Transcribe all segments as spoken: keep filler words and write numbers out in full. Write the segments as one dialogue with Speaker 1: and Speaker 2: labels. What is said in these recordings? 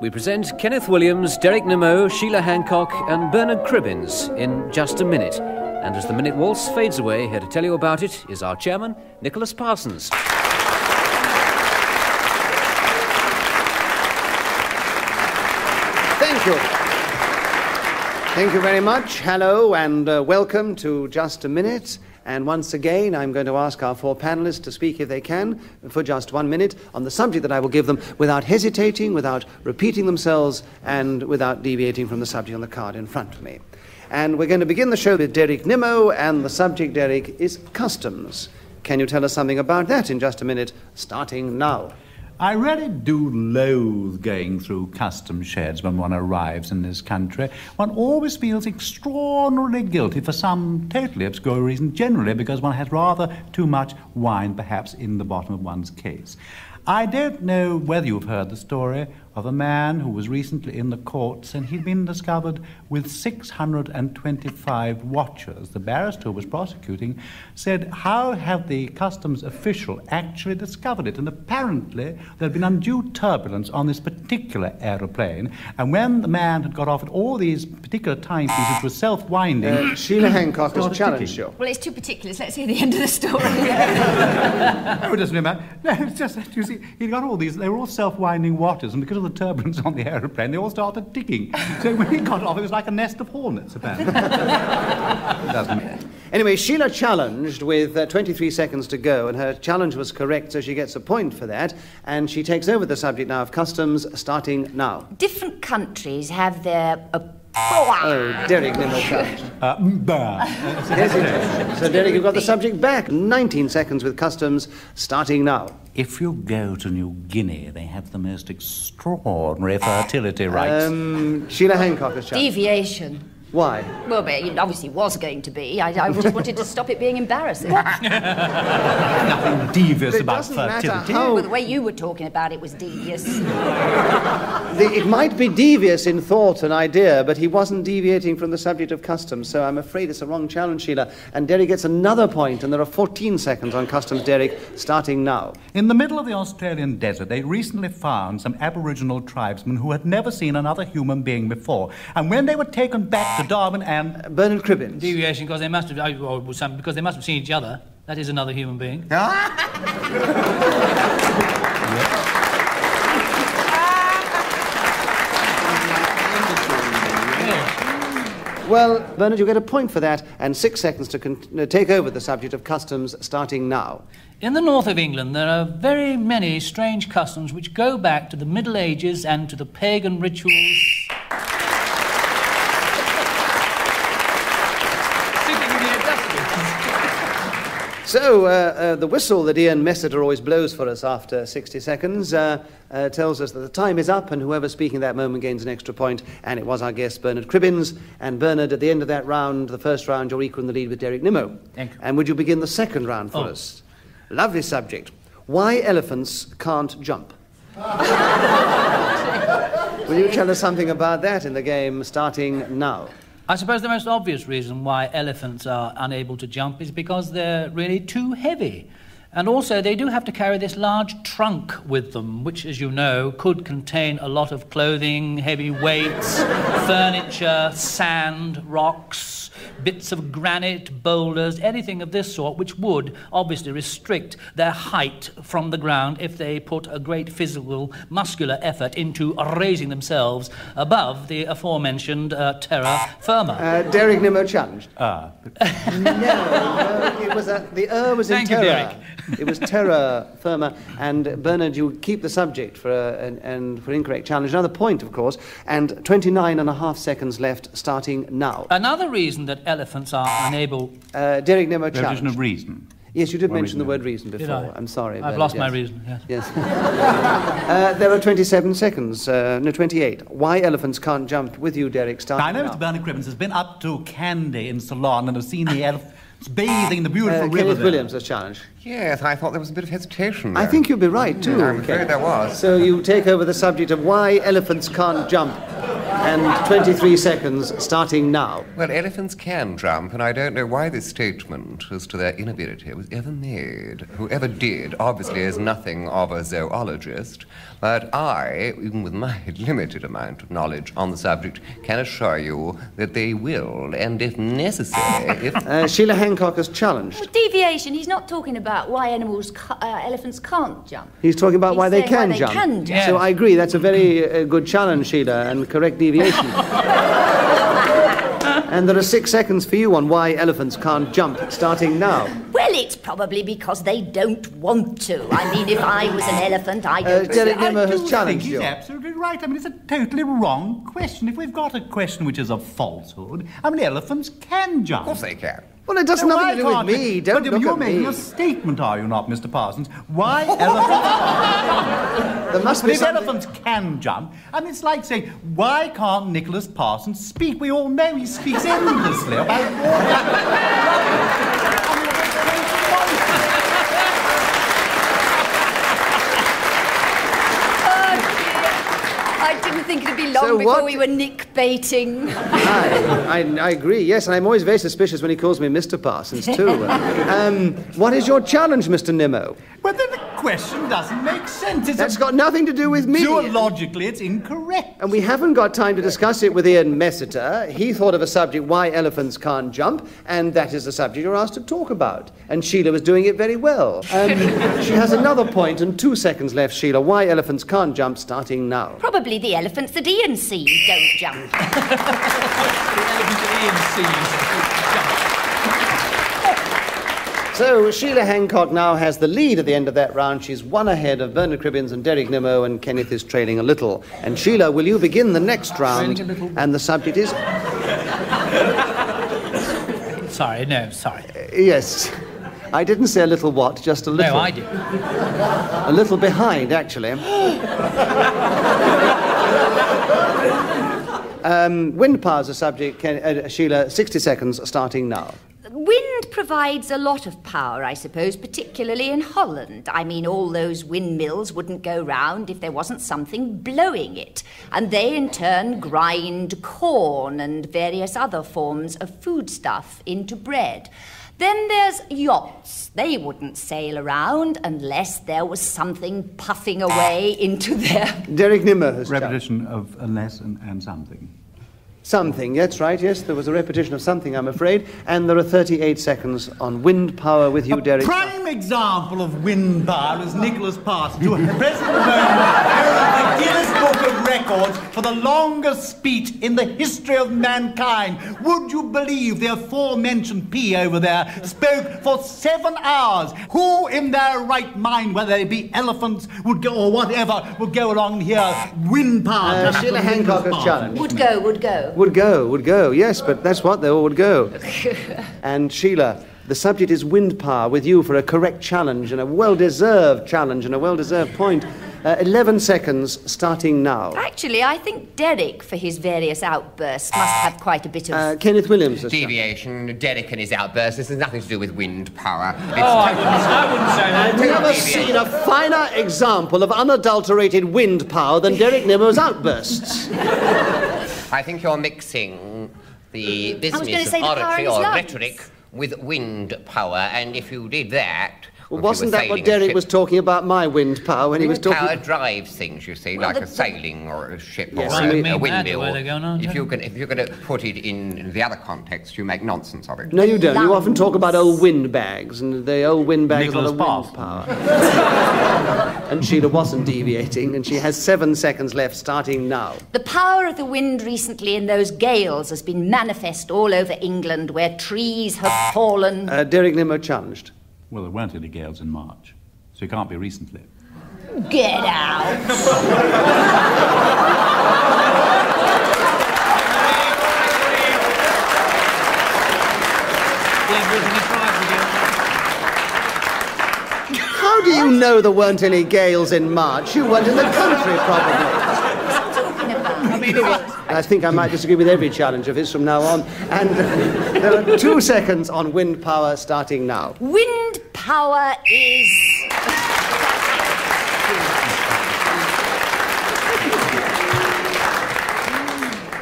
Speaker 1: we present Kenneth Williams, Derek Nimmo, Sheila Hancock and Bernard Cribbins in Just a Minute. And as the minute waltz fades away, here to tell you about it is our chairman, Nicholas Parsons.
Speaker 2: Thank you. Thank you very much. Hello and uh, welcome to Just a Minute. And once again, I'm going to ask our four panelists to speak, if they can, for just one minute on the subject that I will give them without hesitating, without repeating themselves, and without deviating from the subject on the card in front of me. And we're going to begin the show with Derek Nimmo, and the subject, Derek, is customs. Can you tell us something about that in just a minute, starting now?
Speaker 3: I really do loathe going through custom sheds when one arrives in this country. One always feels extraordinarily guilty for some totally obscure reason, generally because one has rather too much wine, perhaps, in the bottom of one's case. I don't know whether you've heard the story of a man who was recently in the courts, and he'd been discovered with six hundred twenty-five watches. The barrister who was prosecuting said, how have the customs official actually discovered it? And apparently there had been undue turbulence on this particular aeroplane, and when the man had got off at all these particular timepieces, which was self-winding...
Speaker 2: Uh, Sheila Hancock has challenged you.
Speaker 4: Well, it's too particular, so let's hear the end of the story.
Speaker 3: Oh, it doesn't really matter. No, it's just that, you see, he'd got all these, they were all self-winding watches, and because of the turbulence on the aeroplane, they all started ticking. So when he got off, it was like a nest of hornets, apparently. It doesn't.
Speaker 2: Anyway, Sheila challenged with uh, twenty-three seconds to go, and her challenge was correct, so she gets a point for that. And she takes over the subject now of customs, starting now.
Speaker 4: Different countries have their... Uh,
Speaker 2: oh, Derek Nimmo challenged.
Speaker 3: Uh, bah.
Speaker 2: Hesitation. So, Derek, you've got the subject back. nineteen seconds with customs, starting now.
Speaker 3: If you go to New Guinea, they have the most extraordinary fertility rites.
Speaker 2: Um, Sheila Hancock has challenged.
Speaker 4: Deviation.
Speaker 2: Why?
Speaker 4: Well, it obviously was going to be. I, I just wanted to stop it being embarrassing.
Speaker 3: Nothing devious
Speaker 2: It
Speaker 3: about
Speaker 2: doesn't matter
Speaker 3: fertility.
Speaker 2: how-
Speaker 4: Well, the way you were talking about it was devious.
Speaker 2: The, it might be devious in thought and idea, but he wasn't deviating from the subject of customs, so I'm afraid it's a wrong challenge, Sheila. And Derek gets another point, and there are fourteen seconds on customs, Derek, starting now.
Speaker 3: In the middle of the Australian desert, they recently found some Aboriginal tribesmen who had never seen another human being before. And when they were taken back to Darwin and...
Speaker 2: Uh, Bernard Cribbins.
Speaker 5: Deviation because they must have, or some, because they must have seen each other. That is another human being.
Speaker 2: Well, Bernard, you get a point for that, and six seconds to con- uh, take over the subject of customs, starting now.
Speaker 5: In the north of England, there are very many strange customs which go back to the Middle Ages and to the pagan rituals.
Speaker 2: So, uh, uh, the whistle that Ian Messiter always blows for us after sixty seconds uh, uh, tells us that the time is up, and whoever's speaking at that moment gains an extra point, and it was our guest, Bernard Cribbins. And Bernard, at the end of that round, the first round, you're equal in the lead with Derek Nimmo.
Speaker 5: Thank you.
Speaker 2: And would you begin the second round for
Speaker 5: Oh.
Speaker 2: us? Lovely subject. Why elephants can't jump. Will you tell us something about that in the game, starting now?
Speaker 5: I suppose the most obvious reason why elephants are unable to jump is because they're really too heavy. And also, they do have to carry this large trunk with them, which, as you know, could contain a lot of clothing, heavy weights, furniture, sand, rocks, bits of granite, boulders, anything of this sort, which would obviously restrict their height from the ground if they put a great physical, muscular effort into raising themselves above the aforementioned uh, terra firma.
Speaker 2: Uh, Derek Nimmo challenged.
Speaker 3: Ah.
Speaker 2: No, no, it was a, the er was in
Speaker 5: Thank you,
Speaker 2: terror.
Speaker 5: Derek.
Speaker 2: It was terra firma. And Bernard, you keep the subject for uh, and, and for incorrect challenge. Another point, of course, and twenty-nine and a half seconds left, starting now.
Speaker 5: Another reason that elephants are unable...
Speaker 2: Uh, Derek Nimmo
Speaker 3: Revolution
Speaker 2: challenged.
Speaker 3: of reason.
Speaker 2: Yes, you did
Speaker 3: One
Speaker 2: mention the
Speaker 3: reason.
Speaker 2: word reason before.
Speaker 5: I?
Speaker 2: I'm sorry.
Speaker 5: I've
Speaker 2: Bernard,
Speaker 5: lost
Speaker 2: yes.
Speaker 5: my reason, yes.
Speaker 2: Yes. uh, there are twenty-seven seconds. Uh, no, twenty-eight. Why elephants can't jump with you, Derek, starting
Speaker 3: I know
Speaker 2: now.
Speaker 3: Mister Bernard Cribbins has been up to Candy in Ceylon and has seen the elephants bathing in the beautiful
Speaker 2: Uh,
Speaker 3: river
Speaker 2: Kenneth
Speaker 3: there.
Speaker 2: Williams has challenged.
Speaker 6: Yes, I thought there was a bit of hesitation there.
Speaker 2: I think you'd be right, too.
Speaker 6: I'm afraid
Speaker 2: Kenneth.
Speaker 6: there was.
Speaker 2: So you take over the subject of why elephants can't jump. And twenty-three seconds starting now.
Speaker 6: Well, elephants can jump, and I don't know why this statement as to their inability was ever made. Whoever did obviously is nothing of a zoologist, but I, even with my limited amount of knowledge on the subject, can assure you that they will, and if necessary, if...
Speaker 2: Uh, Sheila Hancock has challenged.
Speaker 4: Well, deviation, he's not talking about why animals, ca- uh, elephants can't jump.
Speaker 2: He's talking about
Speaker 4: He's
Speaker 2: why they
Speaker 4: saying
Speaker 2: can
Speaker 4: why they
Speaker 2: jump.
Speaker 4: can jump.
Speaker 5: Yes.
Speaker 2: So I agree, that's a very uh, good challenge, Sheila, and correct deviation. And there are six seconds for you on why elephants can't jump, starting now.
Speaker 4: Well, it's probably because they don't want to. I mean, if I was an elephant, I
Speaker 2: Uh,
Speaker 4: don't...
Speaker 2: Derek
Speaker 3: I
Speaker 2: Nimmo
Speaker 3: do
Speaker 2: has
Speaker 3: think
Speaker 2: challenged
Speaker 3: he's
Speaker 2: you.
Speaker 3: absolutely right. I mean, it's a totally wrong question. If we've got a question which is a falsehood, I mean, elephants can jump.
Speaker 6: Of course they can.
Speaker 2: Well, it doesn't
Speaker 3: Now,
Speaker 2: have
Speaker 3: why
Speaker 2: anything to do with
Speaker 3: can't
Speaker 2: me.
Speaker 3: we-
Speaker 2: Don't
Speaker 3: but
Speaker 2: look
Speaker 3: you're
Speaker 2: at
Speaker 3: making
Speaker 2: me.
Speaker 3: a statement, are you not, Mister Parsons? Why elephants...
Speaker 2: There must
Speaker 3: But
Speaker 2: be
Speaker 3: if
Speaker 2: something...
Speaker 3: elephants can jump, I mean, it's like saying, why can't Nicholas Parsons speak? We all know he speaks endlessly about
Speaker 4: I didn't think it'd be long
Speaker 2: So
Speaker 4: before
Speaker 2: what-
Speaker 4: we were nick-baiting.
Speaker 2: I, I, I agree, yes, and I'm always very suspicious when he calls me Mister Parsons, too. um, what is your challenge, Mister Nimmo?
Speaker 3: Well, then the question doesn't make sense. It's
Speaker 2: That's
Speaker 3: a...
Speaker 2: got nothing to do with me.
Speaker 3: Zoologically, it's incorrect.
Speaker 2: And we haven't got time to discuss it with Ian Messiter. He thought of a subject, why elephants can't jump, and that is the subject you're asked to talk about. And Sheila was doing it very well. Um, she has another point and two seconds left, Sheila. Why elephants can't jump, starting now.
Speaker 4: Probably the elephants that Ian sees don't jump.
Speaker 2: So Sheila Hancock now has the lead at the end of that round. She's one ahead of Bernard Cribbins and Derek Nimmo, and Kenneth is trailing a little. And Sheila, will you begin the next round?
Speaker 5: Trailing a little.
Speaker 2: And the subject is...
Speaker 5: Sorry, no, sorry.
Speaker 2: Yes. I didn't say a little what, just a little.
Speaker 5: No, I did.
Speaker 2: A little behind, actually. um, wind power's a subject, Ken, uh, Sheila, sixty seconds, starting now.
Speaker 4: Wind provides a lot of power, I suppose, particularly in Holland. I mean, all those windmills wouldn't go round if there wasn't something blowing it. And they, in turn, grind corn and various other forms of foodstuff into bread. Then there's yachts. They wouldn't sail around unless there was something puffing away into their...
Speaker 2: Derek Nimmo has
Speaker 3: Repetition of unless and, and something.
Speaker 2: Something, that's right, yes, there was a repetition of something, I'm afraid. And there are thirty-eight seconds on wind power with you,
Speaker 3: A
Speaker 2: Derek.
Speaker 3: prime example of wind power is Nicholas Parsons, who at the present moment the Guinness Book of Records for the longest speech in the history of mankind. Would you believe the aforementioned P over there spoke for seven hours? Who in their right mind, whether they be elephants, would go, or whatever, would go along and hear wind power?
Speaker 2: Uh,
Speaker 3: That's
Speaker 2: Sheila
Speaker 3: what
Speaker 2: Hancock
Speaker 3: Nicholas
Speaker 2: has
Speaker 3: Parsons
Speaker 2: challenged.
Speaker 4: Would go, would go.
Speaker 2: Would go, would go, yes, but that's what, they all would go. And Sheila, the subject is wind power with you for a correct challenge and a well-deserved challenge and a well-deserved point. Uh, eleven seconds, starting now.
Speaker 4: Actually, I think Derek, for his various outbursts, must have quite a bit of...
Speaker 2: Uh, Kenneth Williams has challenged.
Speaker 6: Deviation, Derek and his outburst. This has nothing to do with wind power. It's
Speaker 5: Oh, I wouldn't, I wouldn't say that.
Speaker 2: I've never seen a finer example of unadulterated wind power than Derek Nimmo's outbursts.
Speaker 6: I think you're mixing the
Speaker 4: gonna
Speaker 6: business
Speaker 4: say
Speaker 6: of
Speaker 4: the power
Speaker 6: oratory
Speaker 4: in his
Speaker 6: or
Speaker 4: lungs.
Speaker 6: rhetoric with wind power, and if you did that...
Speaker 2: Well,
Speaker 6: if you
Speaker 2: wasn't
Speaker 6: were
Speaker 2: that what
Speaker 6: sailing a
Speaker 2: Derek
Speaker 6: ship-
Speaker 2: was talking about, my wind power, when he was
Speaker 6: Wind
Speaker 2: talking...
Speaker 6: power drives things, you see,
Speaker 4: Well,
Speaker 6: like
Speaker 4: the-
Speaker 6: a sailing or a ship
Speaker 2: Yes,
Speaker 6: or
Speaker 2: I
Speaker 6: a,
Speaker 2: mean-
Speaker 6: a
Speaker 5: Mean that, the
Speaker 6: windmill.
Speaker 5: way they're going on,
Speaker 6: if,
Speaker 5: yeah.
Speaker 6: you can, if you're going to put it in the other context, you make nonsense of it.
Speaker 2: No, you don't. You often
Speaker 4: Lungs.
Speaker 2: talk about old windbags, and the old windbags are the
Speaker 3: Nicholas
Speaker 2: wind power. And Sheila wasn't deviating, and she has seven seconds left, starting now.
Speaker 4: The power of the wind recently in those gales has been manifest all over England, where trees have fallen.
Speaker 2: Uh, Derek Nimmo challenged.
Speaker 3: Well, there weren't any gales in March, so it can't be recently.
Speaker 4: Get out!
Speaker 2: How do you know there weren't any gales in March? You weren't in the country, probably.
Speaker 4: Talking about.
Speaker 5: I mean, if it-
Speaker 2: I think I might disagree with every challenge of his from now on. And there are two seconds on wind power, starting now.
Speaker 4: Wind power is...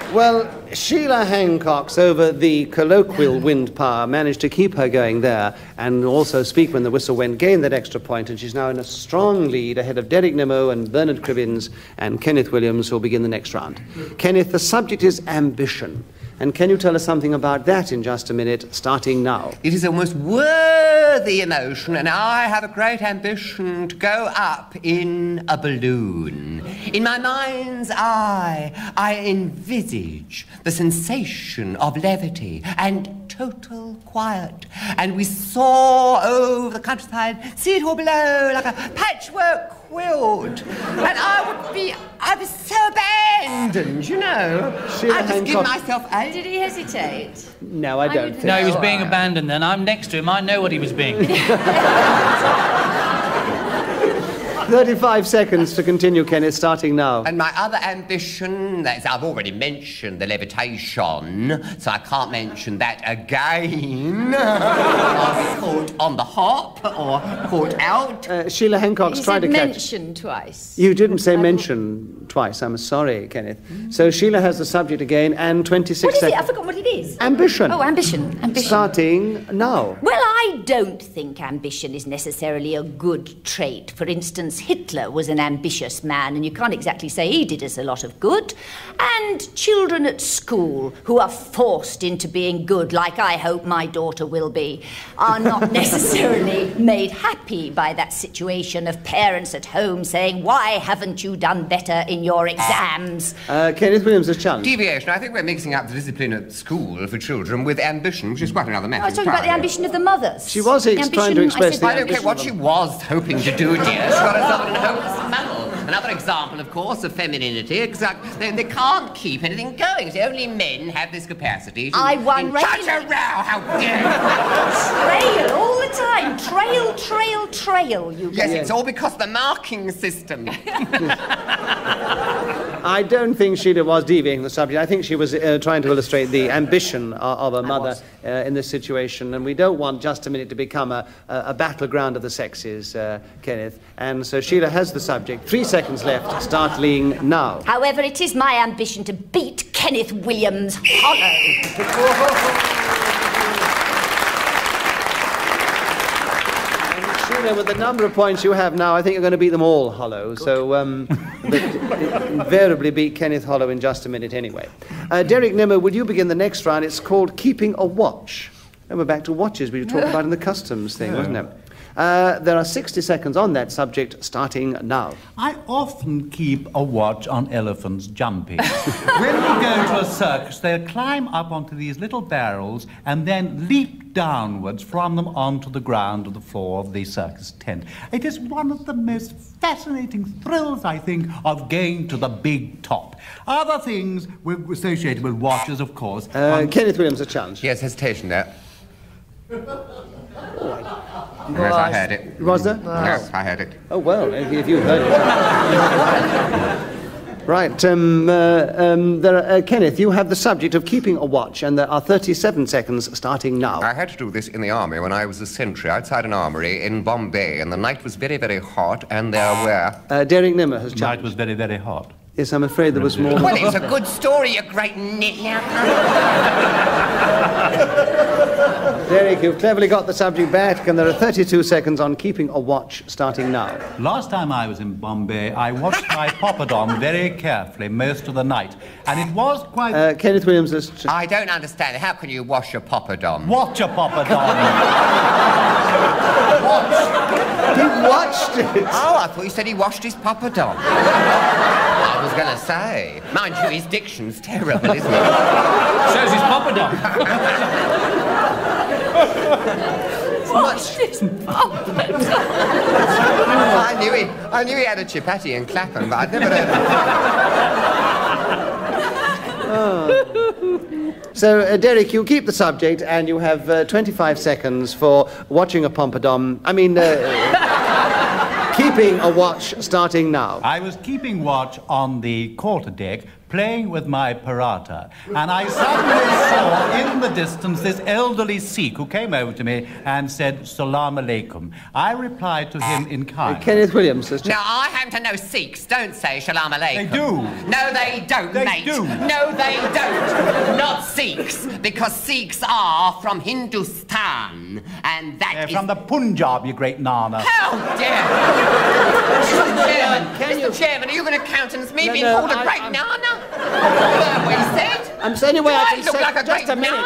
Speaker 2: Well, Sheila Hancock's over the colloquial wind power managed to keep her going there and also speak when the whistle went, gain that extra point, and she's now in a strong lead ahead of Derek Nimmo and Bernard Cribbins and Kenneth Williams, who will begin the next round. Kenneth, the subject is ambition. And can you tell us something about that in just a minute, starting now?
Speaker 6: It is a most worthy emotion, and I have a great ambition to go up in a balloon. In my mind's eye, I envisage the sensation of levity and total quiet, and we soar over the countryside, see it all below like a patchwork quilt, and I would be, I'd be so abandoned, you know.
Speaker 2: Sheila
Speaker 6: I'd just give
Speaker 2: Hancock.
Speaker 6: myself a...
Speaker 4: Did he hesitate?
Speaker 2: No, I don't think
Speaker 5: No, he was
Speaker 6: Oh,
Speaker 5: being
Speaker 6: all right.
Speaker 5: abandoned then. I'm next to him. I know what he was being.
Speaker 2: thirty-five seconds to continue, Kenneth, starting now.
Speaker 6: And my other ambition, that's, I've already mentioned the levitation, so I can't mention that again. I'll be caught on the hop or caught out.
Speaker 2: Uh, Sheila Hancock's
Speaker 4: He
Speaker 2: tried
Speaker 4: said
Speaker 2: to catch...
Speaker 4: mention twice.
Speaker 2: You didn't say mention twice. I'm sorry, Kenneth. So Sheila has the subject again, and twenty-six
Speaker 4: What is it?
Speaker 2: seconds.
Speaker 4: I've forgotten what it is.
Speaker 2: Ambition.
Speaker 4: Oh, ambition. Ambition.
Speaker 2: Starting now.
Speaker 4: Well, I don't think ambition is necessarily a good trait. For instance, Hitler was an ambitious man, and you can't exactly say he did us a lot of good. And children at school who are forced into being good, like I hope my daughter will be, are not necessarily made happy by that situation of parents at home saying, why haven't you done better in your exams?
Speaker 2: Uh, Kenneth Williams has challenged.
Speaker 6: Deviation. I think we're mixing up the discipline at school for children with ambition, which is quite another matter.
Speaker 4: I was talking about the ambition of the mothers.
Speaker 2: She was
Speaker 4: The
Speaker 2: ex- trying
Speaker 4: ambition-
Speaker 2: to
Speaker 4: I
Speaker 2: express
Speaker 4: said-
Speaker 2: the
Speaker 6: I don't care
Speaker 2: ambition
Speaker 6: what
Speaker 2: of
Speaker 6: she
Speaker 2: them.
Speaker 6: was hoping to do, dear. She got herself in a hopeless muddle. Another example, of course, of femininity. Exact. They, they can't keep anything going. See, only men have this capacity to...
Speaker 4: I won
Speaker 6: in-
Speaker 4: regularly.
Speaker 6: Shut your row! How dare you!
Speaker 4: Trail all the time. Trail, trail, trail. You
Speaker 6: Yes,
Speaker 2: Yes.
Speaker 6: it's all because of the marking system.
Speaker 2: I don't think Sheila was deviating the subject. I think she was uh, trying to illustrate the ambition of, of a mother uh, in this situation. And we don't want Just a Minute to become a, a, a battleground of the sexes, uh, Kenneth. And so Sheila has the subject. Three seconds left, starting now.
Speaker 4: However, it is my ambition to beat Kenneth Williams hollow.
Speaker 2: Sheila, with the number of points you have now, I think you're going to beat them all hollow. So um, but invariably beat Kenneth hollow in just a minute anyway. Uh, Derek Nimmo, would you begin the next round? It's called Keeping a Watch. And we're back to watches we were talking about in the customs thing, wasn't it? Uh, there are sixty seconds on that subject, starting now.
Speaker 3: I often keep a watch on elephants jumping. When we go to a circus, they'll climb up onto these little barrels and then leap downwards from them onto the ground of the floor of the circus tent. It is one of the most fascinating thrills, I think, of going to the big top. Other things we're associated with watches, of course.
Speaker 2: Uh,
Speaker 3: um,
Speaker 2: Kenneth Williams, a challenge.
Speaker 6: Yes, hesitation there. Yes, I heard it.
Speaker 2: Was there?
Speaker 6: Yes, I heard it.
Speaker 2: Oh, well, if, if you heard it. Right, um, uh, um, there are, uh, Kenneth, you have the subject of keeping a watch, and there are thirty-seven seconds starting now.
Speaker 6: I had to do this in the army when I was a sentry outside an armory in Bombay, and the night was very, very hot, and there were...
Speaker 2: Uh, Derek Nimmo has
Speaker 3: night
Speaker 2: challenged.
Speaker 3: was very, very hot.
Speaker 2: Yes, I'm afraid there was more.
Speaker 6: Well, it's a good story, you great nit.
Speaker 2: Derek, you've cleverly got the subject back, and there are thirty-two seconds on keeping a watch starting now.
Speaker 3: Last time I was in Bombay, I watched my poppadom very carefully most of the night, and it was quite...
Speaker 2: Uh, Kenneth Williams has... Ch-
Speaker 6: I don't understand. How can you wash your poppadom?
Speaker 3: Watch a poppadom!
Speaker 2: he watched it!
Speaker 6: Oh, I thought you said he washed his poppadom. I was going to say. Mind you, his diction's terrible, isn't it?
Speaker 5: So's his poppadom.
Speaker 4: Watch this puppet.
Speaker 6: I knew he, I knew he had a chapati in Clapham, but I'd never known.
Speaker 2: So, uh, Derek, you keep the subject, and you have uh, twenty-five seconds for watching a pompadom. I mean, uh, keeping a watch starting now.
Speaker 3: I was keeping watch on the quarterdeck, playing with my parata, and I suddenly saw in the distance this elderly Sikh who came over to me and said, Salam alaikum. I replied to him in kind.
Speaker 2: Uh, Kenneth Williams has...
Speaker 7: Now, I happen to know Sikhs don't say Shalom Alaikum.
Speaker 3: They do.
Speaker 7: No, they don't,
Speaker 3: They
Speaker 7: mate.
Speaker 3: do.
Speaker 7: No, they don't. Not Sikhs, because Sikhs are from Hindustan, and that
Speaker 3: They're
Speaker 7: is...
Speaker 3: from the Punjab, you great nana.
Speaker 7: How dare Mister Chairman,
Speaker 2: Can
Speaker 7: Mister
Speaker 2: you-
Speaker 7: Chairman, are you going to countenance me
Speaker 2: No,
Speaker 7: being
Speaker 2: no,
Speaker 7: called a
Speaker 2: I-
Speaker 7: great
Speaker 2: I'm-
Speaker 7: nana? Is what he said?
Speaker 2: I'm saying anyway,
Speaker 7: Do
Speaker 2: I
Speaker 7: I
Speaker 2: can
Speaker 7: look
Speaker 2: say...
Speaker 7: like a
Speaker 2: just
Speaker 7: great
Speaker 2: a minute.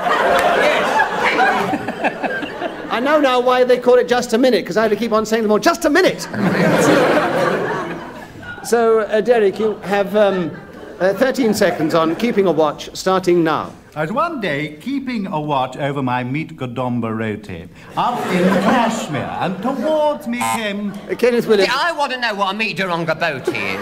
Speaker 7: nana?
Speaker 2: I know now why they call it just a minute, because I had to keep on saying them all, just a minute! So, uh, Derek, you have um, uh, thirteen seconds on keeping a watch, starting now.
Speaker 3: I was one day keeping a watch over my meat Godomba roti up in Kashmir, and towards me came...
Speaker 2: Uh, Kenneth Williams...
Speaker 7: I want to know what a meat Durunga boat is.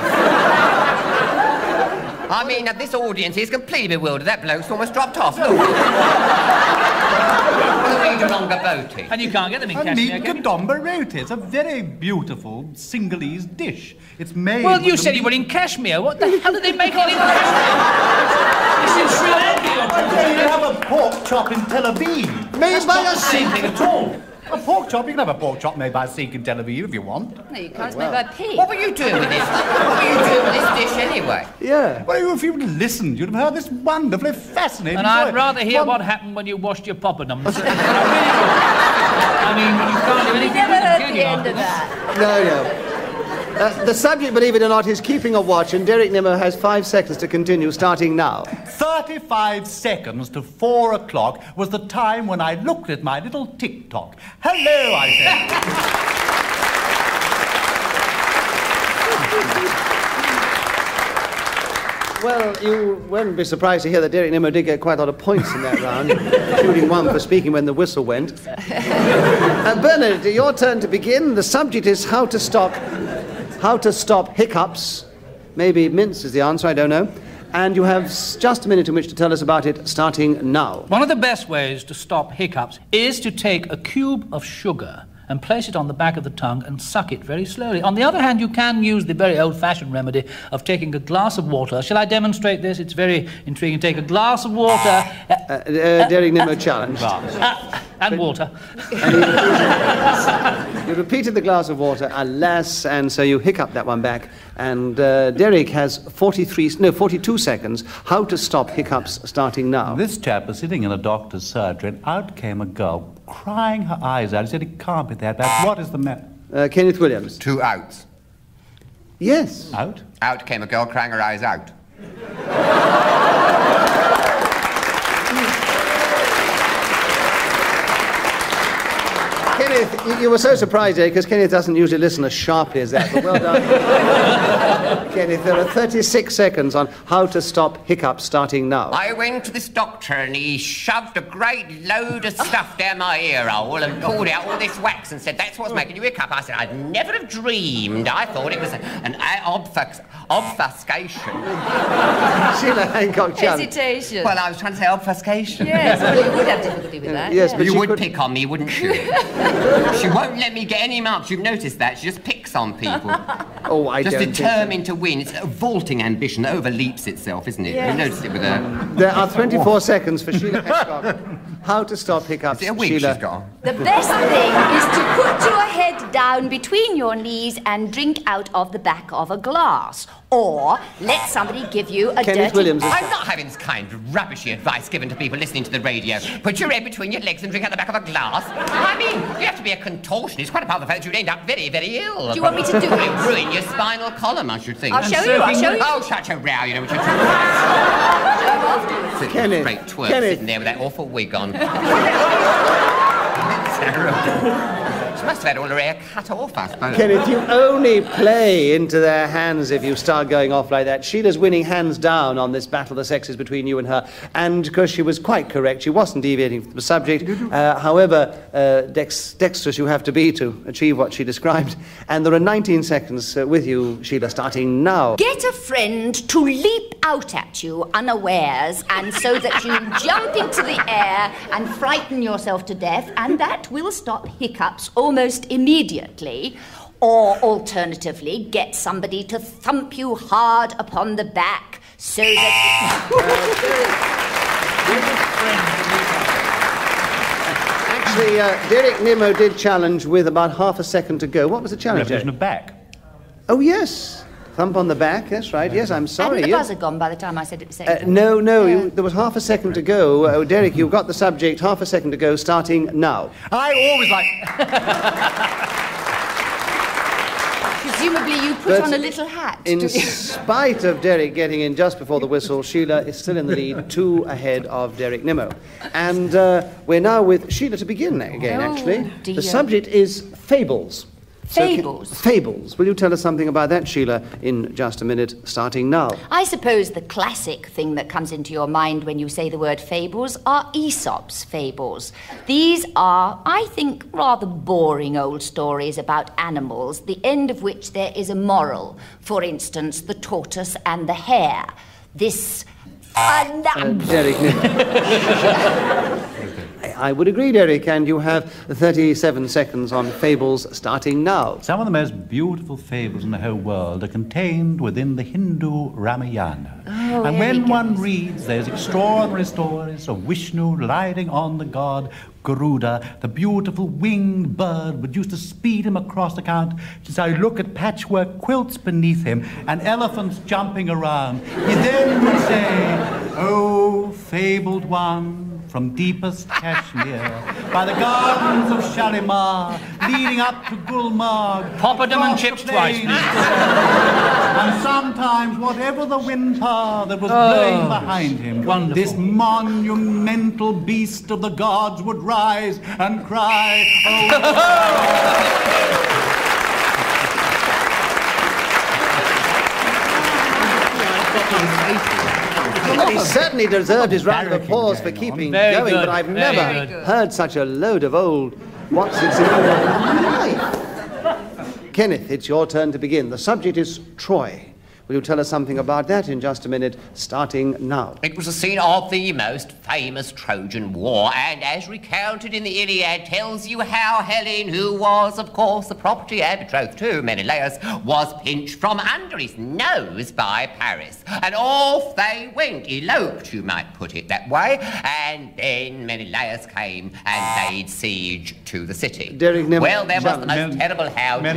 Speaker 7: I mean, uh, this audience is completely bewildered. That bloke's almost dropped off. Look. What a meat Durunga boat is.
Speaker 5: And you can't get them in
Speaker 3: A
Speaker 5: Kashmir,
Speaker 3: meat
Speaker 5: can you?
Speaker 3: Godomba roti. It's a very beautiful Sinhalese dish. It's made
Speaker 5: Well,
Speaker 3: with
Speaker 5: you
Speaker 3: the
Speaker 5: said you
Speaker 3: meat-
Speaker 5: were in Kashmir. What the hell are they making in Kashmir? It's in Sri Lanka.
Speaker 3: You have a pork chop in Tel Aviv.
Speaker 2: Made by a
Speaker 5: Same
Speaker 2: Sikh.
Speaker 5: thing at all.
Speaker 3: A pork chop? You can have a pork chop made by a Sikh in Tel Aviv if you want.
Speaker 4: No, you can't. It's made by a pig.
Speaker 7: What were you doing with this? What were you doing with this dish anyway?
Speaker 2: Yeah.
Speaker 3: Well, if you'd listened, you'd have heard this wonderfully fascinating
Speaker 5: And I'd
Speaker 3: story.
Speaker 5: rather hear
Speaker 3: One-
Speaker 5: what happened when you washed your poppadoms. I really would. I mean, you can't do
Speaker 4: We
Speaker 5: anything
Speaker 4: never
Speaker 5: with them,
Speaker 4: heard
Speaker 5: can
Speaker 4: the
Speaker 5: you,
Speaker 4: end
Speaker 5: after
Speaker 4: of
Speaker 5: this?
Speaker 4: that.
Speaker 2: No, no. Uh, the subject, believe it or not, is keeping a watch, and Derek Nimmo has five seconds to continue, starting now.
Speaker 3: thirty-five seconds to four o'clock was the time when I looked at my little tick-tock. Hello, I said.
Speaker 2: Well, you won't be surprised to hear that Derek Nimmo did get quite a lot of points in that round, including one for speaking when the whistle went. Uh, Bernard, your turn to begin. The subject is how to stop, how to stop hiccups. Maybe mince is the answer, I don't know. And you have s- just a minute in which to tell us about it, starting now.
Speaker 5: One of the best ways to stop hiccups is to take a cube of sugar and place it on the back of the tongue and suck it very slowly. On the other hand, you can use the very old-fashioned remedy of taking a glass of water. Shall I demonstrate this? It's very intriguing. Take a glass of water uh,
Speaker 2: Uh, uh, Derek Nimmo challenged.
Speaker 5: uh, and water.
Speaker 2: You repeated the glass of water, alas, and so you hiccup that one back. And uh, Derek has forty-three, no, forty-two seconds. How to stop hiccups, starting now.
Speaker 3: This chap was sitting in a doctor's surgery, and out came a girl crying her eyes out. He said, it can't be that bad. What is the matter?
Speaker 2: Uh, Kenneth Williams.
Speaker 6: Two outs.
Speaker 2: Yes.
Speaker 3: Out?
Speaker 6: Out came a girl crying her eyes out.
Speaker 2: Kenneth, you, you were so surprised, eh, because Kenneth doesn't usually listen as sharply as that, but well done. Kenneth, there are thirty-six seconds on how to stop hiccups, starting now.
Speaker 7: I went to this doctor and he shoved a great load of stuff down my ear hole and pulled out all this wax and said, that's what's making you hiccup. I said, I'd never have dreamed. I thought it was a, an obfus- obfuscation.
Speaker 2: Sheila Hancock challenge.
Speaker 4: Hesitation.
Speaker 7: Well, I was trying to say obfuscation.
Speaker 4: Yes, well, you would have difficulty with that.
Speaker 2: yes,
Speaker 4: yeah.
Speaker 2: but
Speaker 7: You
Speaker 2: she
Speaker 7: would
Speaker 2: could-
Speaker 7: pick on me, wouldn't you? She won't let me get any marks. You've noticed that. She just picks on people.
Speaker 2: Oh, I
Speaker 7: Just
Speaker 2: don't think so.
Speaker 7: determined to win. It's a vaulting ambition that overleaps itself, isn't it?
Speaker 4: Yes.
Speaker 7: You noticed it with her.
Speaker 2: There are twenty-four seconds for Sheila Hancock. How to stop hiccups,
Speaker 6: Is it a wig
Speaker 2: Sheila.
Speaker 6: she's got on?
Speaker 4: The best thing is to put your head down between your knees and drink out of the back of a glass. Or let somebody give you a
Speaker 2: Kenneth
Speaker 4: dirty...
Speaker 2: Williams is-
Speaker 7: I'm not having this kind of rubbishy advice given to people listening to the radio. Put your head between your legs and drink out the back of a glass. I mean, you have to be a contortionist. Quite apart from the fact that you'd end up very, very ill.
Speaker 4: Do you want me to do it?
Speaker 7: It'd ruin your spinal column, I should think.
Speaker 4: I'll show you, I'll show you.
Speaker 7: Oh, shut your row, you know what you're doing.
Speaker 2: Kenneth,
Speaker 7: Straight twerp
Speaker 2: Kenneth.
Speaker 7: sitting there with that awful wig on. Terrible. She must have had all her hair cut off, I suppose.
Speaker 2: Kenneth, you only play into their hands if you start going off like that. Sheila's winning hands down on this battle of the sexes between you and her. And because she was quite correct, she wasn't deviating from the subject. Uh, however, uh, dex- dexterous you have to be to achieve what she described. And there are nineteen seconds uh, with you, Sheila, starting now.
Speaker 4: Get a friend to leap out at you unawares, and so that you jump into the air and frighten yourself to death, and that will stop hiccups almost immediately. Or alternatively, get somebody to thump you hard upon the back so that...
Speaker 2: Actually, uh, Derek Nimmo did challenge with about half a second to go. What was the challenge,
Speaker 3: Repetition
Speaker 2: Derek?
Speaker 3: of back.
Speaker 2: Oh, yes. Thump on the back, that's right. Yes, I'm sorry.
Speaker 4: Hadn't the
Speaker 2: yes.
Speaker 4: buzzer gone by the time I said it was
Speaker 2: Uh,
Speaker 4: second?
Speaker 2: no, no,
Speaker 4: Yeah.
Speaker 2: you, there was half a second to go. Uh, Derek, you've got the subject, half a second to go, starting now.
Speaker 3: I always like...
Speaker 4: Presumably you put
Speaker 2: But
Speaker 4: on a little hat.
Speaker 2: In
Speaker 4: do you?
Speaker 2: spite of Derek getting in just before the whistle, Sheila is still in the lead, two ahead of Derek Nimmo. And uh, we're now with Sheila to begin again,
Speaker 4: Oh,
Speaker 2: actually.
Speaker 4: dear.
Speaker 2: The subject is fables. So ca-
Speaker 4: Fables?
Speaker 2: fables. Will you tell us something about that, Sheila, in just a minute, starting now?
Speaker 4: I suppose the classic thing that comes into your mind when you say the word fables are Aesop's fables. These are, I think, rather boring old stories about animals, the end of which there is a moral. For instance, the tortoise and the hare. This... Uh,
Speaker 2: Uh, Derek Nimmo. I would agree, Derek, and you have thirty-seven seconds on fables starting now.
Speaker 3: Some of the most beautiful fables in the whole world are contained within the Hindu Ramayana.
Speaker 4: Oh,
Speaker 3: and
Speaker 4: here he
Speaker 3: when one
Speaker 4: goes.
Speaker 3: reads those extraordinary stories of Vishnu riding on the god Garuda, the beautiful winged bird would used to speed him across the country. So you look at patchwork quilts beneath him and elephants jumping around. He then would say, "Oh, fabled one, from deepest Kashmir, by the gardens of Shalimar, leading up to Gulmarg,
Speaker 5: Poppadom and
Speaker 3: across the
Speaker 5: chips twice,
Speaker 3: plains."
Speaker 5: please.
Speaker 3: And sometimes, whatever the wind power that was blowing behind him,
Speaker 5: wonderful.
Speaker 3: this monumental beast of the gods would rise and cry, "Oh!"
Speaker 2: Well, he certainly deserved his round of
Speaker 3: Barracking
Speaker 2: applause for
Speaker 3: going
Speaker 2: keeping
Speaker 5: Very
Speaker 2: going,
Speaker 5: good,
Speaker 2: but I've
Speaker 5: very
Speaker 2: never
Speaker 5: good.
Speaker 2: heard such a load of old what's-its in my life. Kenneth, it's your turn to begin. The subject is Troy. Will you tell us something about that in just a minute, starting now?
Speaker 7: It was a scene of the most famous Trojan War, and as recounted in the Iliad, tells you how Helen, who was, of course, the property and betrothed to Menelaus, was pinched from under his nose by Paris. And off they went, eloped, you might put it that way, and then Menelaus came and laid siege to the city.
Speaker 2: Derek Nimmo.
Speaker 7: Well, there was the most
Speaker 3: Men-
Speaker 7: terrible how to
Speaker 3: Men-
Speaker 7: do.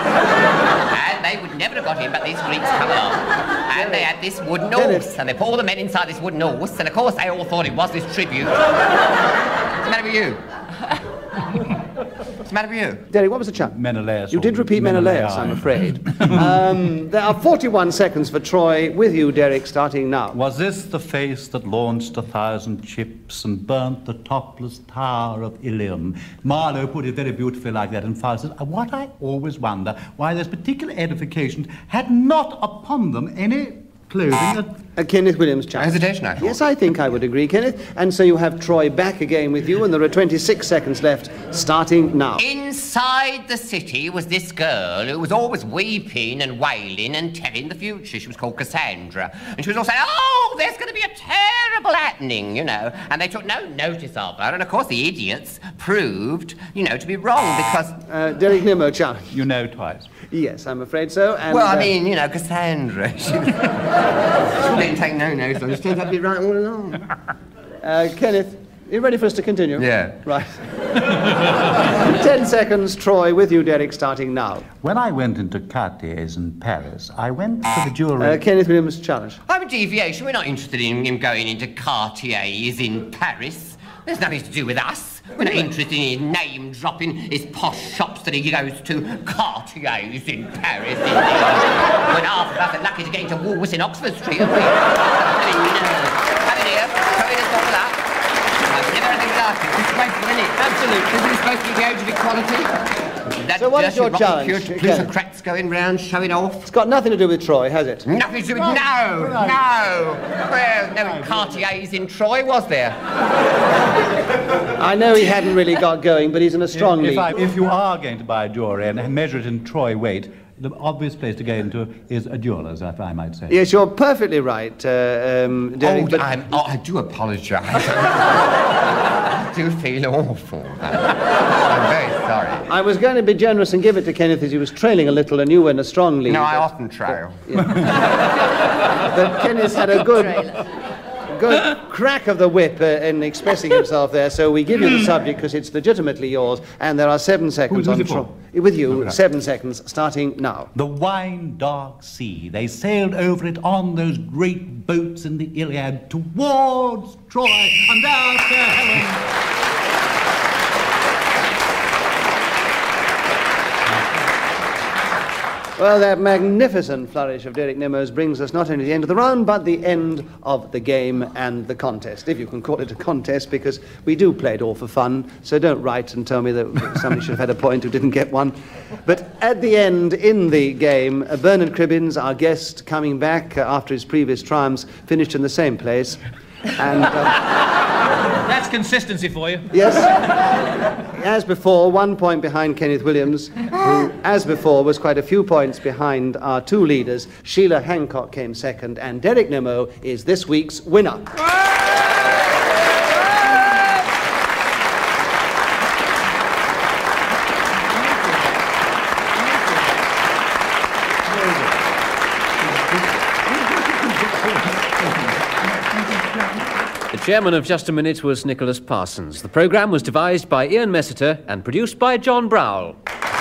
Speaker 7: And they would never have got him, but these Greeks come along, and they had this wooden
Speaker 2: Kenneth.
Speaker 7: horse, and they put all the men inside this wooden horse, and of course they all thought it was this tribute. What's the matter with you? What's the matter with you?
Speaker 2: Derek, what was the chap?
Speaker 3: Menelaus.
Speaker 2: You
Speaker 3: or
Speaker 2: did repeat Menelaus, I'm afraid. um, there are forty-one seconds for Troy. With you, Derek, starting now.
Speaker 3: Was this the face that launched a thousand ships and burnt the topless tower of Ilium? Marlowe put it very beautifully like that in Faust. says, "What I always wonder, why those particular edifications had not upon them any clothing that..."
Speaker 2: Uh, Kenneth Williams, chap.
Speaker 6: Hesitation, I thought.
Speaker 2: Yes, I think I would agree, Kenneth. And so you have Troy back again with you, and there are twenty-six seconds left, starting now.
Speaker 7: Inside the city was this girl who was always weeping and wailing and telling the future. She was called Cassandra. And she was all saying, "Oh, there's going to be a terrible happening," you know. And they took no notice of her. And of course the idiots proved, you know, to be wrong because...
Speaker 2: Uh, Derek Nimmo, challenge.
Speaker 3: You know twice.
Speaker 2: Yes, I'm afraid so. And,
Speaker 7: Well, I
Speaker 2: uh,
Speaker 7: mean, you know, Cassandra. She, she didn't take no notice. I just turned out to be right all along.
Speaker 2: uh, Kenneth, are you ready for us to continue?
Speaker 6: Yeah.
Speaker 2: Right. Ten seconds, Troy, with you, Derek, starting now.
Speaker 3: When I went into Cartier's in Paris, I went to the jewelry...
Speaker 2: Uh, Kenneth Williams, challenge.
Speaker 7: I'm a deviation. We're not interested in him going into Cartier's in Paris. There's nothing to do with us. We're not interested in his name dropping his posh shops that he goes to. Cartier's in Paris, indeed. When half of us are lucky to get into Woolworths in Oxford Street, aren't we? I mean, uh, have it here, throw it as all that. I've never had anything like it. It's wasteful, isn't it? Absolutely. Isn't it supposed to be the age of equality? That
Speaker 2: So what is
Speaker 7: dirty,
Speaker 2: your
Speaker 7: rotten
Speaker 2: challenge,
Speaker 7: plutocrats
Speaker 2: Kenneth?
Speaker 7: cracks going round, showing off.
Speaker 2: It's got nothing to do with Troy, has it?
Speaker 7: Nothing to do with... No! No! Well, no Cartier's in Troy, was there?
Speaker 2: I know he hadn't really got going, but he's in a strong
Speaker 3: if,
Speaker 2: lead.
Speaker 3: I, if you are going to buy a jewelry and measure it in troy weight, the obvious place to go into is a jeweller's, if I might say.
Speaker 2: Yes, you're perfectly right, uh, um, Derek.
Speaker 6: Oh,
Speaker 2: but
Speaker 6: I'm, oh, I do apologise. I do feel awful. I'm very sorry.
Speaker 2: I was going to be generous and give it to Kenneth as he was trailing a little and you were in a strong lead.
Speaker 6: No, I
Speaker 2: but,
Speaker 6: often trail.
Speaker 2: But, yeah. But Kenneth had a good, good crack of the whip uh, in expressing himself there, so we give you the subject because it's legitimately yours, and there are seven seconds
Speaker 3: Who's
Speaker 2: on
Speaker 3: with you
Speaker 2: tro- with you, seven seconds starting now.
Speaker 3: The wine dark sea, they sailed over it on those great boats in the Iliad towards Troy, and there Fair Helen.
Speaker 2: Well, that magnificent flourish of Derek Nimmo's brings us not only to the end of the round, but the end of the game and the contest, if you can call it a contest, because we do play it all for fun, so don't write and tell me that somebody should have had a point who didn't get one. But at the end, in the game, uh, Bernard Cribbins, our guest, coming back uh, after his previous triumphs, finished in the same place. And... Uh,
Speaker 5: That's consistency for you.
Speaker 2: Yes. As before, one point behind Kenneth Williams, who, as before, was quite a few points behind our two leaders. Sheila Hancock came second, and Derek Nimmo is this week's winner.
Speaker 1: The chairman of Just a Minute was Nicholas Parsons. The programme was devised by Ian Messiter and produced by John Browell.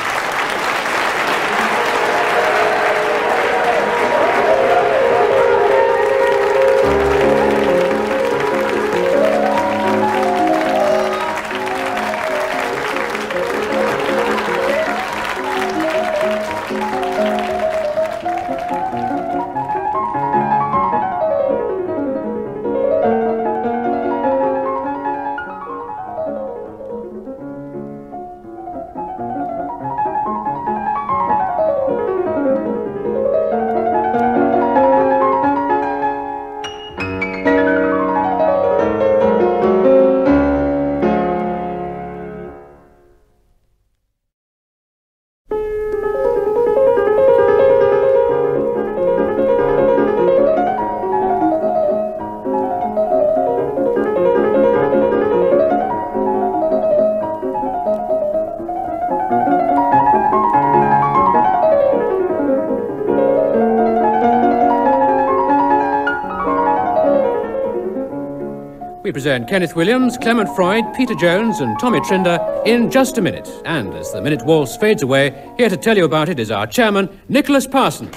Speaker 8: We present Kenneth Williams, Clement Freud, Peter Jones and Tommy Trinder in Just a Minute. And as the minute waltz fades away, here to tell you about it is our chairman, Nicholas Parsons.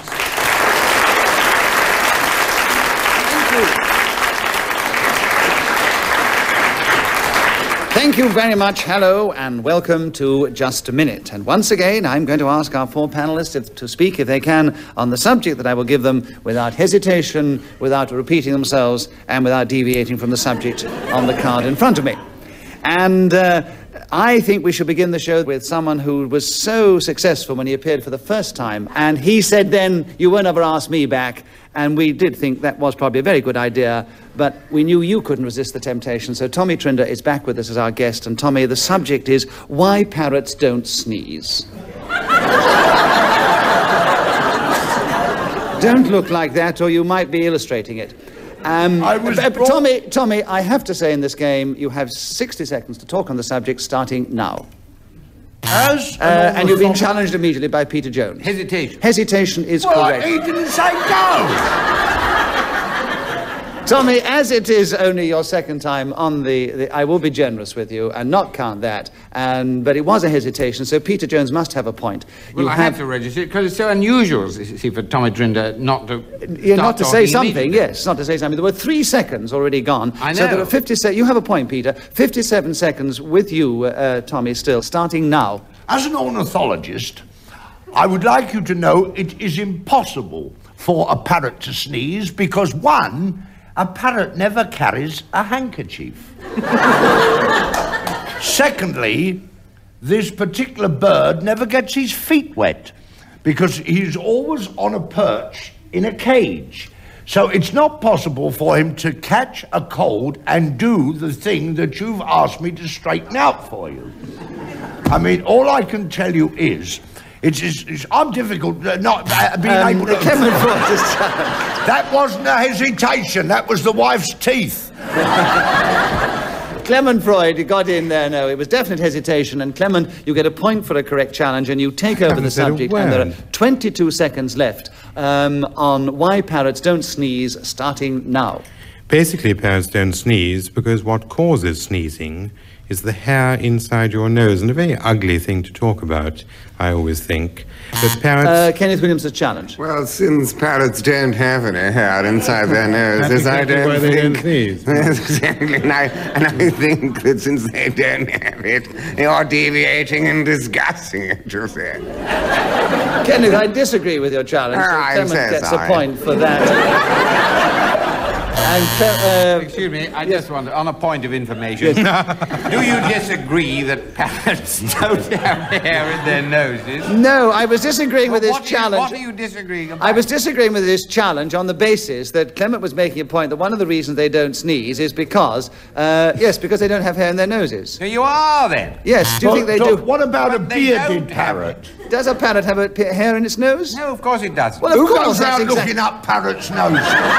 Speaker 2: Thank you very much. Hello and welcome to Just a Minute. And once again, I'm going to ask our four panelists if, to speak, if they can, on the subject that I will give them without hesitation, without repeating themselves, and without deviating from the subject on the card in front of me. And uh, I think we should begin the show with someone who was so successful when he appeared for the first time. And he said then, you won't ever ask me back. And we did think that was probably a very good idea, but we knew you couldn't resist the temptation. So Tommy Trinder is back with us as our guest. And Tommy, the subject is why parrots don't sneeze. Don't look like that, or you might be illustrating it. Um,
Speaker 9: I was
Speaker 2: uh,
Speaker 9: brought...
Speaker 2: Tommy, Tommy, I have to say in this game, you have sixty seconds to talk on the subject, starting now.
Speaker 9: As
Speaker 2: uh, and you've been challenged immediately by Peter Jones.
Speaker 9: Hesitation.
Speaker 2: Hesitation is
Speaker 9: well,
Speaker 2: correct.
Speaker 9: He didn't say go.
Speaker 2: Tommy, as it is only your second time on the, the, I will be generous with you and not count that. And but it was a hesitation, so Peter Jones must have a point.
Speaker 9: Well,
Speaker 2: you
Speaker 9: I
Speaker 2: have
Speaker 9: have to register it because it's so unusual, see, for Tommy Trinder not to.
Speaker 2: Yeah, not to say something.
Speaker 9: immediately.
Speaker 2: Yes, not to say something. There were three seconds already gone.
Speaker 9: I know.
Speaker 2: So there are fifty. Se- you have a point, Peter. Fifty-seven seconds with you, uh, Tommy. Still starting now.
Speaker 9: As an ornithologist, I would like you to know it is impossible for a parrot to sneeze because, one, a parrot never carries a handkerchief. Secondly, this particular bird never gets his feet wet because he's always on a perch in a cage. So it's not possible for him to catch a cold and do the thing that you've asked me to straighten out for you. I mean, all I can tell you is, it's, it's, it's I'm difficult uh, not uh, being
Speaker 2: Um,
Speaker 9: able to...
Speaker 2: Clement brought this
Speaker 9: That wasn't a hesitation, that was the wife's teeth.
Speaker 2: Clement Freud got in there. No, it was definite hesitation. And Clement, you get a point for a correct challenge, and you take over the subject. And there are twenty-two seconds left um, on why parrots don't sneeze, starting now.
Speaker 10: Basically, parrots don't sneeze because what causes sneezing is the hair inside your nose, and a very ugly thing to talk about, I always think. But parrots...
Speaker 2: Uh, Kenneth Williams' challenge.
Speaker 6: Well, since parrots don't have any hair inside their noses, I don't
Speaker 10: why
Speaker 6: think...
Speaker 10: They don't sneeze.
Speaker 6: Yes, exactly. And I, and I think that since they don't have it, you're deviating and discussing it, you see.
Speaker 2: Kenneth, I disagree with your challenge.
Speaker 6: Oh,
Speaker 2: so
Speaker 6: I'm
Speaker 2: Clement
Speaker 6: so
Speaker 2: gets
Speaker 6: sorry.
Speaker 2: a point for that. And, uh,
Speaker 11: Excuse me, I just wonder, on a point of information, do you disagree that parrots don't have hair in their noses?
Speaker 2: No, I was disagreeing with
Speaker 11: Well,
Speaker 2: this
Speaker 11: what do you-
Speaker 2: challenge.
Speaker 11: what are you disagreeing about?
Speaker 2: I was disagreeing with this challenge on the basis that Clement was making a point that one of the reasons they don't sneeze is because, uh, yes, because they don't have hair in their noses.
Speaker 11: So you are, then?
Speaker 2: Yes, do you
Speaker 9: Well,
Speaker 2: think they
Speaker 9: so
Speaker 2: do?
Speaker 9: What about
Speaker 11: But
Speaker 9: a
Speaker 11: they
Speaker 9: bearded
Speaker 11: don't have
Speaker 9: parrot?
Speaker 2: Does a parrot have a p- hair in its nose?
Speaker 11: No, of course it doesn't.
Speaker 2: Well, of
Speaker 9: Who
Speaker 2: course,
Speaker 9: goes
Speaker 2: that's
Speaker 9: around
Speaker 2: exact-
Speaker 9: looking up parrots' noses?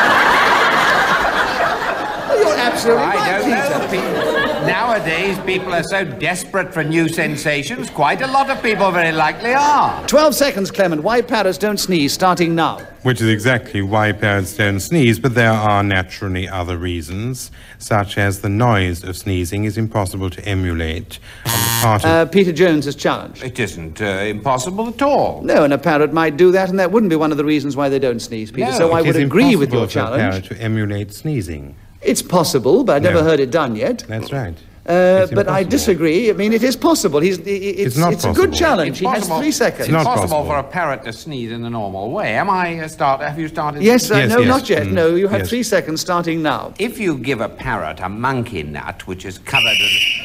Speaker 2: Oh, you're absolutely
Speaker 11: I
Speaker 2: right,
Speaker 11: don't know.
Speaker 2: Peter.
Speaker 11: People, nowadays, people are so desperate for new sensations. Quite a lot of people very likely are.
Speaker 2: Twelve seconds, Clement. Why parrots don't sneeze, starting now.
Speaker 10: Which is exactly why parrots don't sneeze, but there are naturally other reasons, such as the noise of sneezing is impossible to emulate on the part of...
Speaker 2: Uh, Peter Jones' challenge.
Speaker 11: It isn't uh, impossible at all.
Speaker 2: No, and a parrot might do that, and that wouldn't be one of the reasons why they don't sneeze, Peter.
Speaker 11: No,
Speaker 2: so I
Speaker 10: It
Speaker 2: would
Speaker 10: is
Speaker 2: agree with your
Speaker 10: impossible for a
Speaker 2: challenge.
Speaker 10: parrot to emulate sneezing.
Speaker 2: It's possible, but I've never
Speaker 10: No.
Speaker 2: heard it done yet.
Speaker 10: That's right.
Speaker 2: Uh,
Speaker 10: It's
Speaker 2: but I
Speaker 10: impossible.
Speaker 2: disagree. I mean, it is possible. He's, i- i- it's,
Speaker 10: It's not
Speaker 2: a good
Speaker 10: possible.
Speaker 2: challenge.
Speaker 11: It's
Speaker 2: he has
Speaker 11: possible-
Speaker 2: three seconds.
Speaker 11: It's
Speaker 10: not
Speaker 11: possible,
Speaker 10: possible.
Speaker 11: for a parrot to sneeze in the normal way. Am I uh, start? Have you started?
Speaker 2: Yes, uh,
Speaker 10: Yes,
Speaker 2: no,
Speaker 10: yes.
Speaker 2: not yet.
Speaker 10: Mm,
Speaker 2: No, you have
Speaker 10: yes.
Speaker 2: three seconds starting now.
Speaker 11: If you give a parrot a monkey nut, which is covered with...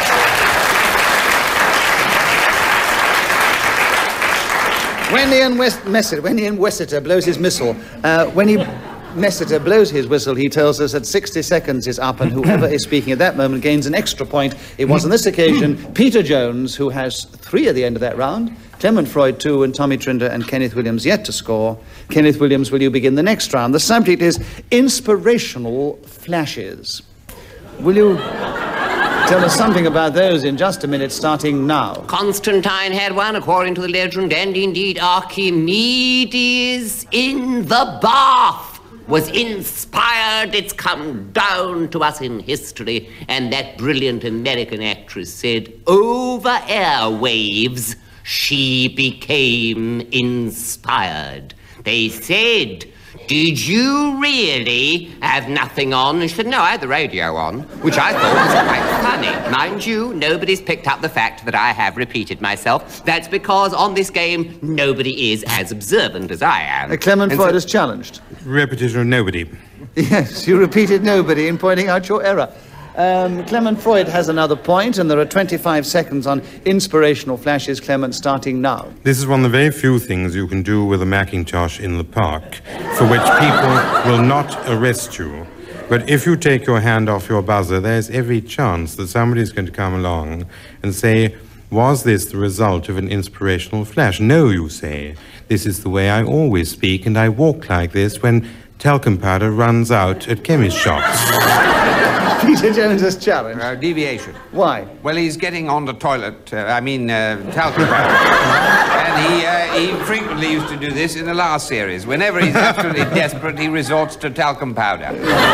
Speaker 2: When Ian West Messiter, when Ian Wessiter blows his whistle, uh, when he Messiter blows his whistle, he tells us that sixty seconds is up, and whoever is speaking at that moment gains an extra point. It was on this occasion Peter Jones, who has three at the end of that round, Clement Freud two, and Tommy Trinder and Kenneth Williams yet to score. Kenneth Williams, will you begin the next round? The subject is inspirational flashes. Will you tell us something about those in just a minute, starting now?
Speaker 7: Constantine had one, according to the legend, and indeed Archimedes in the bath was inspired. It's come down to us in history, and that brilliant American actress said, over airwaves, she became inspired. They said, did you really have nothing on? And she said, no, I had the radio on, which I thought was quite funny. Mind you, nobody's picked up the fact that I have repeated myself. That's because on this game, nobody is as observant as I am.
Speaker 2: Uh, Clement
Speaker 7: And
Speaker 2: Freud
Speaker 7: so-
Speaker 2: is challenged.
Speaker 10: Repetition of nobody.
Speaker 2: Yes, you repeated nobody in pointing out your error. Um, Clement Freud has another point, and there are twenty-five seconds on inspirational flashes. Clement, starting now.
Speaker 10: This is one of the very few things you can do with a Macintosh in the park, for which people will not arrest you. But if you take your hand off your buzzer, there's every chance that somebody's going to come along and say, was this the result of an inspirational flash? No, you say. This is the way I always speak, and I walk like this when talcum powder runs out at chemist shops.
Speaker 2: Peter Jones's challenge.
Speaker 11: Uh, deviation.
Speaker 2: Why?
Speaker 11: Well, he's getting on the toilet, uh, I mean, uh, talcum powder. And he, uh, he frequently used to do this in the last series. Whenever he's absolutely desperate, he resorts to talcum powder.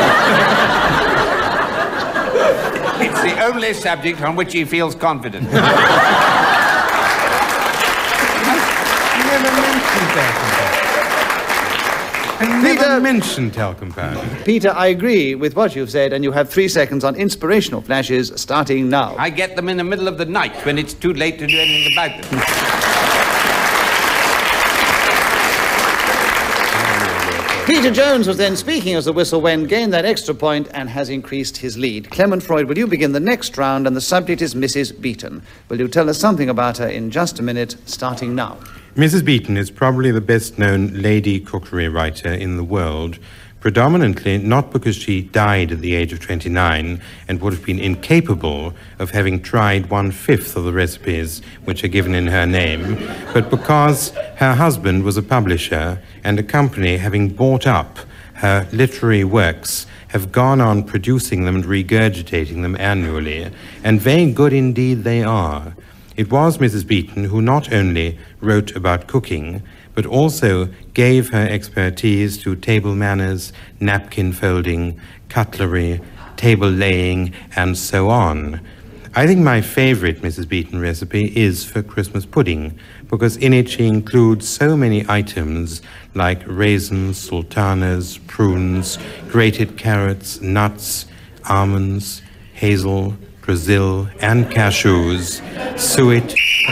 Speaker 11: It's the only subject on which he feels confident.
Speaker 10: You never mentioned talcum powder. I never
Speaker 2: Peter-
Speaker 10: mentioned talcum powder.
Speaker 2: Peter, I agree with what you've said, and you have three seconds on inspirational flashes, starting now.
Speaker 11: I get them in the middle of the night when it's too late to do anything about them.
Speaker 2: Peter Jones was then speaking as the whistle went, gained that extra point, and has increased his lead. Clement Freud, will you begin the next round, and the subject is Missus Beeton. Will you tell us something about her in just a minute, starting now?
Speaker 10: Missus Beeton is probably the best-known lady cookery writer in the world, predominantly not because she died at the age of twenty-nine and would have been incapable of having tried one-fifth of the recipes which are given in her name, but because her husband was a publisher and a company, having bought up her literary works, have gone on producing them and regurgitating them annually, and very good indeed they are. It was Missus Beeton who not only wrote about cooking, but also gave her expertise to table manners, napkin folding, cutlery, table laying, and so on. I think my favorite Missus Beeton recipe is for Christmas pudding, because in it she includes so many items like raisins, sultanas, prunes, grated carrots, nuts, almonds, hazel, Brazil, and cashews, suet.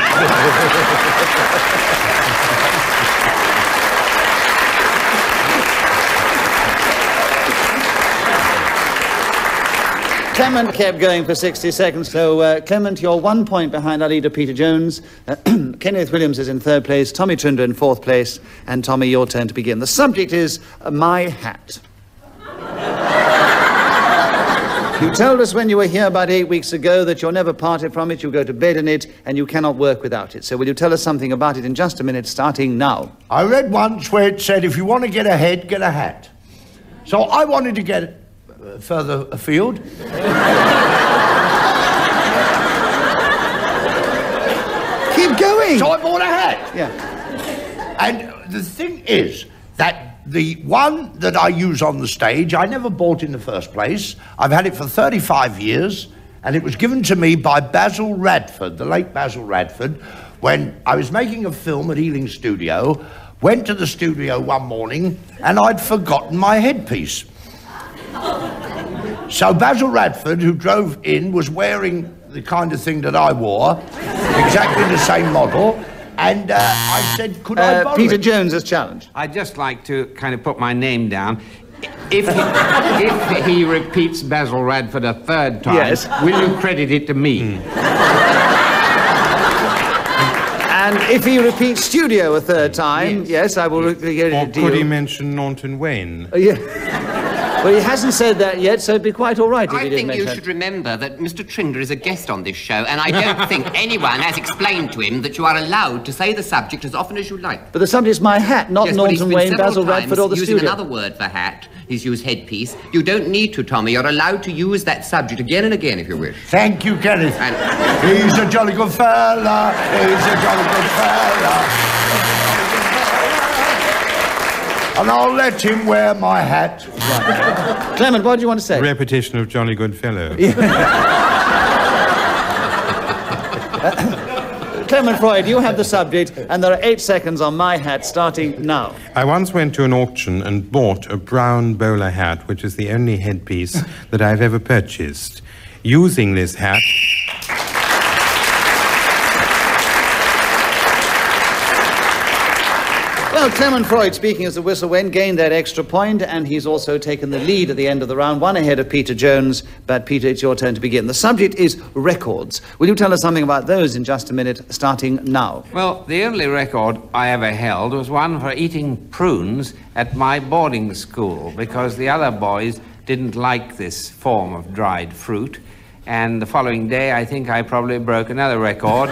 Speaker 2: Clement kept going for sixty seconds, so uh, Clement, you're one point behind our leader, Peter Jones. Uh, Kenneth Williams is in third place, Tommy Trinder in fourth place, and Tommy, your turn to begin. The subject is uh, my hat. You told us when you were here about eight weeks ago that you'll never parted from it, you go to bed in it, and you cannot work without it. So will you tell us something about it in just a minute, starting now?
Speaker 9: I read once where it said, if you want to get ahead, get a hat. So I wanted to get uh, further afield.
Speaker 2: Keep going!
Speaker 9: So I bought a hat.
Speaker 2: Yeah.
Speaker 9: And the thing is that the one that I use on the stage, I never bought in the first place. I've had it for thirty-five years, and it was given to me by Basil Radford, the late Basil Radford, when I was making a film at Ealing Studio, went to the studio one morning, and I'd forgotten my headpiece. So Basil Radford, who drove in, was wearing the kind of thing that I wore, exactly the same model, and uh, I said, could I
Speaker 2: Uh,
Speaker 9: borrow
Speaker 2: Peter
Speaker 9: it?
Speaker 2: Jones has challenged.
Speaker 11: I'd just like to kind of put my name down. If he, if he repeats Basil Radford a third time,
Speaker 2: Yes.
Speaker 11: will you credit it to me?
Speaker 2: And if he repeats studio a third time, yes, yes I will re- get
Speaker 10: Or
Speaker 2: a deal.
Speaker 10: could he mention Naunton Wayne?
Speaker 2: Uh, yeah. Well, he hasn't said that yet, so it'd be quite all right if
Speaker 7: I
Speaker 2: he did
Speaker 7: think
Speaker 2: mention
Speaker 7: you
Speaker 2: it.
Speaker 7: should remember that Mister Trinder is a guest on this show, and I don't think anyone has explained to him that you are allowed to say the subject as often as you like.
Speaker 2: But the subject is my hat, not
Speaker 7: Yes, well, he's
Speaker 2: Naunton
Speaker 7: been
Speaker 2: Wayne,
Speaker 7: several
Speaker 2: Basil
Speaker 7: times
Speaker 2: Radford or the
Speaker 7: using
Speaker 2: studio.
Speaker 7: another word for hat. He's used headpiece. You don't need to, Tommy. You're allowed to use that subject again and again if you wish.
Speaker 9: Thank you, Kenneth.
Speaker 7: And
Speaker 9: he's a jolly good fella. He's a jolly good fella. And I'll let him wear my hat.
Speaker 2: Right. Clement, what do you want to say?
Speaker 10: Repetition of Jolly Good Fellow.
Speaker 2: Clement Freud, you have the subject, and there are eight seconds on my hat starting now.
Speaker 10: I once went to an auction and bought a brown bowler hat, which is the only headpiece that I've ever purchased. Using this hat...
Speaker 2: Well, Clement Freud, speaking as the whistle went, gained that extra point, and he's also taken the lead at the end of the round, one ahead of Peter Jones. But Peter, it's your turn to begin. The subject is records. Will you tell us something about those in just a minute, starting now?
Speaker 11: Well, the only record I ever held was one for eating prunes at my boarding school, because the other boys didn't like this form of dried fruit. And the following day, I think I probably broke another record.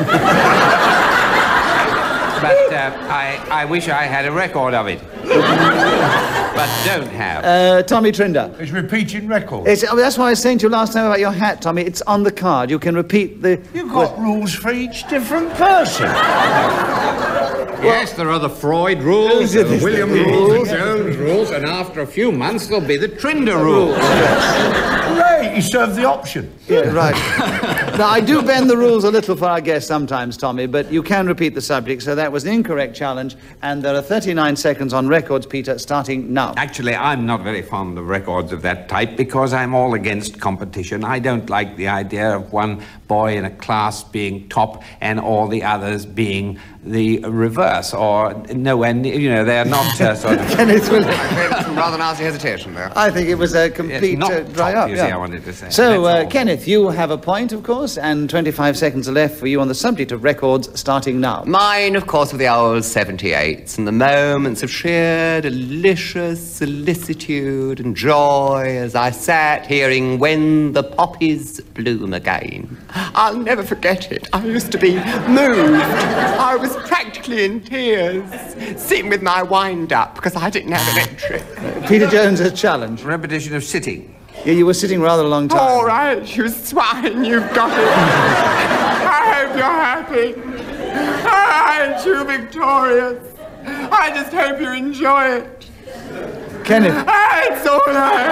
Speaker 11: But uh, I, I wish I had a record of it. But don't have.
Speaker 2: Uh, Tommy Trinder.
Speaker 9: It's repeating records.
Speaker 2: It's, oh, that's why I was saying to you last time about your hat, Tommy. It's on the card. You can repeat the...
Speaker 9: You've got rules for each different person.
Speaker 11: Yes, there are the Freud rules, the William rules, the Jones rules, and after a few months there'll be the Trinder rules.
Speaker 9: Hooray, you serve the option.
Speaker 2: Yeah, right. Now, I do bend the rules a little for our guests sometimes, Tommy, but you can repeat the subject, so that was an incorrect challenge, and there are thirty-nine seconds on records, Peter, starting now.
Speaker 11: Actually, I'm not very fond of records of that type because I'm all against competition. I don't like the idea of one boy in a class being top and all the others being the reverse, or nowhere near, you know, they're not uh, sort of...
Speaker 2: Kenneth Williams.
Speaker 6: Rather nasty hesitation there.
Speaker 2: I think it was a complete
Speaker 11: Yes, not
Speaker 2: uh, dry
Speaker 11: top,
Speaker 2: up.
Speaker 11: you
Speaker 2: yeah.
Speaker 11: see, I wanted to say.
Speaker 2: So,
Speaker 11: That's
Speaker 2: uh,
Speaker 11: all.
Speaker 2: Kenneth, you have a point, of course. yours, and twenty-five seconds are left for you on the subject of records, starting now.
Speaker 6: Mine, of course, were the old seventy-eights, and the moments of sheer delicious solicitude and joy as I sat hearing When the Poppies Bloom Again. I'll never forget it. I used to be moved. I was practically in tears, sitting with my wind up because I didn't have electric.
Speaker 2: Peter Jones, a challenge.
Speaker 11: Repetition of sitting.
Speaker 2: Yeah, you were sitting rather a long time.
Speaker 6: All right, you swine, you've got it. I hope you're happy. Aren't you victorious? I just hope you enjoy it.
Speaker 2: Kenneth.
Speaker 6: That's all I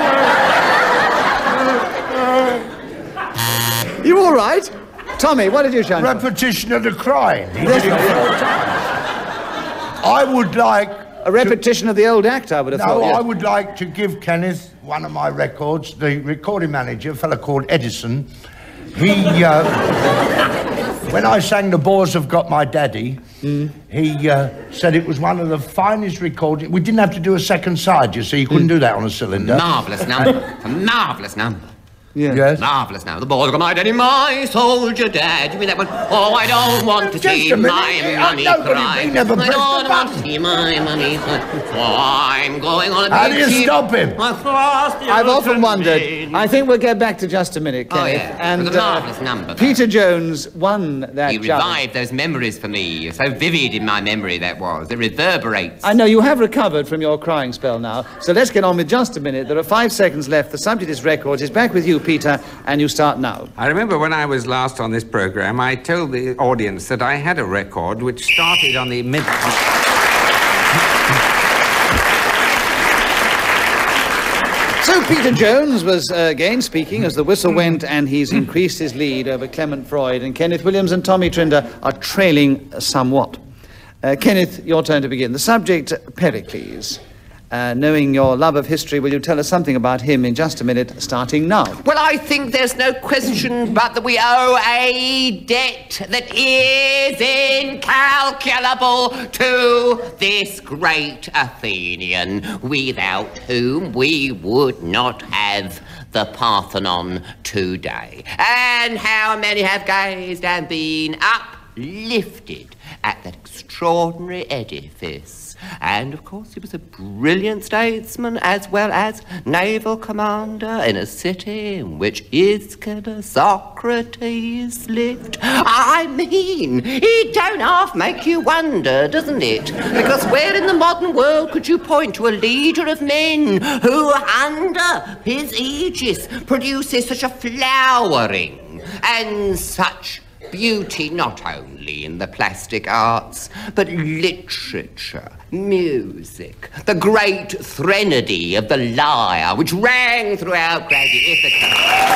Speaker 2: You all right? Tommy, what did you challenge?
Speaker 9: Repetition of the crying. He did it four times. I would like...
Speaker 2: A repetition to... of the old act, I would have
Speaker 9: no,
Speaker 2: thought.
Speaker 9: No,
Speaker 2: yes.
Speaker 9: I would like to give Kenneth one of my records. The recording manager, a fella called Edison, he... Uh, when I sang The Boers Have Got My Daddy, mm. he uh, said it was one of the finest recordings. We didn't have to do a second side, you see. You couldn't mm. do that on a cylinder.
Speaker 7: Marvellous number. A marvellous number.
Speaker 2: Yeah.
Speaker 9: Yes.
Speaker 7: Marvellous now. The boys got my daddy, my soldier dad. You mean that one? Oh, I don't want to
Speaker 9: Just
Speaker 7: see my money cry.
Speaker 9: Never
Speaker 7: I don't want to see my money cry. Oh, I'm going on a
Speaker 9: How do you stop him?
Speaker 2: I've often wondered. I think we'll get back to just a minute, Kenneth.
Speaker 7: Oh, yeah.
Speaker 2: And,
Speaker 7: it was a marvellous uh, number.
Speaker 2: Peter Jones won that
Speaker 7: He
Speaker 2: challenge.
Speaker 7: revived those memories for me. So vivid in my memory that was. It reverberates.
Speaker 2: I know you have recovered from your crying spell now. So let's get on with just a minute. There are five seconds left. The subject is records. It's back with you, Peter, and you start now.
Speaker 11: I remember when I was last on this programme, I told the audience that I had a record which started on the mid...
Speaker 2: So Peter Jones was uh, again speaking as the whistle went, and he's increased his lead over Clement Freud, and Kenneth Williams and Tommy Trinder are trailing somewhat. Uh, Kenneth, your turn to begin. The subject, Pericles. Uh, knowing your love of history, will you tell us something about him in just a minute, starting now?
Speaker 7: Well, I think there's no question but that we owe a debt that is incalculable to this great Athenian, without whom we would not have the Parthenon today. And how many have gazed and been uplifted at that extraordinary edifice. And, of course, he was a brilliant statesman as well as naval commander in a city in which Ischylus, Socrates lived. I mean, it don't half make you wonder, doesn't it? Because where in the modern world could you point to a leader of men who, under his aegis, produces such a flowering and such beauty, not only in the plastic arts, but literature, music, the great threnody of the lyre, which rang throughout Graffiti Ithaca.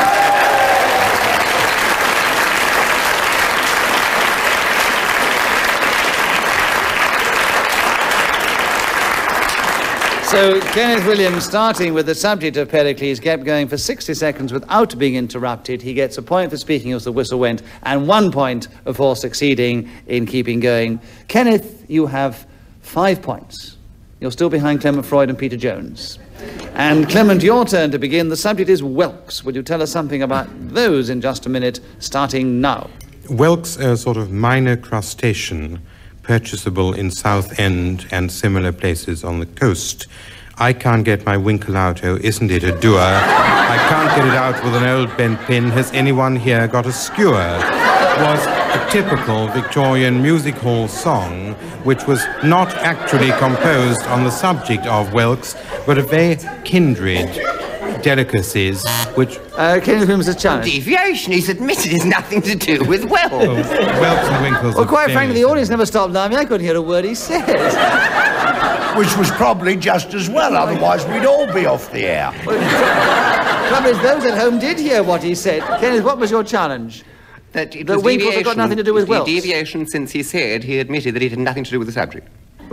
Speaker 2: So Kenneth Williams, starting with the subject of Pericles, kept going for sixty seconds without being interrupted. He gets a point for speaking as the whistle went, and one point for succeeding in keeping going. Kenneth, you have five points. You're still behind Clement Freud and Peter Jones. And Clement, your turn to begin. The subject is whelks. Would you tell us something about those in just a minute, starting now?
Speaker 10: Whelks are a sort of minor crustacean, purchasable in Southend and similar places on the coast. I can't get my winkle out, oh, isn't it a doer? I can't get it out with an old bent pin. Has anyone here got a skewer? Was a typical Victorian music hall song, which was not actually composed on the subject of whelks, but of very kindred delicacies, which...
Speaker 2: Uh, Kenneth Williams has challenged.
Speaker 7: Deviation, he's admitted, has nothing to do with whelks.
Speaker 10: Oh, whelks and winkles.
Speaker 2: Well, quite frankly, the audience never stopped laughing. I couldn't hear a word he said.
Speaker 9: Which was probably just as well, otherwise we'd all be off the air.
Speaker 2: Well, the trouble is, those at home did hear what he said. Kenneth, what was your challenge?
Speaker 6: That it
Speaker 2: the winkles have got nothing to do with
Speaker 6: whelks.
Speaker 2: whelks.
Speaker 6: Deviation, since he said he admitted that it had nothing to do with the subject.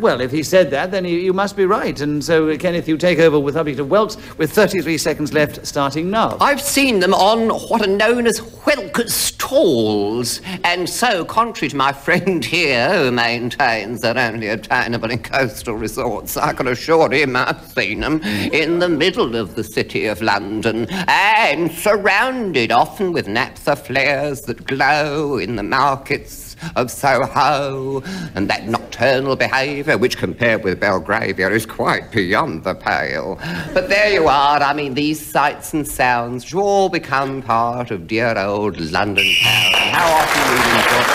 Speaker 2: well, if he said that, then you, you must be right. And so, uh, Kenneth, you take over with the subject of Whelks with thirty-three seconds left, starting now.
Speaker 7: I've seen them on what are known as Whelks stalls, and so, contrary to my friend here, who maintains they're only attainable in coastal resorts, I can assure him I've seen them in the middle of the city of London, and surrounded often with naphtha flares that glow in the markets of Soho, and that nocturnal behaviour, which compared with Belgravia is quite beyond the pale. But there you are. I mean, these sights and sounds should all become part of dear old London town. How often we enjoy.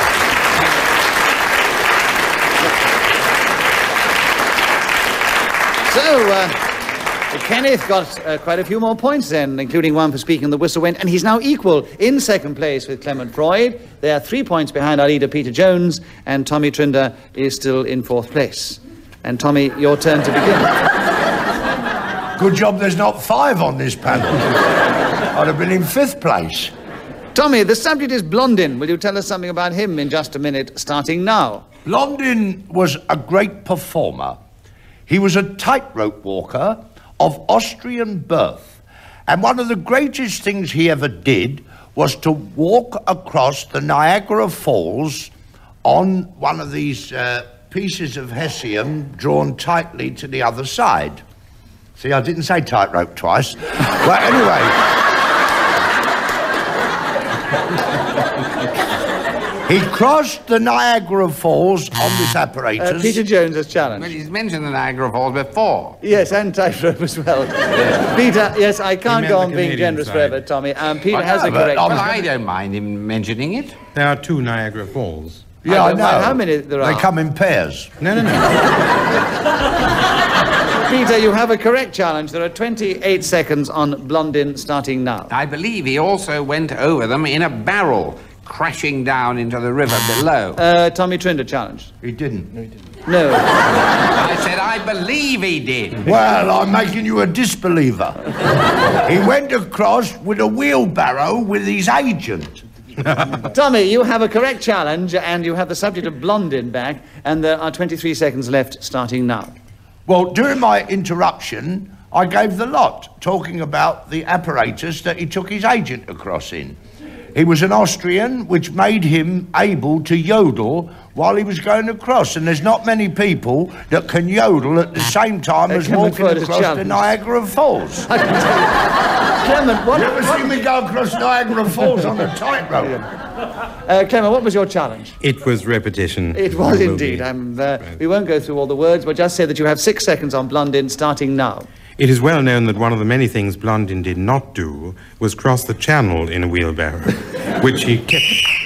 Speaker 2: So, uh, Kenneth got uh, quite a few more points then, including one for speaking the whistle went, and he's now equal in second place with Clement Freud. They are three points behind our leader, Peter Jones, and Tommy Trinder is still in fourth place. And Tommy, your turn to begin.
Speaker 9: Good job there's not five on this panel. I'd have been in fifth place.
Speaker 2: Tommy, the subject is Blondin. Will you tell us something about him in just a minute, starting now?
Speaker 9: Blondin was a great performer. He was a tightrope walker of Austrian birth, and one of the greatest things he ever did was to walk across the Niagara Falls on one of these uh, pieces of hessian drawn tightly to the other side. See, I didn't say tightrope twice. But anyway, he crossed the Niagara Falls on this apparatus.
Speaker 2: Uh, Peter Jones has challenged.
Speaker 11: Well, he's mentioned the Niagara Falls before.
Speaker 2: Yes, and tightrope as well. Peter, yes, I can't go on being generous
Speaker 10: side.
Speaker 2: forever, Tommy. Um, Peter
Speaker 11: Well,
Speaker 2: has
Speaker 11: no,
Speaker 2: a
Speaker 11: but-
Speaker 2: correct...
Speaker 11: Well, I don't mind him mentioning it.
Speaker 10: There are two Niagara Falls.
Speaker 9: Yeah, I
Speaker 2: don't
Speaker 9: know.
Speaker 2: mind how many there are.
Speaker 9: They come in pairs.
Speaker 10: No, no, no.
Speaker 2: Peter, you have a correct challenge. There are twenty-eight seconds on Blondin, starting now.
Speaker 11: I believe he also went over them in a barrel, crashing down into the river below.
Speaker 2: Uh, Tommy Trinder challenged.
Speaker 9: He didn't. No, he didn't.
Speaker 2: No.
Speaker 11: I said, I believe he did.
Speaker 9: Well, I'm making you a disbeliever. He went across with a wheelbarrow with his agent.
Speaker 2: Tommy, you have a correct challenge, and you have the subject of Blondin back, and there are twenty-three seconds left, starting now.
Speaker 9: Well, during my interruption, I gave the lot, talking about the apparatus that he took his agent across in. He was an Austrian, which made him able to yodel while he was going across, and there's not many people that can yodel at the same time as walking across the Niagara Falls.
Speaker 2: Clement, what...
Speaker 9: You ever seen me go across Niagara Falls on a tightrope?
Speaker 2: Uh, Clement, what was your challenge?
Speaker 10: It was repetition.
Speaker 2: It was
Speaker 10: Will
Speaker 2: indeed.
Speaker 10: be.
Speaker 2: Um, uh, we won't go through all the words, but just say that you have six seconds on Blondin, starting now.
Speaker 10: It is well known that one of the many things Blondin did not do was cross the channel in a wheelbarrow, which he kept...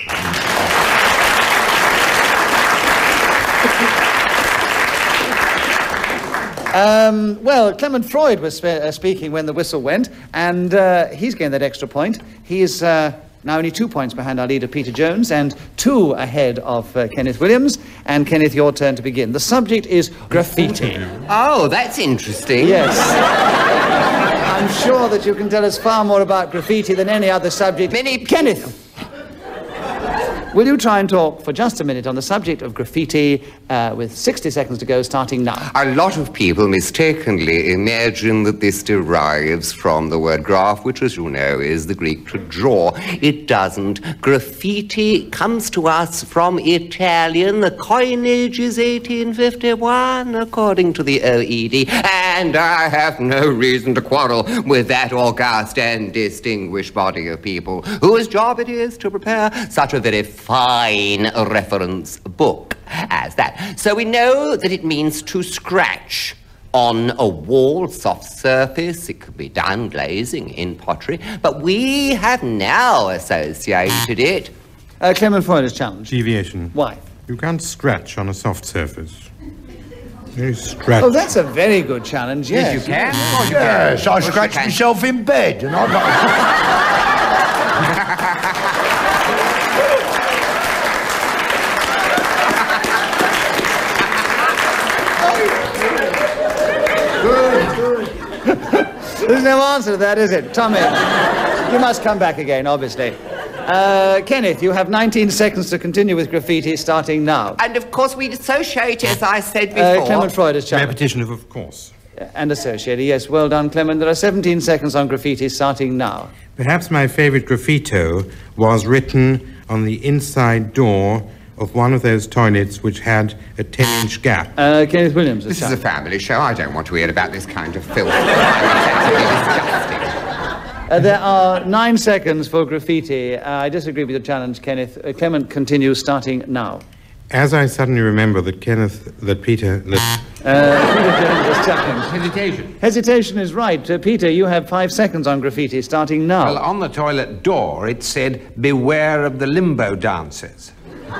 Speaker 2: Um, well, Clement Freud was spe uh, speaking when the whistle went, and uh, he's gained that extra point. He is uh, now only two points behind our leader, Peter Jones, and two ahead of uh, Kenneth Williams. And Kenneth, your turn to begin. The subject is graffiti.
Speaker 7: Oh, that's interesting.
Speaker 2: Yes. I'm sure that you can tell us far more about graffiti than any other subject.
Speaker 7: Many...
Speaker 2: Kenneth! Will you try and talk for just a minute on the subject of graffiti uh, with sixty seconds to go, starting now?
Speaker 6: A lot of people mistakenly imagine that this derives from the word graph, which, as you know, is the Greek to draw. It doesn't. Graffiti comes to us from Italian. The coinage is eighteen fifty-one, according to the O E D. And I have no reason to quarrel with that august and distinguished body of people whose job it is to prepare such a very fine reference book as that. So we know that it means to scratch on a wall, soft surface. It could be done glazing in pottery, but we have now associated it.
Speaker 2: Uh, Clement Freud is challenged.
Speaker 10: Deviation.
Speaker 2: Why?
Speaker 10: You can't scratch on a soft surface. You scratch.
Speaker 2: Oh, that's a very good challenge, yes.
Speaker 11: Yes, you can.
Speaker 9: Oh, yes, I scratched myself in bed, and I got...
Speaker 2: There's no answer to that, is it? Tommy, you must come back again, obviously. Uh, Kenneth, you have nineteen seconds to continue with graffiti, starting now.
Speaker 7: And of course we'd associate, as I said before.
Speaker 2: Uh, Clement Freud is challenged.
Speaker 10: Repetition of of course.
Speaker 2: And associated, yes. Well done, Clement. There are seventeen seconds on graffiti, starting now.
Speaker 10: Perhaps my favourite graffito was written on the inside door of one of those toilets which had a ten-inch gap.
Speaker 2: Uh, Kenneth Williams.
Speaker 7: This is a family show. I don't want to hear about this kind of filth. It's disgusting.
Speaker 2: Uh, there are nine seconds for graffiti. Uh, I disagree with your challenge, Kenneth. Uh, Clement continues, starting now.
Speaker 10: As I suddenly remember that Kenneth, that Peter, that...
Speaker 2: Uh, Peter Jones is challenged.
Speaker 11: Hesitation.
Speaker 2: Hesitation is right. Uh, Peter, you have five seconds on graffiti, starting now.
Speaker 11: Well, on the toilet door, it said, beware of the limbo dancers.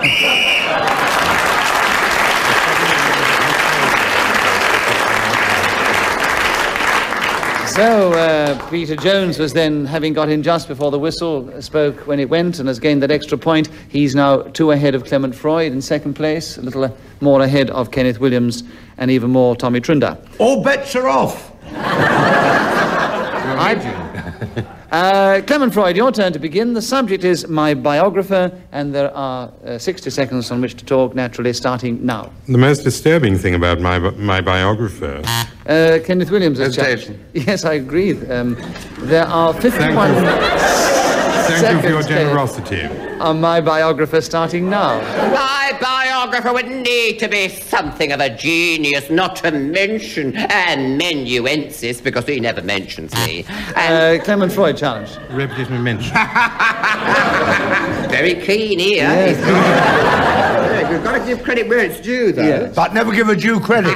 Speaker 2: So, uh, Peter Jones was then, having got in just before the whistle, spoke when it went and has gained that extra point. He's now two ahead of Clement Freud in second place, a little uh, more ahead of Kenneth Williams and even more Tommy Trinder.
Speaker 9: All bets are off.
Speaker 2: uh, Clement Freud, your turn to begin. The subject is my biographer, and there are uh, sixty seconds on which to talk, naturally, starting now.
Speaker 10: The most disturbing thing about my, my biographer...
Speaker 2: Uh, Kenneth Williams is
Speaker 6: Hesitation.
Speaker 2: Yes, I agree. Um, there are fifty-one
Speaker 10: Thank
Speaker 2: seconds,
Speaker 10: you for your
Speaker 2: Kenneth,
Speaker 10: generosity.
Speaker 2: on my biographer, starting now.
Speaker 7: My biographer would need to be something of a genius, not to mention amanuensis, because he never mentions me. And
Speaker 2: Uh, Clement Freud challenge.
Speaker 10: Repetition of mention.
Speaker 7: very keen here.
Speaker 2: Yes.
Speaker 7: Yeah, we've got to give credit where it's due, though.
Speaker 2: Yes.
Speaker 9: But never give a due credit.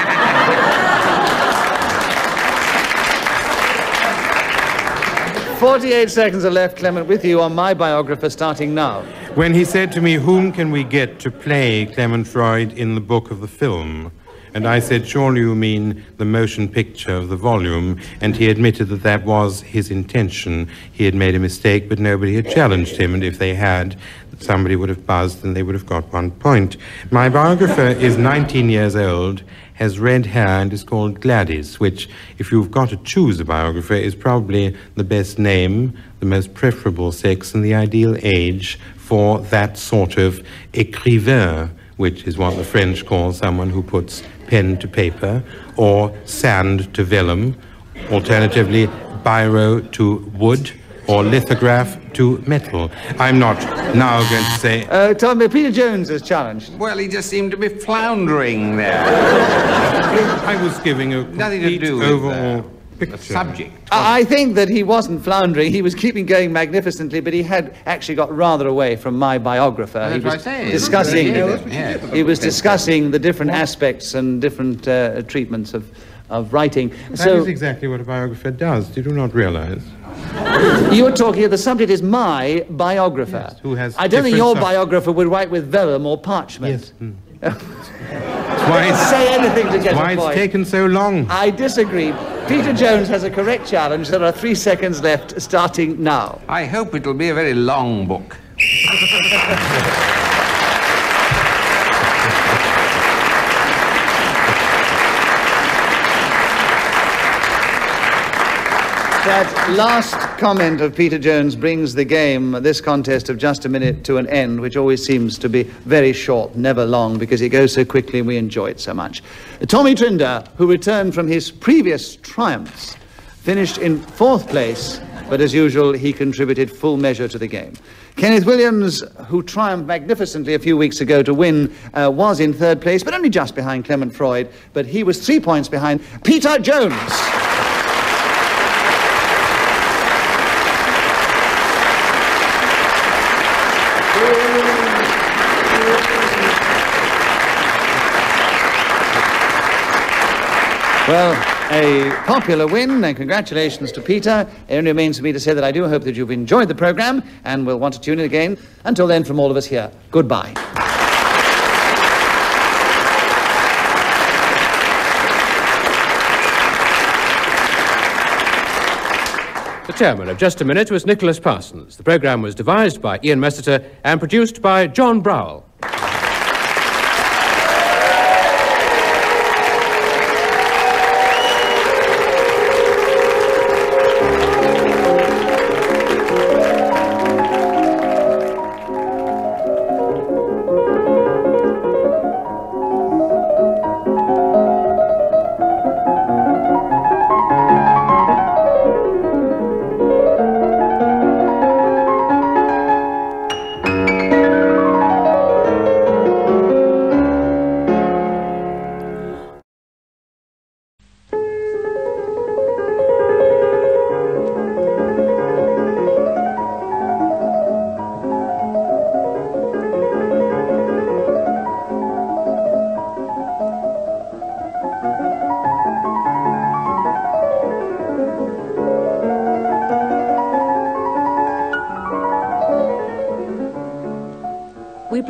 Speaker 2: forty-eight seconds are left, Clement, with you on my biographer, starting now.
Speaker 10: When he said to me, whom can we get to play Clement Freud in the book of the film? And I said, surely you mean the motion picture of the volume. And he admitted that that was his intention. He had made a mistake, but nobody had challenged him. And if they had, somebody would have buzzed and they would have got one point. My biographer is nineteen years old, has red hair, and is called Gladys, which, if you've got to choose a biographer, is probably the best name, the most preferable sex, and the ideal age for that sort of écrivain, which is what the French call someone who puts pen to paper, or sand to vellum, alternatively biro to wood, or lithograph to metal. I'm not now going to say...
Speaker 2: Uh, Tommy, Peter Jones is challenged.
Speaker 11: Well, he just seemed to be floundering there.
Speaker 10: I was giving a
Speaker 11: Nothing to
Speaker 10: complete
Speaker 11: do with
Speaker 10: overall
Speaker 11: the,
Speaker 10: picture.
Speaker 11: the subject.
Speaker 2: I I think that he wasn't floundering. He was keeping going magnificently, but he had actually got rather away from my biographer.
Speaker 11: That's
Speaker 2: he was
Speaker 11: what I say.
Speaker 2: discussing.
Speaker 11: Yeah.
Speaker 2: He was discussing the different aspects and different uh, treatments of, of writing.
Speaker 10: That
Speaker 2: so
Speaker 10: is exactly what a biographer does. Did you not realize?
Speaker 2: you're talking here. The subject is my biographer.
Speaker 10: Yes, who has
Speaker 2: I don't think your
Speaker 10: different sub-
Speaker 2: biographer would write with vellum or parchment.
Speaker 10: Yes. Mm. Why it's,
Speaker 2: Say anything to get
Speaker 10: why
Speaker 2: a
Speaker 10: it's
Speaker 2: point.
Speaker 10: taken so long?
Speaker 2: I disagree. Peter Jones has a correct challenge. There are three seconds left, starting now.
Speaker 11: I hope it'll be a very long book.
Speaker 2: That last comment of Peter Jones brings the game, this contest of Just a Minute, to an end, which always seems to be very short, never long, because it goes so quickly and we enjoy it so much. Tommy Trinder, who returned from his previous triumphs, finished in fourth place, but as usual, he contributed full measure to the game. Kenneth Williams, who triumphed magnificently a few weeks ago to win, uh, was in third place, but only just behind Clement Freud, but he was three points behind Peter Jones. Well, a popular win, and congratulations to Peter. It only remains for me to say that I do hope that you've enjoyed the programme, and will want to tune in again. Until then, from all of us here, goodbye.
Speaker 8: The chairman of Just a Minute was Nicholas Parsons. The programme was devised by Ian Messiter and produced by John Browell.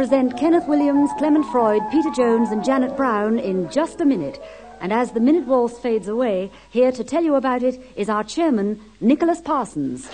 Speaker 12: present Kenneth Williams, Clement Freud, Peter Jones and Janet Brown in Just a Minute. And as the minute waltz fades away, here to tell you about it is our chairman, Nicholas Parsons.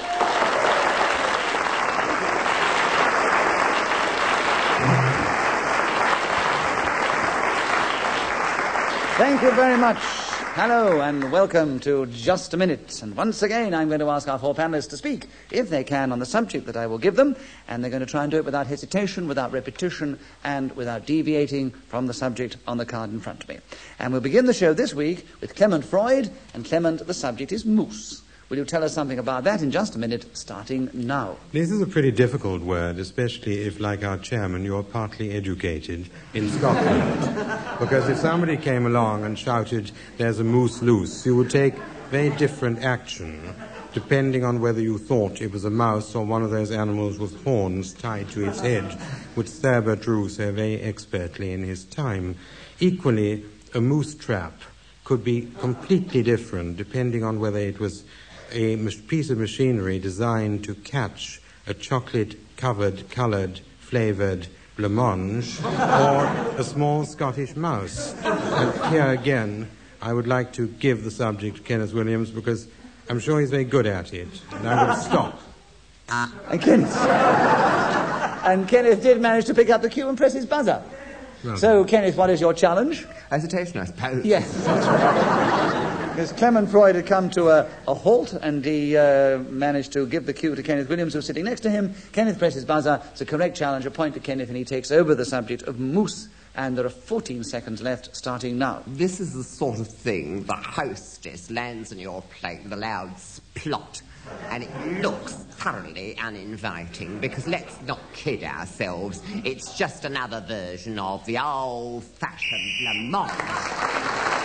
Speaker 2: Thank you very much. Hello and welcome to Just a Minute. And once again, I'm going to ask our four panelists to speak, if they can, on the subject that I will give them. And they're going to try and do it without hesitation, without repetition, and without deviating from the subject on the card in front of me. And we'll begin the show this week with Clement Freud. And Clement, the subject is moose. Will you tell us something about that in just a minute, starting now?
Speaker 10: This is a pretty difficult word, especially if, like our chairman, you're partly educated in Scotland. Because if somebody came along and shouted, "There's a moose loose," you would take very different action, depending on whether you thought it was a mouse or one of those animals with horns tied to its head, which Thurber drew so very expertly in his time. Equally, a moose trap could be completely different, depending on whether it was a piece of machinery designed to catch a chocolate-covered, coloured, flavoured blancmange or a small Scottish mouse. And here again, I would like to give the subject to Kenneth Williams because I'm sure he's very good at it. And I will stop.
Speaker 2: And Kenneth. and Kenneth did manage to pick up the cue and press his buzzer. Well, so, Kenneth, what is your challenge?
Speaker 6: Hesitation, I suppose.
Speaker 2: Yes, that's right. Because Clement Freud had come to a, a halt, and he uh, managed to give the cue to Kenneth Williams, who was sitting next to him. Kenneth presses buzzer. It's a correct challenge, a point to Kenneth, and he takes over the subject of moose. And there are fourteen seconds left, starting now.
Speaker 7: This is the sort of thing the hostess lands on your plate with a loud splot. And it looks thoroughly uninviting, because let's not kid ourselves. It's just another version of the old-fashioned blancmange.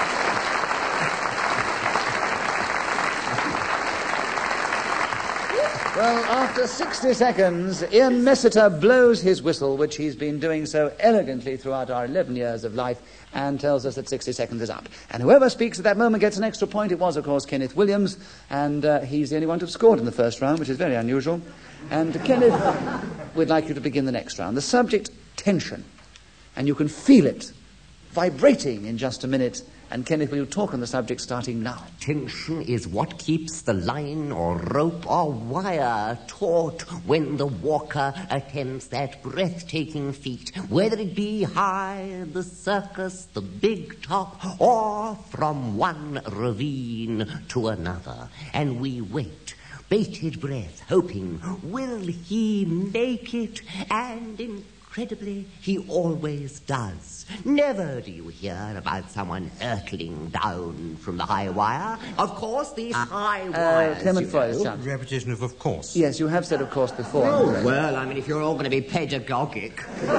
Speaker 2: Well, after sixty seconds, Ian Messiter blows his whistle, which he's been doing so elegantly throughout our eleven years of life, and tells us that sixty seconds is up. And whoever speaks at that moment gets an extra point. It was, of course, Kenneth Williams, and uh, he's the only one to have scored in the first round, which is very unusual. And Kenneth, we'd like you to begin the next round. The subject, tension. And you can feel it vibrating in just a minute. And Kenneth, will you talk on the subject starting now?
Speaker 7: Tension is what keeps the line or rope or wire taut when the walker attempts that breathtaking feat, whether it be high, the circus, the big top, or from one ravine to another. And we wait, bated breath, hoping, will he make it? And in Incredibly, he always does. Never do you hear about someone hurtling down from the high wire. Of course, these uh, high wires...
Speaker 2: Uh, Clement Freud.
Speaker 10: Repetition of of course.
Speaker 2: Yes, you have said of course before.
Speaker 7: Oh, well, I mean, if you're all going to be pedagogic...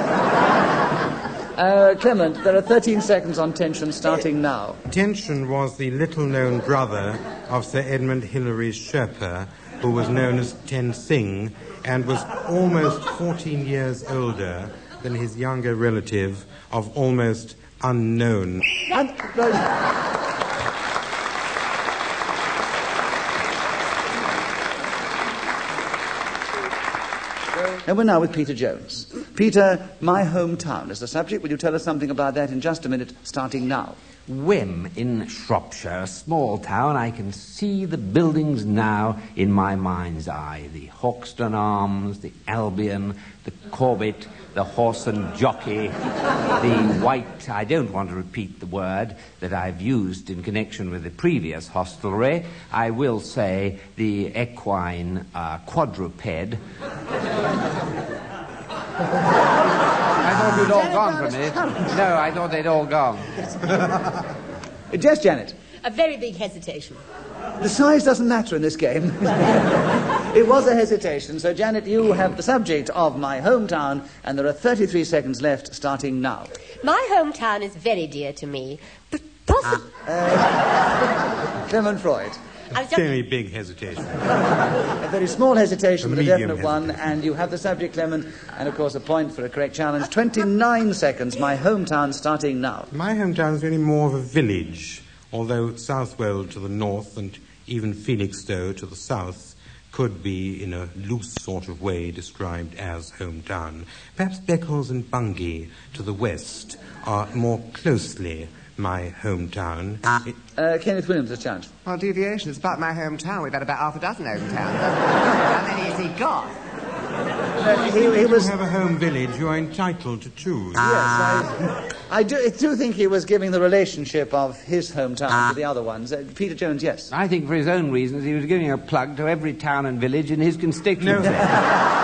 Speaker 2: uh, Clement, there are thirteen seconds on tension starting now.
Speaker 10: Tension was the little-known brother of Sir Edmund Hilary's Sherpa, who was known as Ten Sing, and was almost fourteen years older than his younger relative of almost unknown.
Speaker 2: And, no. And we're now with Peter Jones. Peter, my hometown is the subject. Will you tell us something about that in just a minute, starting now?
Speaker 11: Wem in Shropshire, a small town. I can see the buildings now in my mind's eye. The Hawkston Arms, the Albion, the Corbett, the Horse and Jockey, the white, I don't want to repeat the word that I've used in connection with the previous hostelry. I will say the equine uh, quadruped. I thought you'd all gone for a minute. No, I thought they'd all gone.
Speaker 2: Yes, Janet?
Speaker 13: A very big hesitation.
Speaker 2: The size doesn't matter in this game. It was a hesitation. So, Janet, you have the subject of my hometown, and there are thirty-three seconds left, starting now.
Speaker 13: My hometown is very dear to me, but possibly...
Speaker 2: Uh, Clement Freud.
Speaker 10: A very big hesitation.
Speaker 2: A very small hesitation,
Speaker 10: a
Speaker 2: but a definite
Speaker 10: hesitation.
Speaker 2: one. And you have the subject, Clement, and, of course, a point for a correct challenge. twenty-nine seconds, my hometown, starting now.
Speaker 10: My hometown is really more of a village, although Southwold to the north and even Felixstowe to the south could be, in a loose sort of way, described as hometown. Perhaps Beccles and Bungay to the west are more closely my hometown. It,
Speaker 2: Uh, Kenneth Williams, a challenge.
Speaker 6: Well, deviation is about my hometown. We've had about half a dozen hometowns. How many has he got?
Speaker 2: Uh, he, he
Speaker 10: if
Speaker 2: was...
Speaker 10: you have a home village, you are entitled to choose.
Speaker 2: Yes, I, I, do, I do think he was giving the relationship of his hometown to the other ones. Uh, Peter Jones, yes.
Speaker 11: I think for his own reasons he was giving a plug to every town and village in his constituency.
Speaker 10: No.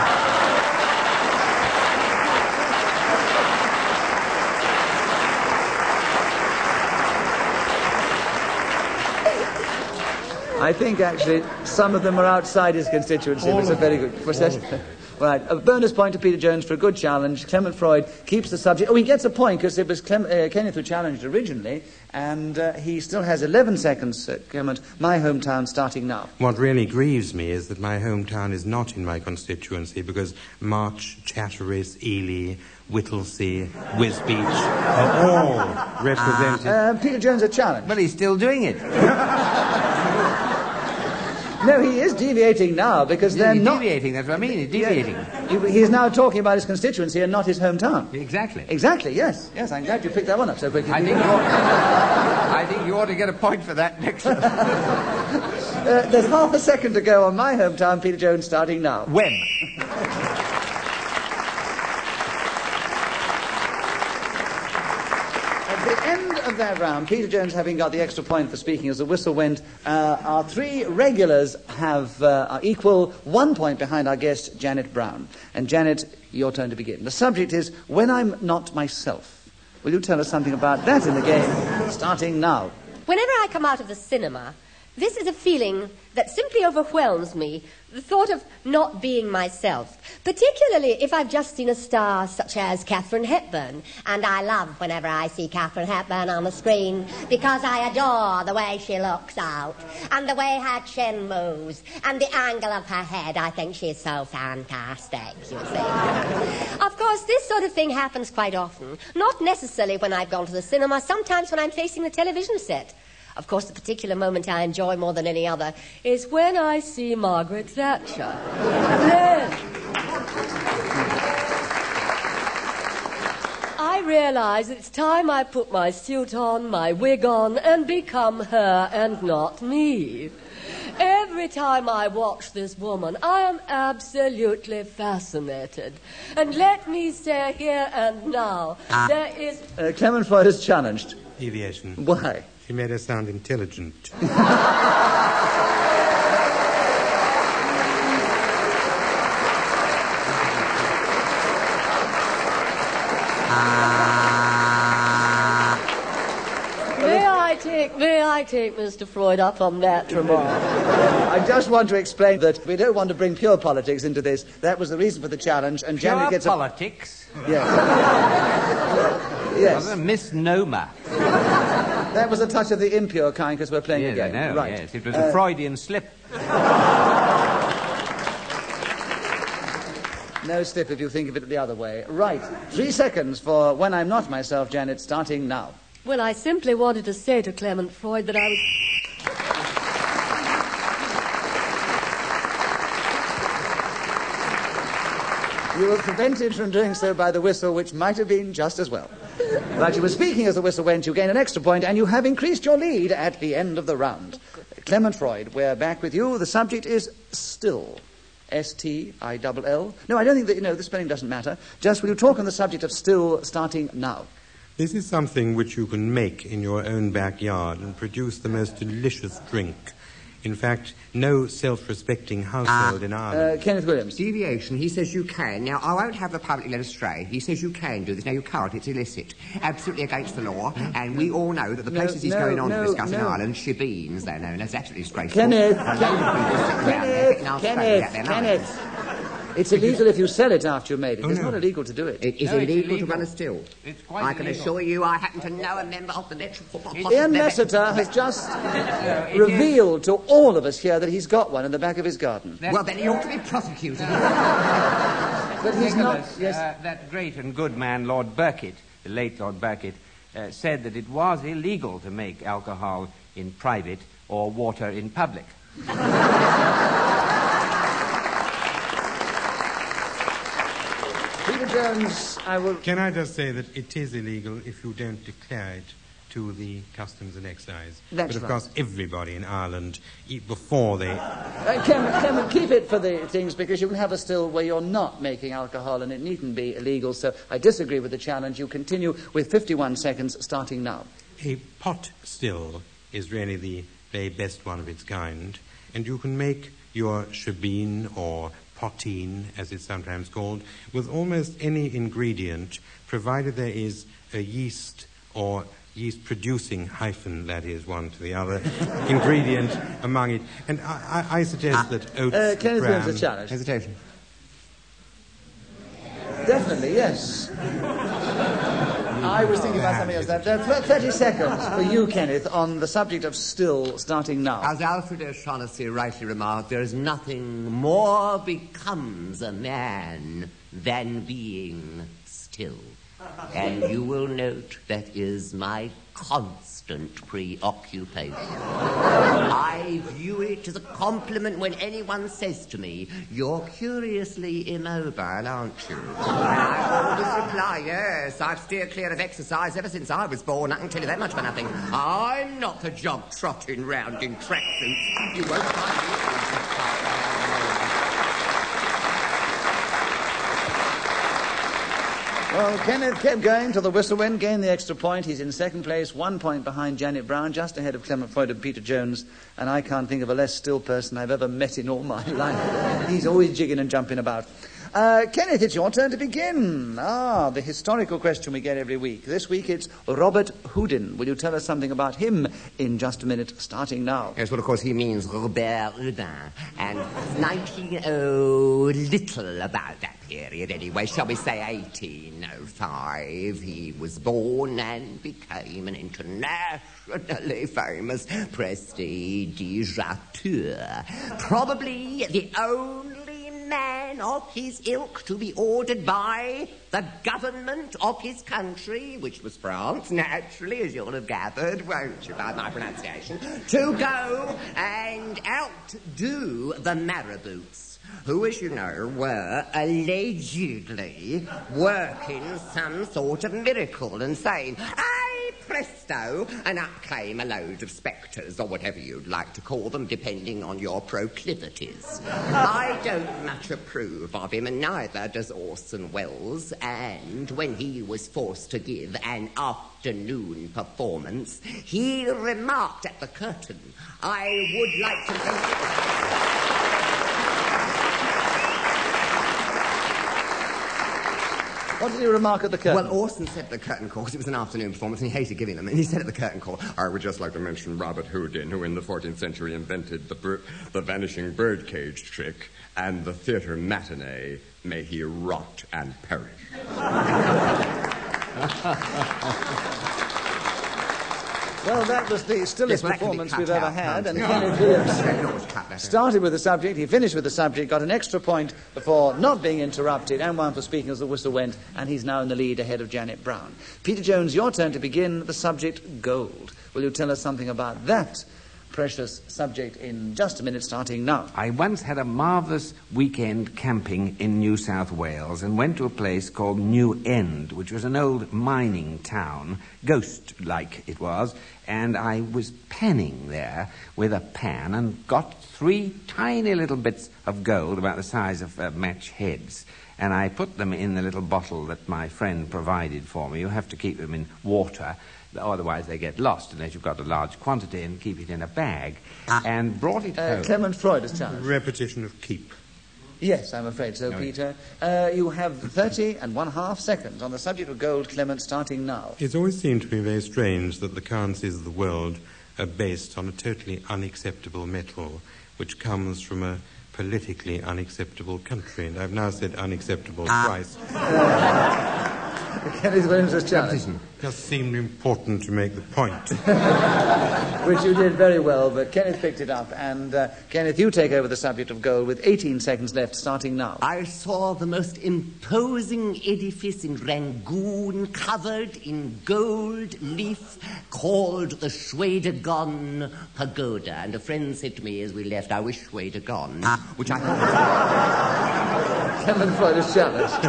Speaker 2: I think, actually, some of them are outside his constituency. It was a very good process. Right, a bonus point to Peter Jones for a good challenge. Clement Freud keeps the subject. Oh, he gets a point because it was Clem, uh, Kenneth who challenged originally, and uh, he still has eleven seconds, uh, Clement. My hometown starting now.
Speaker 10: What really grieves me is that my hometown is not in my constituency because March, Chatteris, Ely, Whittlesea, Wisbeach are all represented.
Speaker 2: Uh, Peter Jones, a challenge.
Speaker 11: But he's still doing it.
Speaker 2: No, he is deviating now because
Speaker 11: Yeah,
Speaker 2: they're
Speaker 11: he's
Speaker 2: not...
Speaker 11: deviating, that's what I mean, he's deviating.
Speaker 2: Yeah. He- He's now talking about his constituency and not his hometown.
Speaker 11: Exactly.
Speaker 2: Exactly, yes. Yes, I'm glad you picked that one up so quickly.
Speaker 11: I think you ought, I think you ought to get a point for that next time.
Speaker 2: Uh, there's half a second to go on my hometown, Peter Jones, starting now.
Speaker 11: When?
Speaker 2: At the end of that round, Peter Jones having got the extra point for speaking as the whistle went, uh, our three regulars have uh, are equal, one point behind our guest, Janet Brown. And Janet, your turn to begin. The subject is When I'm Not Myself. Will you tell us something about that in the game, starting now?
Speaker 13: Whenever I come out of the cinema, this is a feeling that simply overwhelms me, the thought of not being myself, particularly if I've just seen a star such as Katharine Hepburn, and I love whenever I see Katharine Hepburn on the screen because I adore the way she looks out, and the way her chin moves, and the angle of her head. I think she's so fantastic, you see. Of course, this sort of thing happens quite often, not necessarily when I've gone to the cinema, sometimes when I'm facing the television set. Of course, the particular moment I enjoy more than any other is when I see Margaret Thatcher. Then I realise it's time I put my suit on, my wig on, and become her and not me. Every time I watch this woman, I am absolutely fascinated. And let me say here and now, there is...
Speaker 2: Uh, Clement Freud is challenged.
Speaker 10: Deviation.
Speaker 2: Why?
Speaker 10: She made her sound intelligent.
Speaker 13: May I take, may I take Mister Freud up on that remark?
Speaker 2: I just want to explain that we don't want to bring pure politics into this. That was the reason for the challenge, and Janet
Speaker 11: Pure
Speaker 2: gets
Speaker 11: politics?
Speaker 2: a... Yes. Yes.
Speaker 11: It was a misnomer.
Speaker 2: That was a touch of the impure kind because we're playing
Speaker 11: Yes,
Speaker 2: a game.
Speaker 11: I know,
Speaker 2: Right.
Speaker 11: yes. It was
Speaker 2: Uh,
Speaker 11: a Freudian slip.
Speaker 2: No slip if you think of it the other way. Right. Three seconds for When I'm Not Myself, Janet, starting now.
Speaker 13: Well, I simply wanted to say to Clement Freud that I was...
Speaker 2: You were prevented from doing so by the whistle, which might have been just as well. Right, you were speaking as the whistle went, you gain an extra point, and you have increased your lead at the end of the round. Clement Freud, we're back with you. The subject is still. S T I L L. No, I don't think that, you know, the spelling doesn't matter. Just will you talk on the subject of still starting now?
Speaker 10: This is something which you can make in your own backyard and produce the most delicious drink. In fact, no self-respecting household in Ireland...
Speaker 2: Uh, Kenneth Williams.
Speaker 7: Deviation, he says you can. Now, I won't have the public led astray. He says you can do this. Now, you can't. It's illicit. Absolutely against the law. And we all know that the
Speaker 2: No,
Speaker 7: places he's
Speaker 2: no,
Speaker 7: going on
Speaker 2: no,
Speaker 7: to discuss in
Speaker 2: no.
Speaker 7: Ireland, shebeens, they're known as absolutely disgraceful.
Speaker 2: Kenneth,
Speaker 7: A load of people sitting around there getting our
Speaker 2: Kenneth,
Speaker 7: phones out their
Speaker 2: Kenneth,
Speaker 7: nose.
Speaker 2: It's illegal if you sell it after you've made it.
Speaker 10: Oh,
Speaker 2: It's
Speaker 10: no.
Speaker 2: not illegal to do it.
Speaker 7: It is
Speaker 11: No, it's
Speaker 7: illegal,
Speaker 11: illegal.
Speaker 7: to run a still.
Speaker 11: It's quite
Speaker 7: I can
Speaker 11: illegal.
Speaker 7: assure you I happen to know a member of the Metropolitan...
Speaker 2: Ian Messiter has just revealed to all of us here that he's got one in the back of his garden.
Speaker 7: Well, then he ought to be prosecuted.
Speaker 2: But he's not...
Speaker 11: Nicholas,
Speaker 2: Yes.
Speaker 11: uh, that great and good man, Lord Burkitt, the late Lord Burkitt, uh, said that it was illegal to make alcohol in private or water in public.
Speaker 2: Jones, I will...
Speaker 10: Can I just say that it is illegal if you don't declare it to the Customs and Excise.
Speaker 2: That's
Speaker 10: but of
Speaker 2: right.
Speaker 10: course, everybody in Ireland, eat before they...
Speaker 14: Uh, Clement, Clement, keep it for the things, because you can have a still where you're not making alcohol and it needn't be illegal. So I disagree with the challenge. You continue with fifty-one seconds starting now.
Speaker 10: A pot still is really the very best one of its kind, and you can make your shebeen or poteen, as it's sometimes called, with almost any ingredient, provided there is a yeast or yeast-producing hyphen, that is, one to the other, ingredient among it. And I, I, I suggest ah. that oats,
Speaker 14: uh, Kenneth
Speaker 10: bran...
Speaker 14: wins the challenge.
Speaker 2: Hesitation.
Speaker 14: Definitely, yes. I was thinking about something else. That, that, thirty seconds for you, Kenneth, on the subject of still, starting now.
Speaker 7: As Alfred O'Shaughnessy rightly remarked, there is nothing more becomes a man than being still. And you will note that is my constant preoccupation. I view it as a compliment when anyone says to me, "You're curiously immobile, aren't you?" And I always reply, "Yes, I've steered clear of exercise ever since I was born. I can tell you that much for nothing. I'm not the jog trotting round in tracksuits. You won't find me."
Speaker 14: Well, Kenneth kept going till the whistle went, gained the extra point. He's in second place, one point behind Janet Brown, just ahead of Clement Freud and Peter Jones, and I can't think of a less still person I've ever met in all my life. He's always jigging and jumping about. Uh, Kenneth, it's your turn to begin. Ah, the historical question we get every week. This week it's Robert-Houdin. Will you tell us something about him in just a minute, starting now?
Speaker 7: Yes, well, of course, he means Robert-Houdin. And nineteen oh little about that period, anyway. Shall we say eighteen oh five? He was born and became an internationally famous prestidigitateur. Probably the only man of his ilk to be ordered by the government of his country, which was France, naturally, as you'll have gathered, won't you, by my pronunciation, to go and outdo the marabouts, who, as you know, were allegedly working some sort of miracle and saying, "Ay, presto," and up came a load of spectres, or whatever you'd like to call them, depending on your proclivities. I don't much approve of him, and neither does Orson Welles, and when he was forced to give an afternoon performance, he remarked at the curtain, "I would like to think..."
Speaker 14: What did he remark at the curtain?
Speaker 7: Well, Orson said at the curtain call, because it was an afternoon performance, and he hated giving them, and he said at the curtain call, "I would just like to mention Robert-Houdin, who in the fourteenth century invented the, bir- the vanishing birdcage trick and the theatre matinee. May he rot and perish."
Speaker 14: Well, that was the stillest
Speaker 7: Yes, well,
Speaker 14: performance we've
Speaker 7: out,
Speaker 14: ever had, and
Speaker 7: no.
Speaker 14: Kenneth Williams started with the subject, he finished with the subject, got an extra point for not being interrupted, and one for speaking as the whistle went, and he's now in the lead ahead of Janet Brown. Peter Jones, your turn to begin. The subject, gold. Will you tell us something about that precious subject in just a minute, starting now?
Speaker 11: I once had a marvellous weekend camping in New South Wales and went to a place called New End, which was an old mining town, ghost-like it was, and I was panning there with a pan and got three tiny little bits of gold about the size of uh, match heads. And I put them in the little bottle that my friend provided for me. You have to keep them in water, otherwise they get lost unless you've got a large quantity, and keep it in a bag, ah. and brought it
Speaker 14: uh,
Speaker 11: home.
Speaker 14: Clement Freud has challenged.
Speaker 10: Repetition of keep.
Speaker 14: Yes, I'm afraid so, no, Peter. Uh, you have thirty and one half seconds on the subject of gold, Clement, starting now.
Speaker 10: It's always seemed to me very strange that the currencies of the world are based on a totally unacceptable metal, which comes from a politically unacceptable country, and I've now said unacceptable ah. twice.
Speaker 14: Kenneth Williams' challenge.
Speaker 10: Just seemed important to make the point.
Speaker 14: Which you did very well, but Kenneth picked it up. And, uh, Kenneth, you take over the subject of gold with eighteen seconds left, starting now.
Speaker 7: I saw the most imposing edifice in Rangoon covered in gold leaf called the Shwedagon Pagoda. And a friend said to me as we left, I wish Shweda had gone, which I thought...
Speaker 14: Clement Freud is challenged.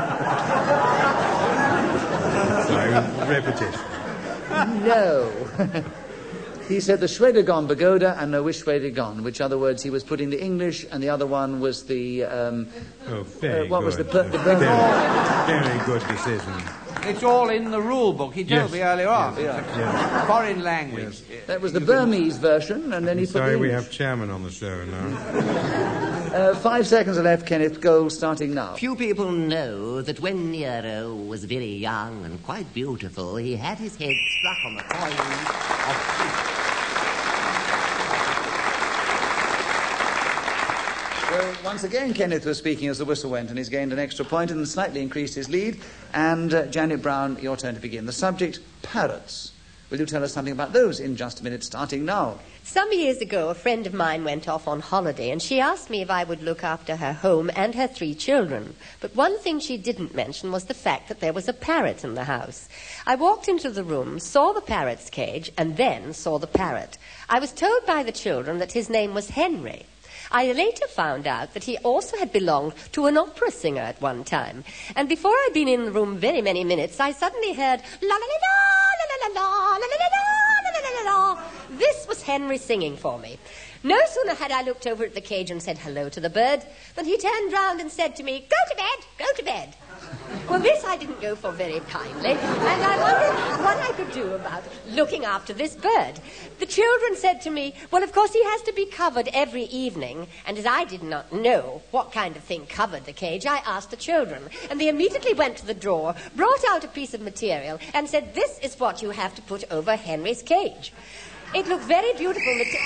Speaker 10: Sorry, repetition.
Speaker 14: No. He said the Shwedagon Pagoda and no wish Shwedagon, which other words he was putting the English, and the other one was the... Um,
Speaker 10: oh, very
Speaker 14: uh, what
Speaker 10: good.
Speaker 14: was the... Per- the
Speaker 10: very, very good decision.
Speaker 11: It's all in the rule book. He told
Speaker 10: Yes.
Speaker 11: me earlier on.
Speaker 10: Yes. Yes.
Speaker 11: Foreign language.
Speaker 10: Yes.
Speaker 14: That was the Burmese version, and then he
Speaker 10: I'm
Speaker 14: put
Speaker 10: sorry,
Speaker 14: the
Speaker 10: we
Speaker 14: English.
Speaker 10: have chairman on the show now.
Speaker 14: Uh, five seconds are left, Kenneth. Gold starting now.
Speaker 7: Few people know that when Nero was very young and quite beautiful, he had his head struck on the coin of truth.
Speaker 14: Well, once again, Kenneth was speaking as the whistle went, and he's gained an extra point and slightly increased his lead. And uh, Janet Brown, your turn to begin. The subject, parrots. Will you tell us something about those in just a minute, starting now?
Speaker 13: Some years ago, a friend of mine went off on holiday, and she asked me if I would look after her home and her three children. But one thing she didn't mention was the fact that there was a parrot in the house. I walked into the room, saw the parrot's cage, and then saw the parrot. I was told by the children that his name was Henry. I later found out that he also had belonged to an opera singer at one time. And before I'd been in the room very many minutes, I suddenly heard la la la la la la la la la la la la la la. This was Henry singing for me. No sooner had I looked over at the cage and said hello to the bird than he turned round and said to me, "Go to bed, go to bed." Well, this I didn't go for very kindly, and I wondered what I could do about looking after this bird. The children said to me, well, of course he has to be covered every evening, and as I did not know what kind of thing covered the cage, I asked the children, and they immediately went to the drawer, brought out a piece of material, and said, this is what you have to put over Henry's cage. It looked very beautiful material.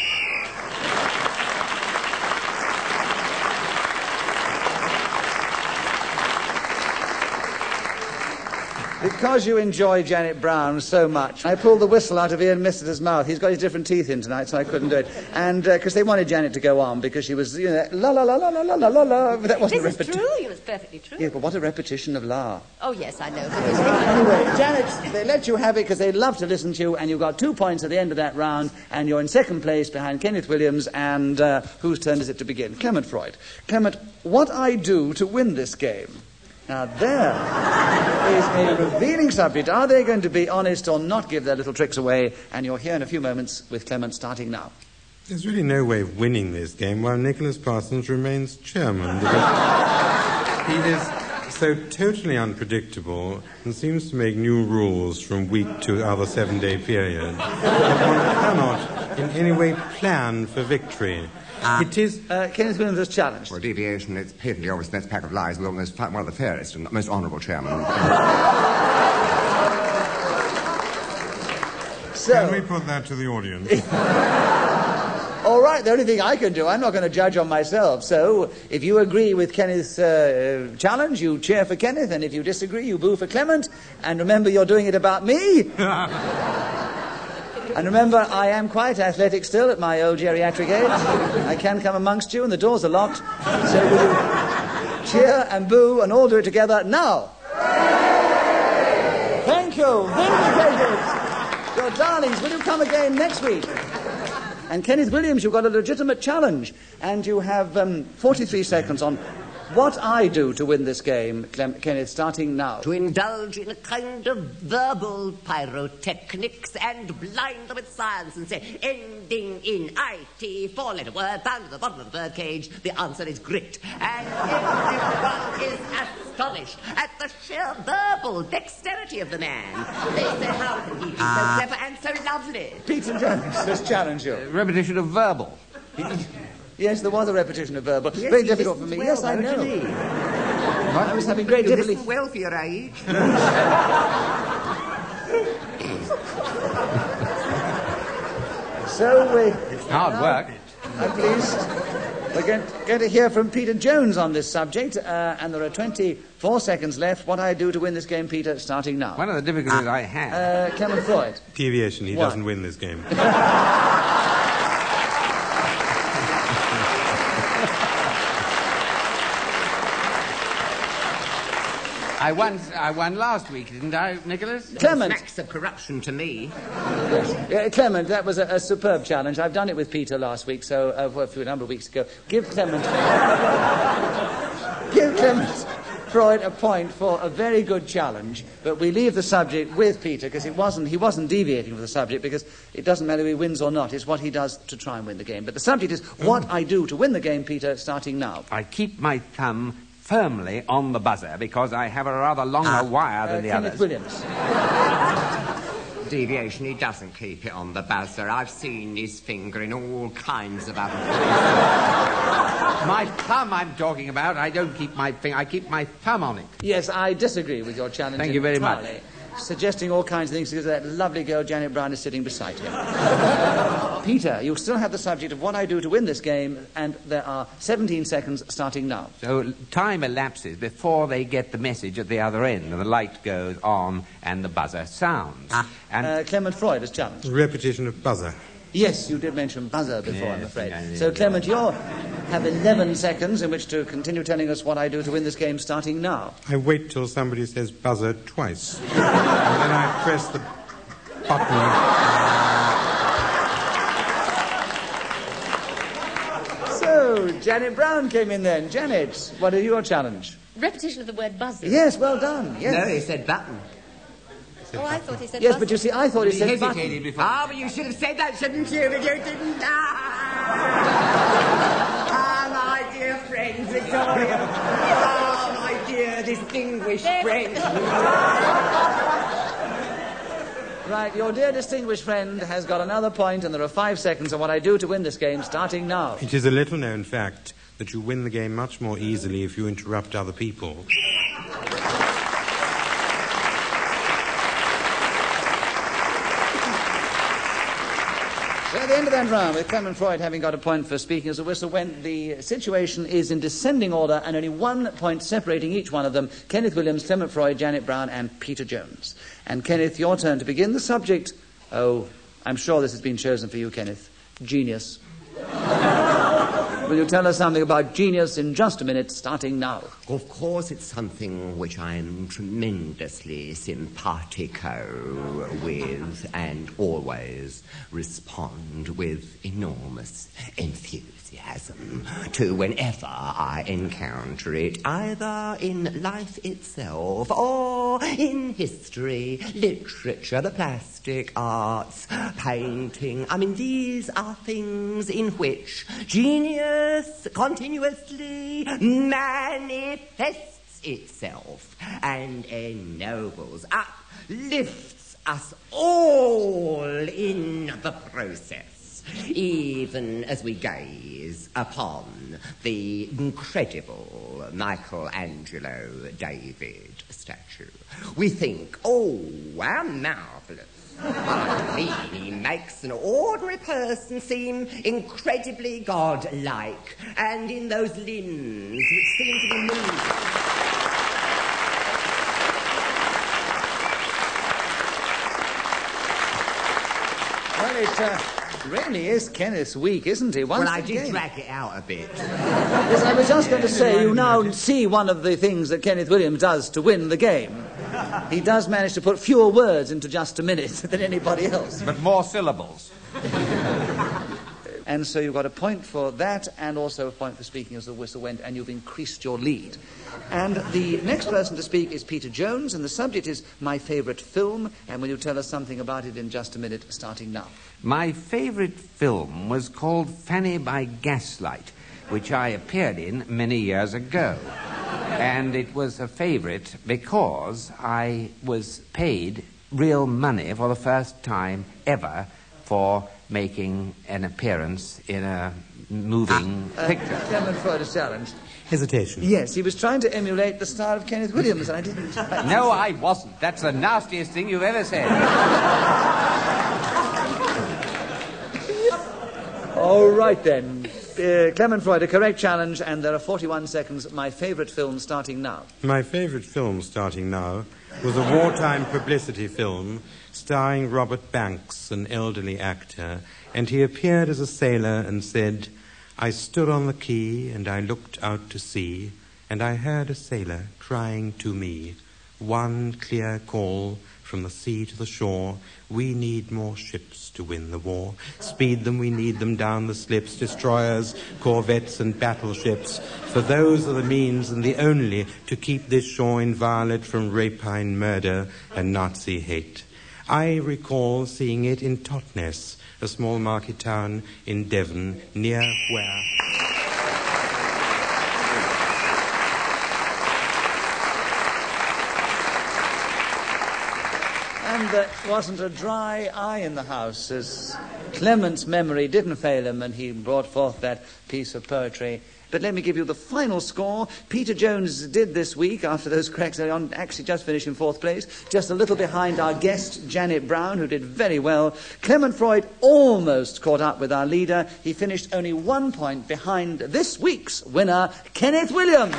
Speaker 14: Because you enjoy Janet Brown so much, I pulled the whistle out of Ian Mister's mouth. He's got his different teeth in tonight, so I couldn't do it. And because uh, they wanted Janet to go on, because she was, you know, la la la la la la la la la. But that wasn't
Speaker 13: This
Speaker 14: a
Speaker 13: is
Speaker 14: repetition.
Speaker 13: true. It was perfectly true.
Speaker 14: Yeah, but what a repetition of la.
Speaker 13: Oh, yes, I know.
Speaker 14: Anyway, Janet, they let you have it because they love to listen to you, and you got two points at the end of that round, and you're in second place behind Kenneth Williams, and uh, whose turn is it to begin? Clement Freud. Clement, what I do to win this game? Now, there is a revealing subject. Are they going to be honest or not give their little tricks away? And you're here in a few moments with Clement starting now.
Speaker 10: There's really no way of winning this game while Nicholas Parsons remains chairman, because he is so totally unpredictable and seems to make new rules from week to other seven-day period that one cannot in any way plan for victory.
Speaker 14: Uh,
Speaker 6: It is...
Speaker 14: Uh, Kenneth Williams has challenged.
Speaker 6: For deviation, it's patently obvious that's a pack of lies with almost one of the fairest and most honourable chairman.
Speaker 14: So,
Speaker 10: can we put that to the audience?
Speaker 14: All right, the only thing I can do, I'm not going to judge on myself. So, if you agree with Kenneth's uh, challenge, you cheer for Kenneth, and if you disagree, you boo for Clement. And remember, you're doing it about me. And remember, I am quite athletic still at my old geriatric age. I can come amongst you, and the doors are locked. So will you cheer and boo and all do it together now? Thank you. Vindicated. Your darlings, will you come again next week? And Kenneth Williams, you've got a legitimate challenge. And you have um, forty-three seconds on what I do to win this game, Clem- Kenneth, starting now.
Speaker 7: To indulge in a kind of verbal pyrotechnics and blind them with science and say, ending in I T, four-letter word, found at the bottom of the birdcage, the answer is grit. And everyone is astonished at the sheer verbal dexterity of the man. They say, how can he be so clever and so lovely?
Speaker 14: Beeton Jones has challenged you.
Speaker 11: Uh, repetition of verbal.
Speaker 14: Yes, there was a repetition of verbal.
Speaker 7: Yes,
Speaker 14: Very
Speaker 7: he
Speaker 14: difficult for me.
Speaker 7: listens
Speaker 14: Yes, I
Speaker 7: well,
Speaker 14: know.
Speaker 7: don't he?
Speaker 14: What? I was having great
Speaker 7: You
Speaker 14: difficulty.
Speaker 7: listen well for your age.
Speaker 14: So we...
Speaker 11: It's hard work.
Speaker 14: I'm pleased. We're going, going to hear from Peter Jones on this subject, uh, and there are twenty-four seconds left. What I do to win this game, Peter, starting now.
Speaker 11: One of the difficulties I have...
Speaker 14: Uh, Clement Freud.
Speaker 10: Deviation, he
Speaker 14: What?
Speaker 10: doesn't win this game.
Speaker 11: I won, I won last week, didn't I, Nicholas?
Speaker 14: Clement.
Speaker 7: Smacks of corruption to me.
Speaker 14: Uh, Clement, that was a, a superb challenge. I've done it with Peter last week, so uh, well, a number of weeks ago. Give Clement... Give Clement Freud a point for a very good challenge, but we leave the subject with Peter, because it wasn't, he wasn't deviating from the subject, because it doesn't matter if he wins or not, it's what he does to try and win the game. But the subject is what I do to win the game, Peter, starting now.
Speaker 11: I keep my thumb firmly on the buzzer because I have a rather longer
Speaker 14: Ah,
Speaker 11: wire than
Speaker 14: uh,
Speaker 11: the
Speaker 14: Kenneth
Speaker 11: others.
Speaker 14: Williams.
Speaker 7: Deviation, he doesn't keep it on the buzzer. I've seen his finger in all kinds of other places.
Speaker 11: My thumb I'm talking about, I don't keep my finger, I keep my thumb on it.
Speaker 14: Yes, I disagree with your challenge.
Speaker 11: Thank you very
Speaker 14: entirely.
Speaker 11: much.
Speaker 14: Suggesting all kinds of things because that lovely girl Janet Brown is sitting beside him. Peter, you still have the subject of what I do to win this game, and there are seventeen seconds starting now.
Speaker 11: So time elapses before they get the message at the other end, and the light goes on and the buzzer sounds.
Speaker 14: Ah.
Speaker 11: And
Speaker 14: Uh, Clement Freud is challenged.
Speaker 10: Repetition of buzzer.
Speaker 14: Yes, you did mention buzzer before, I'm
Speaker 11: Yes,
Speaker 14: afraid.
Speaker 11: I did.
Speaker 14: So, Clement, you have eleven seconds in which to continue telling us what I do to win this game, starting now.
Speaker 10: I wait till somebody says buzzer twice. And then I press the button.
Speaker 14: So, Janet Brown came in then. Janet, what is your challenge?
Speaker 13: Repetition of the word buzzer.
Speaker 14: Yes, well done. Yes.
Speaker 7: No, he said button.
Speaker 13: Oh, I thought he said
Speaker 14: Yes,
Speaker 13: buzzer.
Speaker 14: but you see, I thought he
Speaker 11: he
Speaker 14: said
Speaker 11: hesitated
Speaker 14: button.
Speaker 11: before.
Speaker 7: Ah, but you should have said that, shouldn't you? But you didn't. Ah, ah my dear friend, Victoria. Ah, my dear distinguished friend.
Speaker 14: Right, your dear distinguished friend has got another point, and there are five seconds on what I do to win this game, starting now.
Speaker 10: It is a little-known fact that you win the game much more easily if you interrupt other people.
Speaker 14: So at the end of that round, with Clement Freud having got a point for speaking as a whistle went, the situation is in descending order and only one point separating each one of them, Kenneth Williams, Clement Freud, Janet Brown and Peter Jones. And Kenneth, your turn to begin. The subject, oh, I'm sure this has been chosen for you, Kenneth, genius. Will you tell us something about genius in just a minute, starting now?
Speaker 7: Of course, it's something which I am tremendously simpatico with and always respond with enormous enthusiasm to whenever I encounter it, either in life itself or in history, literature, the plastic arts, painting. I mean, these are things in which genius continuously manifests itself and ennobles, uplifts us all in the process, even as we gaze upon the incredible Michelangelo David statue. We think, oh, how marvellous. I mean, he makes an ordinary person seem incredibly godlike, and in those limbs which seem to be moving.
Speaker 14: Well, it uh, really is Kenneth's week, isn't he? Once
Speaker 7: Well, I did
Speaker 14: again.
Speaker 7: drag it out a bit.
Speaker 14: Yes, I was just going to say, you now see one of the things that Kenneth Williams does to win the game. He does manage to put fewer words into just a minute than anybody else.
Speaker 11: But more syllables.
Speaker 14: And so you've got a point for that and also a point for speaking as the whistle went, and you've increased your lead. And the next person to speak is Peter Jones, and the subject is my favourite film, and will you tell us something about it in just a minute, starting now?
Speaker 11: My favourite film was called Fanny by Gaslight, which I appeared in many years ago. And it was a favourite because I was paid real money for the first time ever for making an appearance in a moving
Speaker 14: Uh,
Speaker 11: picture.
Speaker 14: Clement Freud is challenged.
Speaker 10: Hesitation.
Speaker 14: Yes, he was trying to emulate the style of Kenneth Williams, and I didn't.
Speaker 11: No, I wasn't. That's the nastiest thing you've ever said.
Speaker 14: All right, then. Uh, Clement Freud, a correct challenge, and there are forty-one seconds. My favourite film starting now.
Speaker 10: My favourite film starting now was a wartime publicity film starring Robert Banks, an elderly actor, and he appeared as a sailor and said, "I stood on the quay and I looked out to sea, and I heard a sailor crying to me, one clear call from the sea to the shore, we need more ships to win the war. Speed them, we need them down the slips, destroyers, corvettes and battleships, for those are the means and the only to keep this shore inviolate from rapine, murder and Nazi hate." I recall seeing it in Totnes, a small market town in Devon, near where...
Speaker 14: And there wasn't a dry eye in the house as Clement's memory didn't fail him and he brought forth that piece of poetry. But let me give you the final score. Peter Jones did this week, after those cracks early on, actually just finished in fourth place, just a little behind our guest, Janet Brown, who did very well. Clement Freud almost caught up with our leader. He finished only one point behind this week's winner, Kenneth Williams.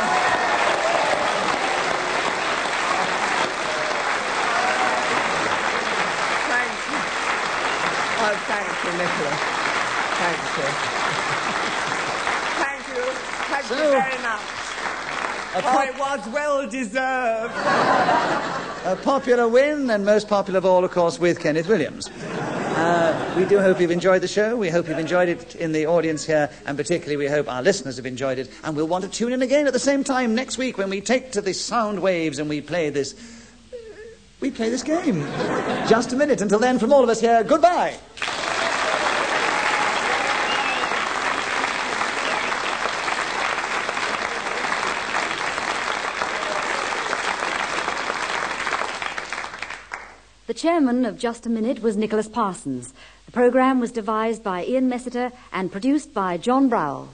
Speaker 15: Oh, thank you, Nicola. Thank you. Thank you. Thank
Speaker 14: So,
Speaker 15: you very much. Oh, it was well deserved.
Speaker 14: A popular win, and most popular of all, of course, with Kenneth Williams. Uh, we do hope you've enjoyed the show. We hope you've enjoyed it in the audience here, and particularly we hope our listeners have enjoyed it. And we'll want to tune in again at the same time next week when we take to the sound waves and we play this... We play this game. Just a minute. Until then, from all of us here, goodbye.
Speaker 12: The chairman of Just a Minute was Nicholas Parsons. The programme was devised by Ian Messiter and produced by John Browell.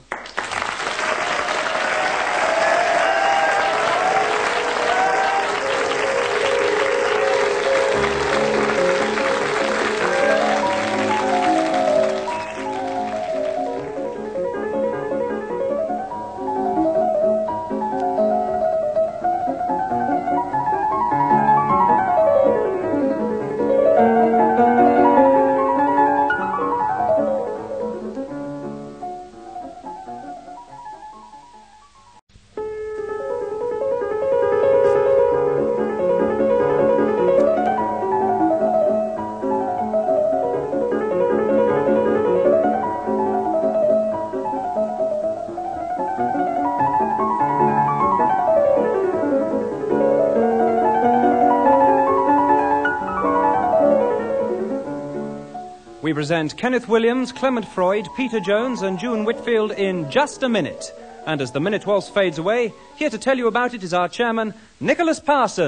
Speaker 16: We present Kenneth Williams, Clement Freud, Peter Jones and June Whitfield in Just a Minute. And as the minute waltz fades away, here to tell you about it is our chairman, Nicholas Parsons.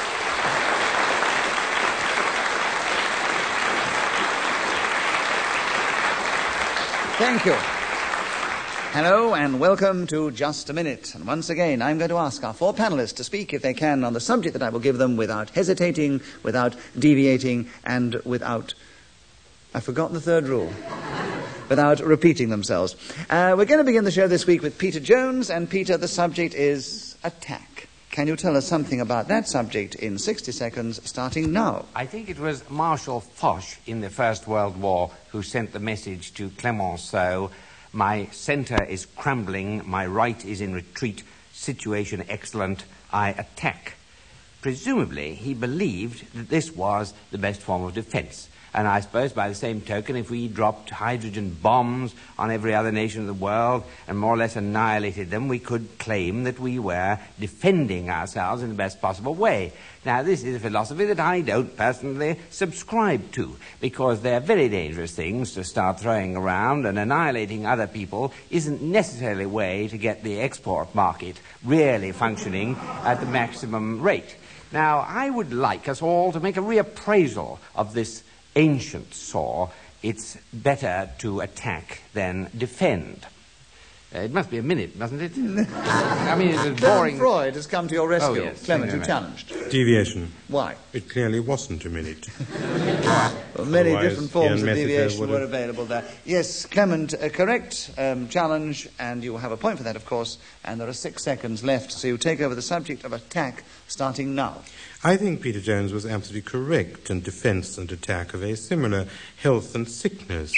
Speaker 14: Thank you. Hello and welcome to Just a Minute. And once again, I'm going to ask our four panellists to speak, if they can, on the subject that I will give them without hesitating, without deviating, and without... I've forgotten the third rule. Without repeating themselves. Uh, we're going to begin the show this week with Peter Jones, and Peter, the subject is attack. Can you tell us something about that subject in sixty seconds, starting now?
Speaker 11: I think it was Marshal Foch in the First World War who sent the message to Clemenceau, "My centre is crumbling, my right is in retreat, situation excellent, I attack." Presumably, he believed that this was the best form of defence. And I suppose by the same token, if we dropped hydrogen bombs on every other nation of the world and more or less annihilated them, we could claim that we were defending ourselves in the best possible way. Now, this is a philosophy that I don't personally subscribe to, because they're very dangerous things to start throwing around, and annihilating other people isn't necessarily a way to get the export market really functioning at the maximum rate. Now, I would like us all to make a reappraisal of this ancient saw. It's better to attack than defend. Uh, it must be a minute, mustn't it? I mean, it was boring.
Speaker 14: Freud has come to your rescue.
Speaker 11: Oh, yes.
Speaker 14: Clement,
Speaker 11: Thank
Speaker 14: you
Speaker 11: you very
Speaker 14: challenged.
Speaker 10: Deviation.
Speaker 14: Why?
Speaker 10: It clearly wasn't a minute.
Speaker 14: Well, many
Speaker 10: Otherwise,
Speaker 14: different forms
Speaker 10: Ian
Speaker 14: of
Speaker 10: Messeter
Speaker 14: deviation
Speaker 10: would
Speaker 14: were
Speaker 10: have-
Speaker 14: available there. Yes, Clement, a correct um, challenge, and you will have a point for that, of course, and there are six seconds left, so you take over the subject of attack starting now.
Speaker 10: I think Peter Jones was absolutely correct, and defence and attack are very similar. Health and sickness.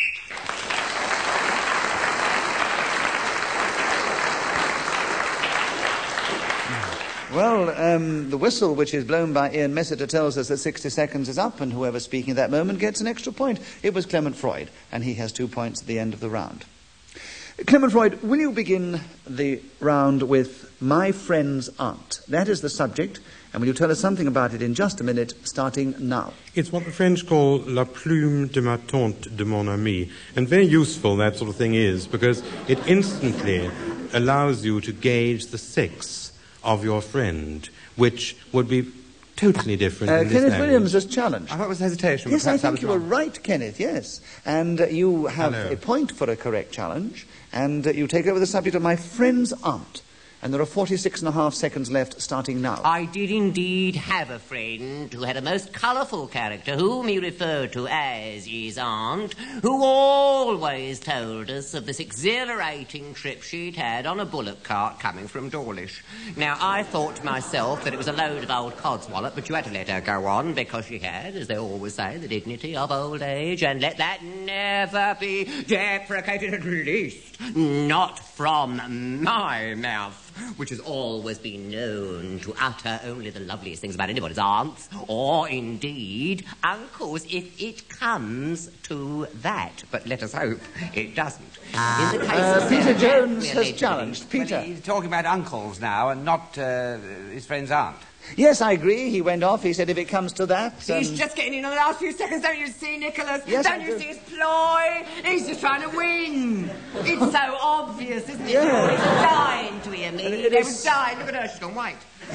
Speaker 14: Well, um, the whistle, which is blown by Ian Messeter, tells us that sixty seconds is up, and whoever's speaking at that moment gets an extra point. It was Clement Freud, and he has two points at the end of the round. Clement Freud, will you begin the round with My Friend's Aunt? That is the subject, and will you tell us something about it in just a minute, starting now?
Speaker 10: It's what the French call la plume de ma tante de mon ami, and very useful that sort of thing is, because it instantly allows you to gauge the sex of your friend, which would be totally different
Speaker 14: Uh,
Speaker 10: in this
Speaker 14: Kenneth
Speaker 10: language.
Speaker 14: Williams has challenged.
Speaker 6: I thought it was hesitation.
Speaker 14: Yes,
Speaker 6: but
Speaker 14: I
Speaker 6: perhaps
Speaker 14: think
Speaker 6: was
Speaker 14: you
Speaker 6: wrong.
Speaker 14: were right, Kenneth, yes. And uh, you have
Speaker 10: Hello.
Speaker 14: a point for a correct challenge, and uh, you take over the subject of My Friend's Aunt. And there are forty-six and a half seconds left, starting now.
Speaker 7: I did indeed have a friend who had a most colourful character, whom he referred to as his aunt, who always told us of this exhilarating trip she'd had on a bullock cart coming from Dawlish. Now, I thought to myself that it was a load of old codswallop, but you had to let her go on, because she had, as they always say, the dignity of old age, and let that never be deprecated, at least not from my mouth, which has always been known to utter only the loveliest things about anybody's aunts, or indeed uncles, if it comes to that. But let us hope it doesn't. In the case
Speaker 14: Uh,
Speaker 7: of
Speaker 14: Peter
Speaker 7: Sarah,
Speaker 14: Jones
Speaker 7: we're
Speaker 14: has
Speaker 7: led to
Speaker 14: challenged.
Speaker 11: Well,
Speaker 14: Peter.
Speaker 11: he's talking about uncles now and not uh, his friend's aunt.
Speaker 14: Yes, I agree. He went off. He said if it comes to that...
Speaker 7: He's
Speaker 14: um,
Speaker 7: just getting in on the last few seconds, don't you see, Nicholas?
Speaker 14: Yes,
Speaker 7: don't
Speaker 14: I
Speaker 7: you
Speaker 14: do.
Speaker 7: see his ploy? He's just trying to win. It's so obvious, isn't it?
Speaker 14: Yeah.
Speaker 7: He's dying to hear me.
Speaker 14: And it
Speaker 7: They
Speaker 14: is-
Speaker 7: was dying. Look at her, she's gone white.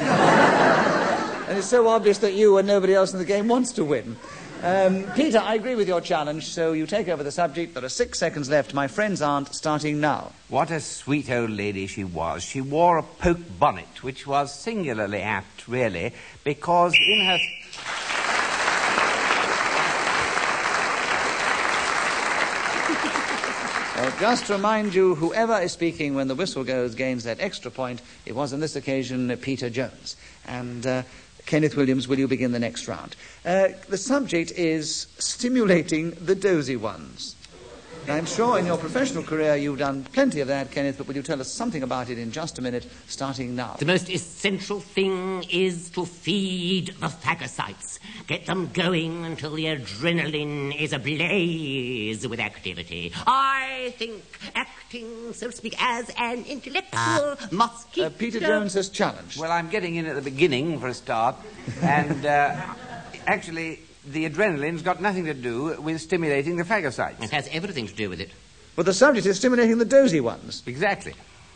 Speaker 14: And it's so obvious that you and nobody else in the game wants to win. Um, Peter, I agree with your challenge, so you take over the subject. There are six seconds left. My Friend's Aunt, starting now.
Speaker 11: What a sweet old lady she was. She wore a poke bonnet, which was singularly apt, really, because in her...
Speaker 14: Well, just to remind you, whoever is speaking when the whistle goes gains that extra point. It was on this occasion uh, Peter Jones. And uh, Kenneth Williams, will you begin the next round? Uh, the subject is stimulating the dozy ones. Now, I'm sure in your professional career you've done plenty of that, Kenneth, but will you tell us something about it in just a minute, starting now?
Speaker 7: The most essential thing is to feed the phagocytes. Get them going until the adrenaline is ablaze with activity. I think acting, so to speak, as an intellectual must keep...
Speaker 14: Uh, Peter Jones has challenged.
Speaker 11: Well, I'm getting in at the beginning for a start, and uh, actually... the adrenaline's got nothing to do with stimulating the phagocytes.
Speaker 7: It has everything to do with it.
Speaker 14: Well, the subject is stimulating the dozy ones.
Speaker 11: Exactly.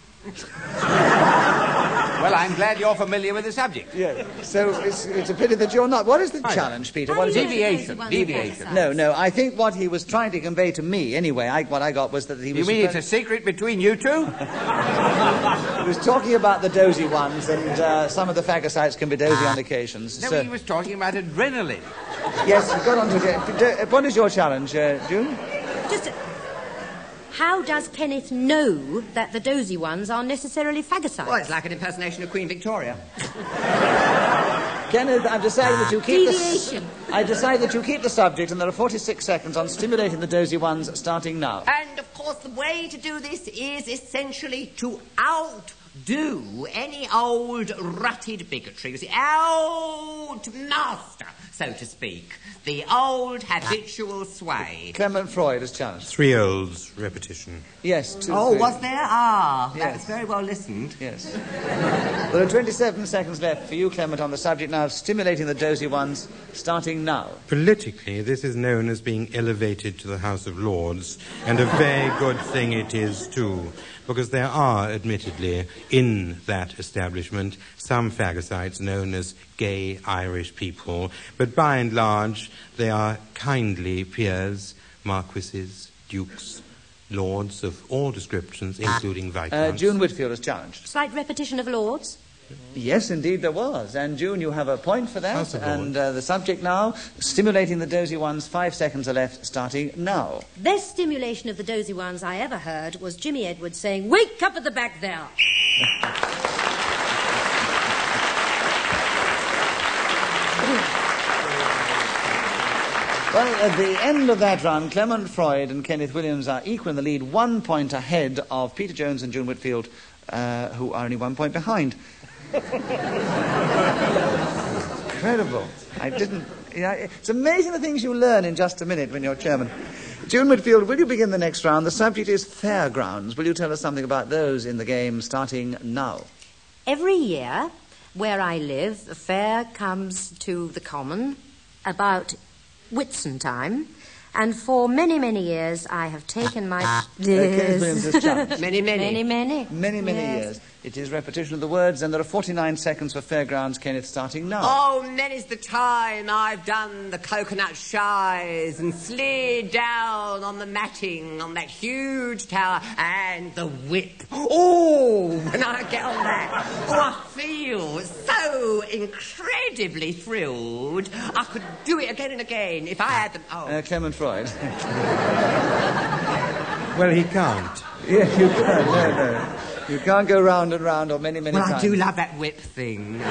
Speaker 11: Well, I'm glad you're familiar with the subject.
Speaker 14: Yeah. So it's, it's a pity that you're not. What is the challenge, Peter? What is it?
Speaker 11: Deviation. Deviation.
Speaker 14: No, no. I think what he was trying to convey to me, anyway, I, what I got was that he was...
Speaker 11: You mean it's a secret between you two?
Speaker 14: He was talking about the dozy ones, and uh, some of the phagocytes can be dozy on occasions.
Speaker 11: No,
Speaker 14: So-
Speaker 11: he was talking about adrenaline.
Speaker 14: Yes, he got on to it. What is your challenge, uh, June?
Speaker 4: Just... How does Kenneth know that the dozy ones are necessarily phagocytes?
Speaker 7: Well, it's like an impersonation of Queen Victoria.
Speaker 14: Kenneth, I've decided that you keep
Speaker 4: Deviation.
Speaker 14: the... I've decided that you keep the subject, and there are forty-six seconds on stimulating the dozy ones, starting now.
Speaker 7: And, of course, the way to do this is essentially to outdo any old rutted bigotry. You see, outmaster, so to speak, the old habitual sway.
Speaker 14: Clement Freud has challenged.
Speaker 10: Three olds, repetition.
Speaker 14: Yes, two,
Speaker 7: Oh,
Speaker 14: three.
Speaker 7: was there? Ah, that
Speaker 14: Yes.
Speaker 7: was very well listened.
Speaker 14: Yes. There are twenty-seven seconds left for you, Clement, on the subject now of stimulating the dozy ones, starting now.
Speaker 10: Politically, this is known as being elevated to the House of Lords, and a very good thing it is, too, because there are, admittedly, in that establishment, some phagocytes known as gay Irish people, but by and large, they are kindly peers, marquises, dukes, lords of all descriptions, including viscounts.
Speaker 14: Uh, June Whitfield is challenged.
Speaker 13: Slight repetition of Lords.
Speaker 14: Yes, indeed there was. And June, you have a point for that.
Speaker 10: House of
Speaker 14: And uh, the subject now, stimulating the dozy ones. Five seconds are left, starting now.
Speaker 17: Best stimulation of the dozy ones I ever heard was Jimmy Edwards saying, "Wake up at the back there."
Speaker 14: Well, at the end of that round, Clement Freud and Kenneth Williams are equal in the lead, one point ahead of Peter Jones and June Whitfield, uh, who are only one point behind. Incredible. I didn't... You know, it's amazing the things you learn in just a minute when you're chairman. June Whitfield, will you begin the next round? The subject is fairgrounds. Will you tell us something about those in the game starting now?
Speaker 17: Every year, where I live, a fair comes to the common about Whitsun time, and for many, many years I have taken my...
Speaker 14: Uh, Kenneth Williams has challenged.
Speaker 17: Many, many. Many, many.
Speaker 14: Many, many
Speaker 17: Yes.
Speaker 14: years. It is repetition of the words, and there are forty-nine seconds for fairgrounds. Kenneth, starting now.
Speaker 7: Oh, many's the time I've done the coconut shies and slid down on the matting on that huge tower and the whip. Oh, when I get on that, oh, I feel so incredibly thrilled. I could do it again and again if I had them. Oh.
Speaker 14: Uh, Clement Freud.
Speaker 10: Well, he can't.
Speaker 14: Yes, you can. No, no. You can't go round and round or many, many
Speaker 7: Well,
Speaker 14: times.
Speaker 7: I do love that whip thing.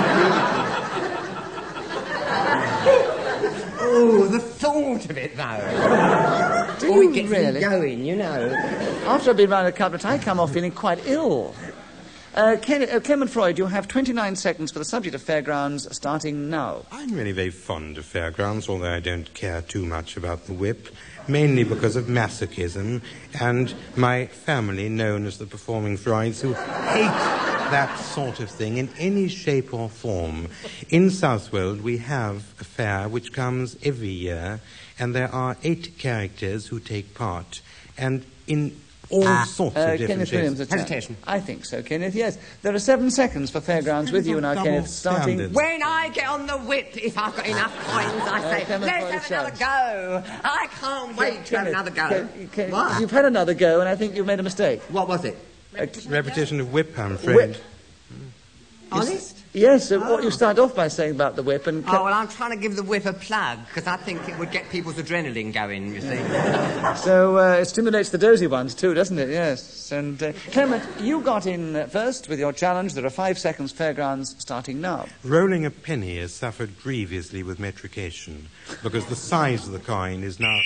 Speaker 7: Oh, the thought of it, though.
Speaker 14: Do
Speaker 7: oh,
Speaker 14: you
Speaker 7: it gets
Speaker 14: really?
Speaker 7: me going, you know.
Speaker 14: After I've been round a couple of times, I come off feeling quite ill. Uh, Ken, uh, Clement Freud, you have twenty-nine seconds for the subject of fairgrounds, starting now.
Speaker 10: I'm really very fond of fairgrounds, although I don't care too much about the whip, mainly because of masochism and my family, known as the Performing Freuds, who hate that sort of thing in any shape or form. In Southwold, we have a fair which comes every year, and there are eight characters who take part, and in all
Speaker 14: Ah.
Speaker 10: sorts
Speaker 14: Uh,
Speaker 10: of different
Speaker 14: Kenneth
Speaker 10: shapes.
Speaker 14: Williams, a challenge. I think so, Kenneth, yes. There are seven seconds for fairgrounds with you now, Kenneth, starting...
Speaker 7: When I get on the whip, if I've got enough coins, I say,
Speaker 14: Uh, Clement Freud
Speaker 7: let's have another go. I can't wait to have another go.
Speaker 14: Ken- Ken-
Speaker 7: What?
Speaker 14: You've had another go, and I think you've made a mistake.
Speaker 7: What was it?
Speaker 10: Repetition of whip, I'm afraid.
Speaker 14: Whip.
Speaker 7: Honest?
Speaker 14: Yes, uh, what you started off by saying about the whip and...
Speaker 7: Oh, well, I'm trying to give the whip a plug, because I think it would get people's adrenaline going, you see.
Speaker 14: So uh, it stimulates the dozy ones too, doesn't it? Yes. And uh, Clement, you got in uh, first with your challenge. There are five seconds fairgrounds starting now.
Speaker 10: Rolling a penny has suffered grievously with metrication because the size of the coin is now...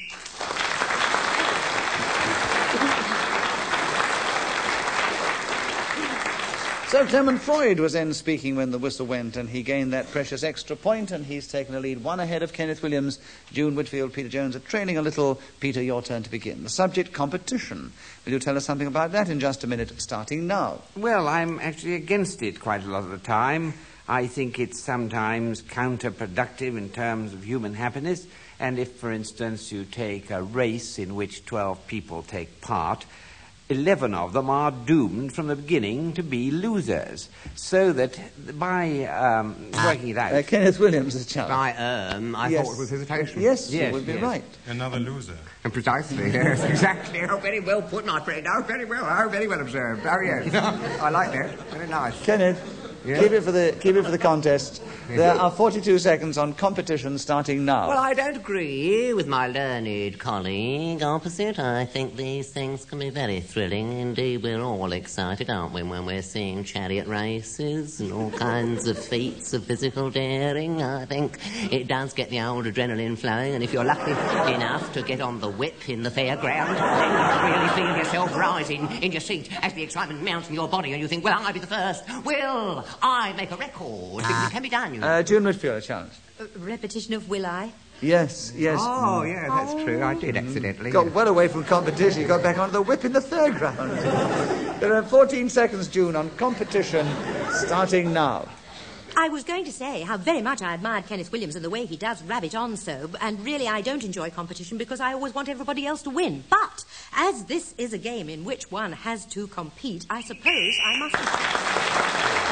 Speaker 14: So Clement Freud was then speaking when the whistle went, and he gained that precious extra point, and he's taken a lead one ahead of Kenneth Williams. June Whitfield, Peter Jones are trailing a little. Peter, your turn to begin. The subject, competition. Will you tell us something about that in just a minute, starting now?
Speaker 11: Well, I'm actually against it quite a lot of the time. I think it's sometimes counterproductive in terms of human happiness. And if, for instance, you take a race in which twelve people take part, eleven of them are doomed from the beginning to be losers. So that by um, working it out...
Speaker 14: Uh, Kenneth Williams is challenged.
Speaker 7: By um, I
Speaker 14: Yes.
Speaker 7: thought it was hesitation.
Speaker 14: Yes, you would be right.
Speaker 10: Another loser.
Speaker 7: And precisely, yes, exactly. Oh, very well put, my friend. Oh, very well. Oh, very well observed. Oh, yes. I like that. Very nice.
Speaker 14: Kenneth,
Speaker 7: Yeah?
Speaker 14: keep it for the keep it for the contest. There are forty-two seconds on competition starting now.
Speaker 7: Well, I don't agree with my learned colleague opposite. I think these things can be very thrilling. Indeed, we're all excited, aren't we, when we're seeing chariot races and all kinds of feats of physical daring. I think it does get the old adrenaline flowing, and if you're lucky enough to get on the whip in the fairground, then you really feel yourself rising in your seat as the excitement mounts in your body, and you think, well, I'll be the first. Will I make a record? Because it can be done, you know.
Speaker 14: Uh, June Whitfield, a challenge.
Speaker 17: Uh, repetition of will I?
Speaker 14: Yes, yes.
Speaker 7: Oh, yeah, that's true. I did accidentally.
Speaker 14: Got well away from competition. You got back onto the whip in the fairground. There are fourteen seconds, June, on competition starting now.
Speaker 17: I was going to say how very much I admired Kenneth Williams and the way he does rabbit on so, and really I don't enjoy competition because I always want everybody else to win. But as this is a game in which one has to compete, I suppose I must...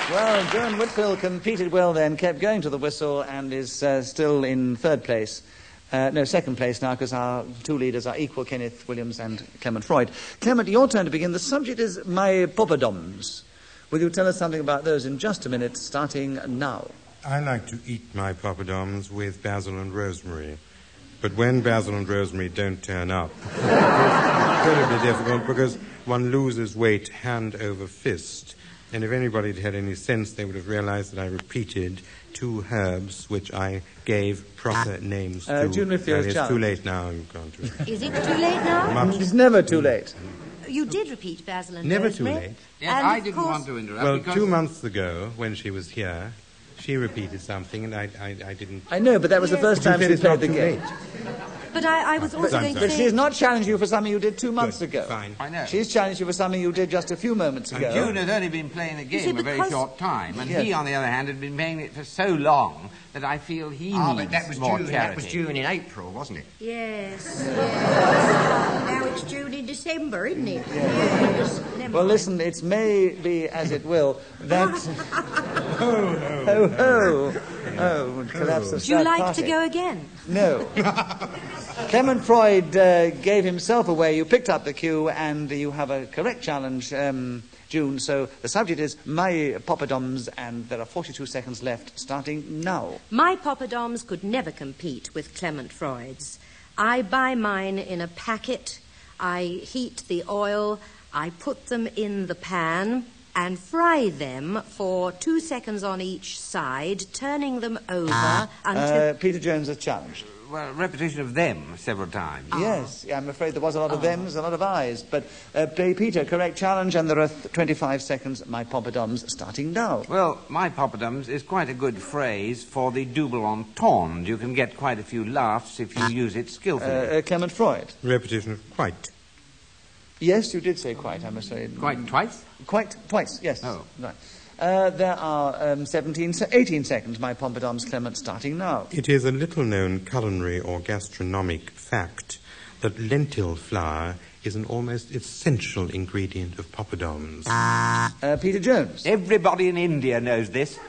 Speaker 14: Well, Joan Whitfield competed well then, kept going to the whistle, and is uh, still in third place. Uh, no, second place now, because our two leaders are equal, Kenneth Williams and Clement Freud. Clement, your turn to begin. The subject is my poppadoms. Will you tell us something about those in just a minute, starting now?
Speaker 10: I like to eat my poppadoms with basil and rosemary. But when basil and rosemary don't turn up, it's incredibly difficult because one loses weight hand over fist. And if anybody had had any sense, they would have realized that I repeated two herbs which I gave proper names
Speaker 14: Uh,
Speaker 10: to.
Speaker 14: June Whitfield's
Speaker 10: And it's
Speaker 14: challenge.
Speaker 10: too late now. You can't do it.
Speaker 17: Is it too late now?
Speaker 10: Much-
Speaker 14: It's never too late.
Speaker 17: You did repeat basil and
Speaker 10: Never too
Speaker 17: rosemary.
Speaker 10: late.
Speaker 11: Yes,
Speaker 17: And
Speaker 11: I
Speaker 17: of
Speaker 11: didn't
Speaker 17: course-
Speaker 11: want to interrupt.
Speaker 10: Well,
Speaker 11: because
Speaker 10: two months ago, when she was here, she repeated something, and I, I, I didn't...
Speaker 14: I know, but that was the first
Speaker 10: But you
Speaker 14: time
Speaker 10: said
Speaker 14: she
Speaker 10: it's
Speaker 14: played
Speaker 10: not
Speaker 14: the
Speaker 10: too
Speaker 14: game.
Speaker 10: late.
Speaker 17: But I, I was also
Speaker 10: I'm
Speaker 17: going to
Speaker 10: sorry.
Speaker 14: But
Speaker 17: say...
Speaker 14: she has not challenged you for something you did two months
Speaker 10: Good,
Speaker 14: ago.
Speaker 10: fine.
Speaker 11: I know.
Speaker 14: She's challenged you for something you did just a few moments ago.
Speaker 11: June had only been playing the
Speaker 17: see,
Speaker 11: game a very
Speaker 17: because-
Speaker 11: short time, and
Speaker 14: Yes.
Speaker 11: he, on the other hand, had been playing it for so long that I feel he
Speaker 7: Ah,
Speaker 11: needs
Speaker 7: but that was
Speaker 11: more
Speaker 7: June.
Speaker 11: charity.
Speaker 7: That was June in April, wasn't it?
Speaker 17: Yes, yes. Now it's June in December, isn't it? Yes. Never
Speaker 14: Well,
Speaker 17: mind.
Speaker 14: listen, it's may be as it will. That... ho, ho. Oh, would collapse the
Speaker 17: Would you
Speaker 14: sad
Speaker 17: like
Speaker 14: party.
Speaker 17: to go again?
Speaker 14: No. Clement Freud uh, gave himself away. You picked up the cue, and you have a correct challenge, um, June. So the subject is my poppadoms, and there are forty-two seconds left, starting now.
Speaker 17: My poppadoms could never compete with Clement Freud's. I buy mine in a packet. I heat the oil. I put them in the pan and fry them for two seconds on each side, turning them over until...
Speaker 14: Uh, Peter Jones has challenged.
Speaker 11: Well, repetition of them several times.
Speaker 14: Yes, yeah, I'm afraid there was a lot of thems, a lot of I's. But, uh, P- Peter, correct challenge, and there are th- twenty-five seconds, my poppadoms, starting now.
Speaker 11: Well, my poppadoms is quite a good phrase for the double entendre. You can get quite a few laughs if you use it skillfully.
Speaker 14: Uh, uh, Clement Freud.
Speaker 10: Repetition of quite.
Speaker 14: Yes, you did say quite, I'm afraid.
Speaker 11: Quite twice?
Speaker 14: Quite twice, yes.
Speaker 11: Oh.
Speaker 14: Right. Uh, there are um, seventeen, se- eighteen seconds, my poppadoms, Clement, starting now.
Speaker 10: It is a little-known culinary or gastronomic fact that lentil flour is an almost essential ingredient of poppadoms.
Speaker 14: Uh, Peter Jones.
Speaker 11: Everybody in India knows this.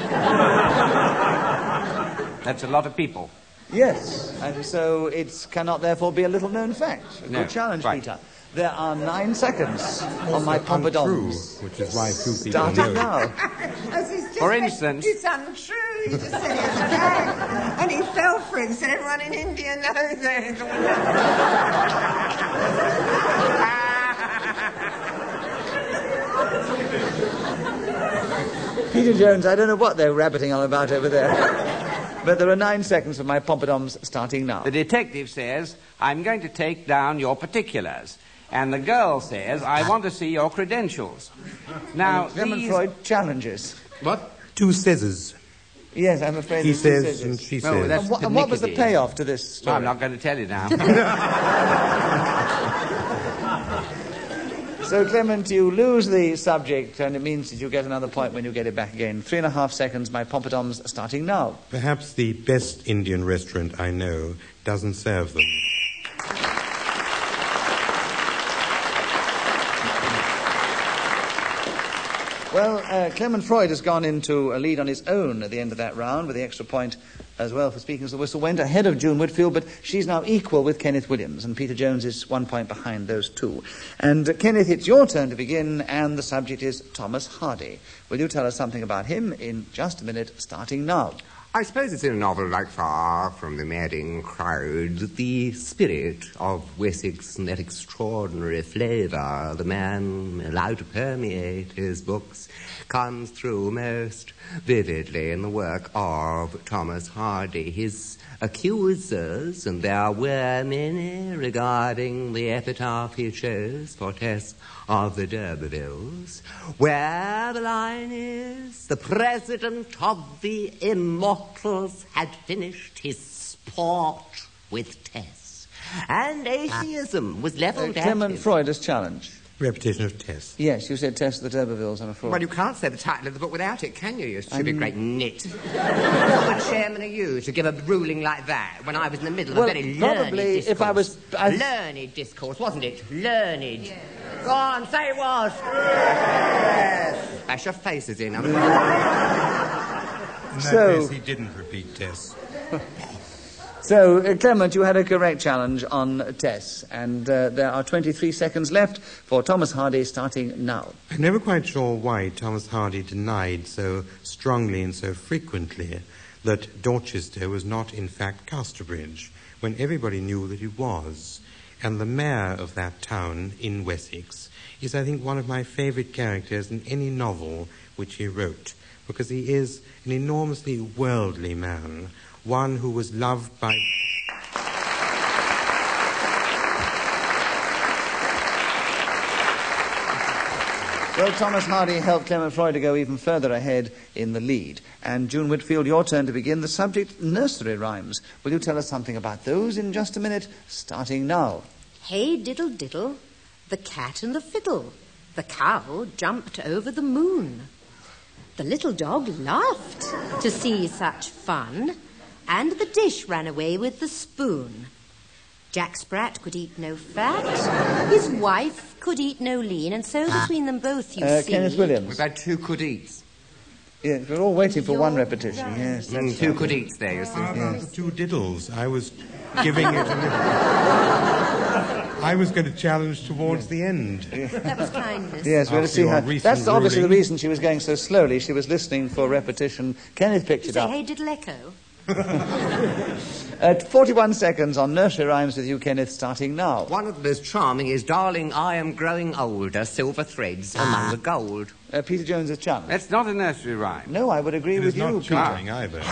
Speaker 11: That's a lot of people.
Speaker 14: Yes, and so it cannot therefore be a little-known fact. A
Speaker 11: No,
Speaker 14: good challenge,
Speaker 11: right.
Speaker 14: Peter. There are nine seconds on my
Speaker 10: Untrue,
Speaker 14: poppadoms.
Speaker 10: which is why few people know
Speaker 14: Starting
Speaker 10: it.
Speaker 14: now.
Speaker 11: For instance...
Speaker 15: It's untrue. He just said it was a fact. And he fell for it and said everyone in India knows it.
Speaker 14: Peter Jones, I don't know what they're rabbiting on about over there. But there are nine seconds of my poppadoms starting now.
Speaker 11: The detective says, I'm going to take down your particulars. And the girl says, I want to see your credentials. Now,
Speaker 14: Clement
Speaker 11: these...
Speaker 14: Freud challenges.
Speaker 11: What?
Speaker 10: Two scissors.
Speaker 14: Yes, I'm afraid
Speaker 10: He
Speaker 14: it's two
Speaker 10: says
Speaker 14: scissors.
Speaker 10: and she
Speaker 11: No,
Speaker 10: says.
Speaker 11: that's
Speaker 14: And what,
Speaker 11: the
Speaker 14: and what was the
Speaker 11: nicotine.
Speaker 14: payoff to this story?
Speaker 11: I'm not going to tell you now.
Speaker 14: So, Clement, you lose the subject, and it means that you get another point when you get it back again. Three and a half seconds, my poppadoms starting now.
Speaker 10: Perhaps the best Indian restaurant I know doesn't serve them.
Speaker 14: Well, uh, Clement Freud has gone into a lead on his own at the end of that round with the extra point as well for speaking as the whistle went, ahead of June Whitfield, but she's now equal with Kenneth Williams, and Peter Jones is one point behind those two. And uh, Kenneth, it's your turn to begin, and the subject is Thomas Hardy. Will you tell us something about him in just a minute, starting now?
Speaker 6: I suppose it's in a novel like Far from the Madding Crowd that the spirit of Wessex and that extraordinary flavour the man allowed to permeate his books comes through most vividly in the work of Thomas Hardy. His accusers, and there were many regarding the epitaph he chose for Tess of the D'Urbervilles, where the line is, the president of the immortals had finished his sport with Tess, and atheism was
Speaker 14: Uh,
Speaker 6: levelled at
Speaker 14: Clement
Speaker 6: him.
Speaker 14: Freud has challenged.
Speaker 10: Repetition of Tess.
Speaker 14: Yes, you said Tess of the D'Urbervilles, I'm afraid.
Speaker 7: Well, you can't say the title of the book without it, can you, you stupid
Speaker 14: I'm-
Speaker 7: great nit? What a chairman are you to give a ruling like that when I was in the middle
Speaker 14: Well,
Speaker 7: of a very
Speaker 14: probably
Speaker 7: learned discourse?
Speaker 14: if I was- I-
Speaker 7: Learned discourse, wasn't it? Learned. Go on, say it was. Yes. bash your faces in.
Speaker 10: In
Speaker 7: I'm...
Speaker 10: that
Speaker 2: So-
Speaker 10: case, he didn't repeat Tess.
Speaker 14: So, uh, Clement, you had a correct challenge on Tess, and uh, there are twenty-three seconds left for Thomas Hardy, starting now.
Speaker 10: I'm never quite sure why Thomas Hardy denied so strongly and so frequently that Dorchester was not, in fact, Casterbridge, when everybody knew that it was. And the mayor of that town in Wessex is, I think, one of my favourite characters in any novel which he wrote, because he is an enormously worldly man, one who was loved by...
Speaker 14: Well, Thomas Hardy helped Clement Freud to go even further ahead in the lead. And June Whitfield, your turn to begin. The subject, nursery rhymes. Will you tell us something about those in just a minute, starting now?
Speaker 17: Hey diddle diddle, the cat and the fiddle. The cow jumped over the moon. The little dog laughed to see such fun, and the dish ran away with the spoon. Jack Sprat could eat no fat, his wife could eat no lean, and so between them both, you
Speaker 14: Uh,
Speaker 17: see...
Speaker 14: Kenneth Williams.
Speaker 7: We've had two could eats.
Speaker 14: Yes, we're all waiting for one repetition. Yes, that's
Speaker 7: Mm, two
Speaker 14: right.
Speaker 7: could eats there, you see.
Speaker 10: How about the two diddles? I was giving it a little... I was going to challenge towards the end.
Speaker 17: That was kindness.
Speaker 14: Yes, we're going to
Speaker 10: After
Speaker 14: see
Speaker 10: your
Speaker 14: her.
Speaker 10: recent
Speaker 14: That's obviously
Speaker 10: ruling.
Speaker 14: the reason she was going so slowly. She was listening for repetition. Kenneth picked
Speaker 17: You
Speaker 14: it
Speaker 17: say,
Speaker 14: up.
Speaker 17: hey diddle echo.
Speaker 14: At forty-one seconds on nursery rhymes with you, Kenneth, starting now.
Speaker 7: One of the most charming is, darling, I am growing older, silver threads among the gold.
Speaker 14: Uh, Peter Jones' challenge.
Speaker 11: That's not a nursery rhyme.
Speaker 14: No, I would agree
Speaker 10: It
Speaker 14: with
Speaker 10: is not
Speaker 14: you,
Speaker 10: charming
Speaker 14: Peter.
Speaker 10: either.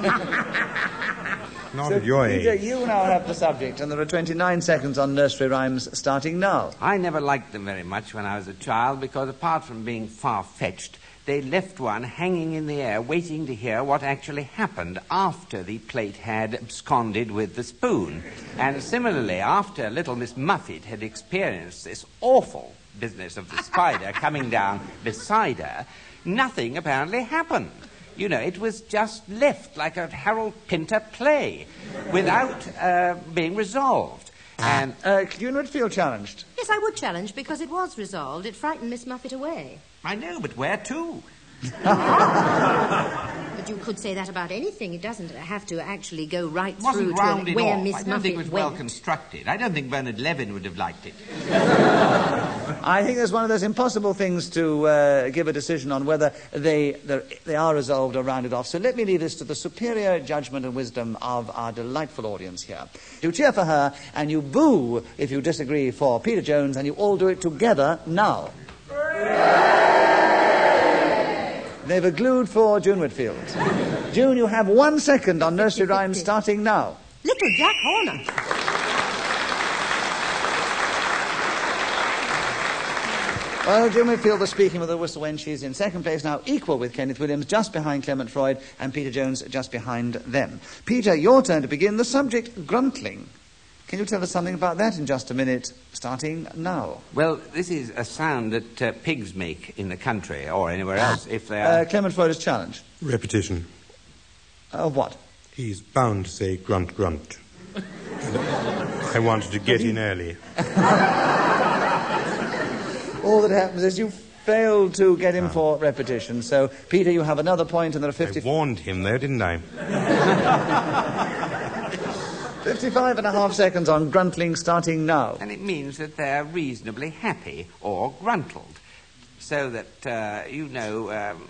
Speaker 10: Not
Speaker 14: So,
Speaker 10: at your
Speaker 14: Peter,
Speaker 10: age.
Speaker 14: you now have the subject, and there are twenty-nine seconds on nursery rhymes starting now.
Speaker 11: I never liked them very much when I was a child because, apart from being far-fetched, they left one hanging in the air waiting to hear what actually happened after the plate had absconded with the spoon. And similarly, after little Miss Muffet had experienced this awful business of the spider coming down beside her, nothing apparently happened. You know, it was just left like a Harold Pinter play without uh, being resolved. And
Speaker 14: Uh, June Whitfield challenged.
Speaker 17: Yes, I would challenge, because it was resolved. It frightened Miss Muffet away.
Speaker 11: I know, but where to?
Speaker 17: But you could say that about anything. It doesn't have to actually go right
Speaker 11: It wasn't
Speaker 17: through to
Speaker 11: rounded
Speaker 17: where
Speaker 11: off.
Speaker 17: Miss
Speaker 11: I don't
Speaker 17: Muffet
Speaker 11: think it was well
Speaker 17: went.
Speaker 11: constructed. I don't think Bernard Levin would have liked it.
Speaker 14: I think there's one of those impossible things to uh, give a decision on whether they, they are resolved or rounded off. So let me leave this to the superior judgment and wisdom of our delightful audience here. You cheer for her, and you boo if you disagree for Peter Jones, and you all do it together now. They've a glued for June Whitfield. June, you have one second on nursery rhymes starting now.
Speaker 17: Little Jack Horner.
Speaker 14: Well, June Whitfield was speaking with a whistle when she's in second place now, equal with Kenneth Williams, just behind Clement Freud, and Peter Jones just behind them. Peter, your turn to begin. The subject, gruntling. Can you tell us something about that in just a minute, starting now?
Speaker 11: Well, this is a sound that uh, pigs make in the country or anywhere else if they are...
Speaker 14: Uh, Clement Freud is challenged.
Speaker 10: Repetition.
Speaker 14: Of what?
Speaker 10: He's bound to say grunt, grunt. I wanted to get in early.
Speaker 14: All that happens is you failed to get him for repetition. So, Peter, you have another point, and there are fifty...
Speaker 10: I warned him, though, didn't I?
Speaker 14: fifty-five and a half seconds on gruntling starting now.
Speaker 11: And it means that they're reasonably happy or gruntled. So that, uh, you know... Um...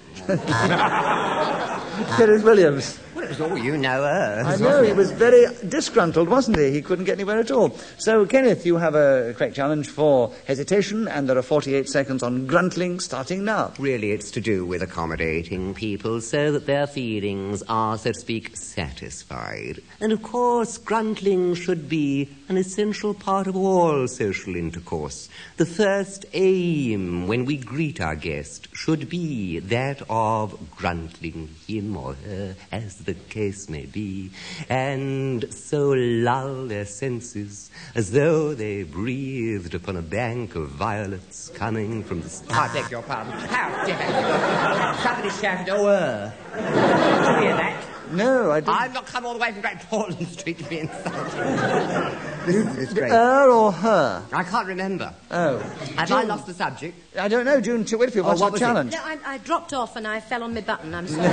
Speaker 14: Kenneth Williams.
Speaker 7: Well, it was all you know, Earth.
Speaker 14: I know, he was very disgruntled, wasn't he? He couldn't get anywhere at all. So, Kenneth, you have a correct challenge for hesitation, and there are forty-eight seconds on gruntling starting now.
Speaker 7: Really, it's to do with accommodating people so that their feelings are, so to speak, satisfied. And, of course, gruntling should be an essential part of all social intercourse. The first aim when we greet our guest should be that of gruntling him or her, as the case may be, and so lull their senses as though they breathed upon a bank of violets coming from the... I beg your pardon. How dare you? Somebody shouted, oh, uh. Did you hear that?
Speaker 14: No, I didn't.
Speaker 7: I've not come all the way from Great Portland Street to be insulted. This is great.
Speaker 14: Her or her?
Speaker 7: I can't remember.
Speaker 14: Oh.
Speaker 7: Have
Speaker 14: June,
Speaker 7: I lost the subject?
Speaker 14: I don't know, June Whitfield.
Speaker 7: Oh,
Speaker 14: What's
Speaker 7: what
Speaker 14: your
Speaker 7: was it?
Speaker 14: challenge?
Speaker 17: No, I, I dropped off and I fell on my button. I'm sorry.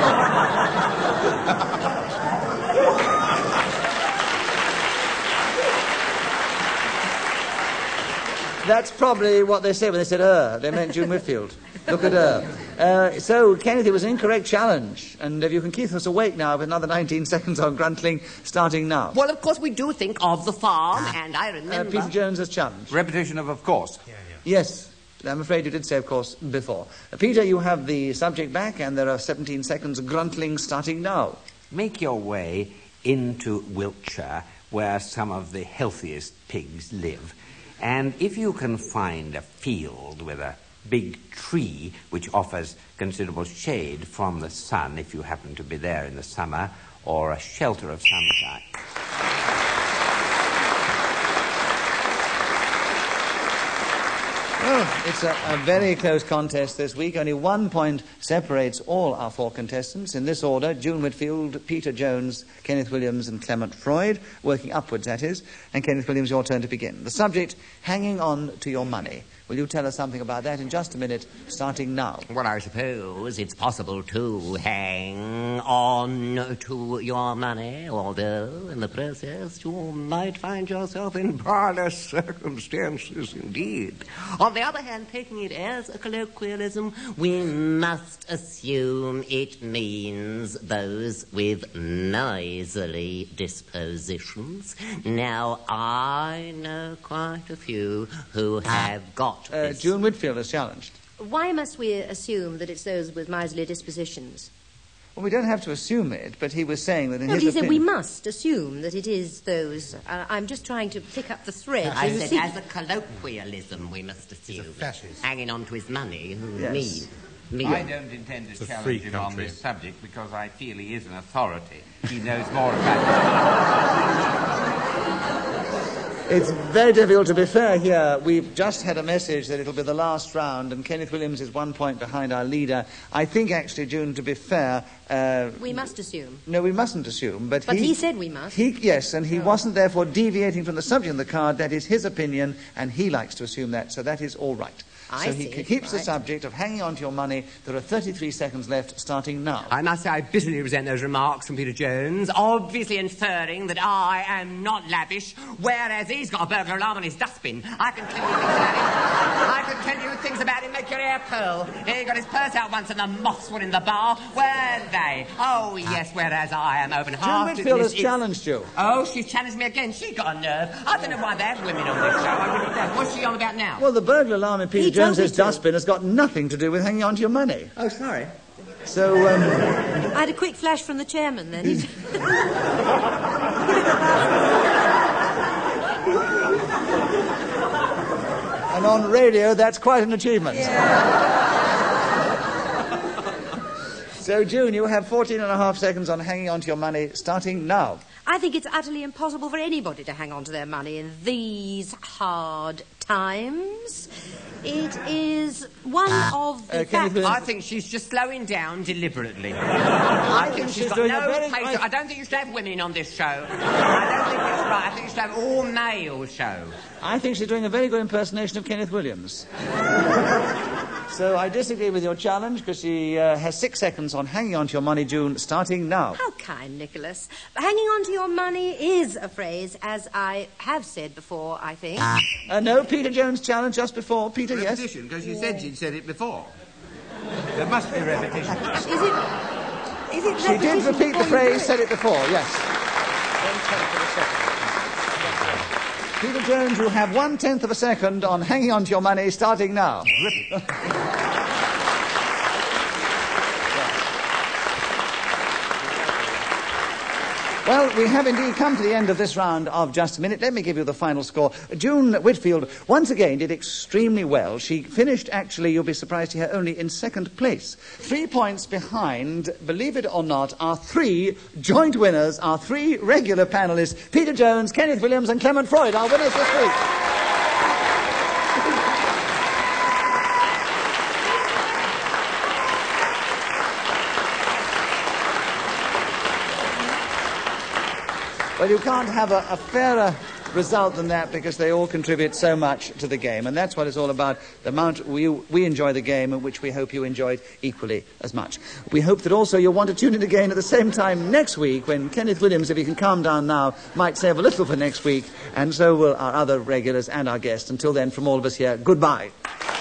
Speaker 14: That's probably what they said when they said her. They meant June Whitfield. Look at her. Uh, so, Kenneth, it was an incorrect challenge. And if you can keep us awake now with another nineteen seconds on Gruntling, starting now.
Speaker 7: Well, of course, we do think of the farm, and I
Speaker 14: Uh,
Speaker 7: remember...
Speaker 14: Peter Jones has challenged.
Speaker 11: Repetition of of course.
Speaker 14: Yeah, yeah. Yes. I'm afraid you did say, of course, before. Uh, Peter, you have the subject back, and there are seventeen seconds of Gruntling starting now.
Speaker 11: Make your way into Wiltshire, where some of the healthiest pigs live. And if you can find a field with a big tree which offers considerable shade from the sun, if you happen to be there in the summer, or a shelter of some kind.
Speaker 14: Oh, it's a, a very close contest this week. Only one point separates all our four contestants. In this order, June Whitfield, Peter Jones, Kenneth Williams and Clement Freud, working upwards, that is. And Kenneth Williams, your turn to begin. The subject, hanging on to your money. Will you tell us something about that in just a minute, starting now?
Speaker 7: Well, I suppose it's possible to hang on to your money, although in the process you might find yourself in parlous circumstances indeed. On the other hand, taking it as a colloquialism, we must assume it means those with miserly dispositions. Now, I know quite a few who have got
Speaker 14: Uh,
Speaker 7: this.
Speaker 14: June Whitfield is challenged.
Speaker 17: Why must we assume that it's those with miserly dispositions?
Speaker 14: Well, we don't have to assume it, but he was saying that in
Speaker 17: No,
Speaker 14: his
Speaker 17: he said we
Speaker 14: opinion...
Speaker 17: must assume that it is those. Uh, I'm just trying to pick up the thread.
Speaker 7: I
Speaker 17: You
Speaker 7: said
Speaker 17: see-
Speaker 7: as a colloquialism we must assume. Hanging on to his money. Who
Speaker 11: Yes.
Speaker 7: me? Me.
Speaker 11: I don't intend to
Speaker 10: It's a
Speaker 11: challenge
Speaker 10: free
Speaker 11: him on
Speaker 10: country.
Speaker 11: this subject because I feel he is an authority. He knows more about
Speaker 14: It's very difficult to be fair here. We've just had a message that it'll be the last round, and Kenneth Williams is one point behind our leader. I think, actually, June, to be fair... Uh,
Speaker 17: We must assume.
Speaker 14: no, we mustn't assume, but,
Speaker 17: But he said we must.
Speaker 14: He, yes, and he wasn't, therefore, deviating from the subject of the card. That is his opinion, and he likes to assume that, so that is all right.
Speaker 7: I
Speaker 14: so he
Speaker 7: see,
Speaker 14: c- keeps the
Speaker 7: right.
Speaker 14: subject of hanging on to your money. There are thirty-three seconds left, starting now.
Speaker 7: I must say I bitterly resent those remarks from Peter Jones, obviously inferring that I am not lavish, whereas he's got a burglar alarm on his dustbin. I can tell you things about him. I can tell you things about him, make your hair curl. He got his purse out once and the moths were in the bar. Weren't they? Oh, yes, whereas I am open
Speaker 14: June
Speaker 7: hearted.
Speaker 14: Whitfield has challenged you.
Speaker 7: Oh, she's challenged me again. She got a nerve. I don't know why they have women on this show. I really don't. What's she on about now?
Speaker 14: Well, the burglar alarm in Peter
Speaker 7: He told me
Speaker 14: Jones's
Speaker 7: to.
Speaker 14: dustbin has got nothing to do with hanging on to your money.
Speaker 7: Oh, sorry.
Speaker 14: So, um...
Speaker 17: I had a quick flash from the chairman then. He's-
Speaker 14: and on radio, that's quite an achievement. So, June, you have fourteen and a half seconds on hanging on to your money, starting now.
Speaker 17: I think it's utterly impossible for anybody to hang on to their money in these hard times. It is one of the facts...
Speaker 7: I think she's just slowing down deliberately. I think she's
Speaker 14: she's
Speaker 7: got
Speaker 14: doing a
Speaker 7: no
Speaker 14: very
Speaker 7: patience.
Speaker 14: nice-
Speaker 7: I don't think you should have women on this show. I don't think it's right. I think you should have all male show.
Speaker 14: I think she's doing a very good impersonation of Kenneth Williams. So I disagree with your challenge, because she uh, has six seconds on hanging on to your money, June, starting now.
Speaker 17: How kind, Nicholas. Hanging on to your money is a phrase, as I have said before, I think.
Speaker 14: Uh, no, Peter Jones' challenge just before. Peter, yes?
Speaker 11: repetition, because you said she'd said it before. There must be repetition.
Speaker 17: Is it... Is it
Speaker 14: She did
Speaker 17: repetition
Speaker 14: repeat the
Speaker 17: before you do
Speaker 14: phrase,
Speaker 17: it?
Speaker 14: said it before, yes. One-tenth of a second. Peter Jones, you have one-tenth of a second on hanging on to your money, starting now. Well, we have indeed come to the end of this round of Just a Minute. Let me give you the final score. June Whitfield, once again, did extremely well. She finished, actually, you'll be surprised to hear, only in second place. Three points behind, believe it or not, our three joint winners, our three regular panellists, Peter Jones, Kenneth Williams and Clement Freud, our winners this week. Well, you can't have a, a fairer result than that because they all contribute so much to the game, and that's what it's all about, the amount we, we enjoy the game and which we hope you enjoyed equally as much. We hope that also you'll want to tune in again at the same time next week when Kenneth Williams, if he can calm down now, might save a little for next week, and so will our other regulars and our guests. Until then, from all of us here, goodbye.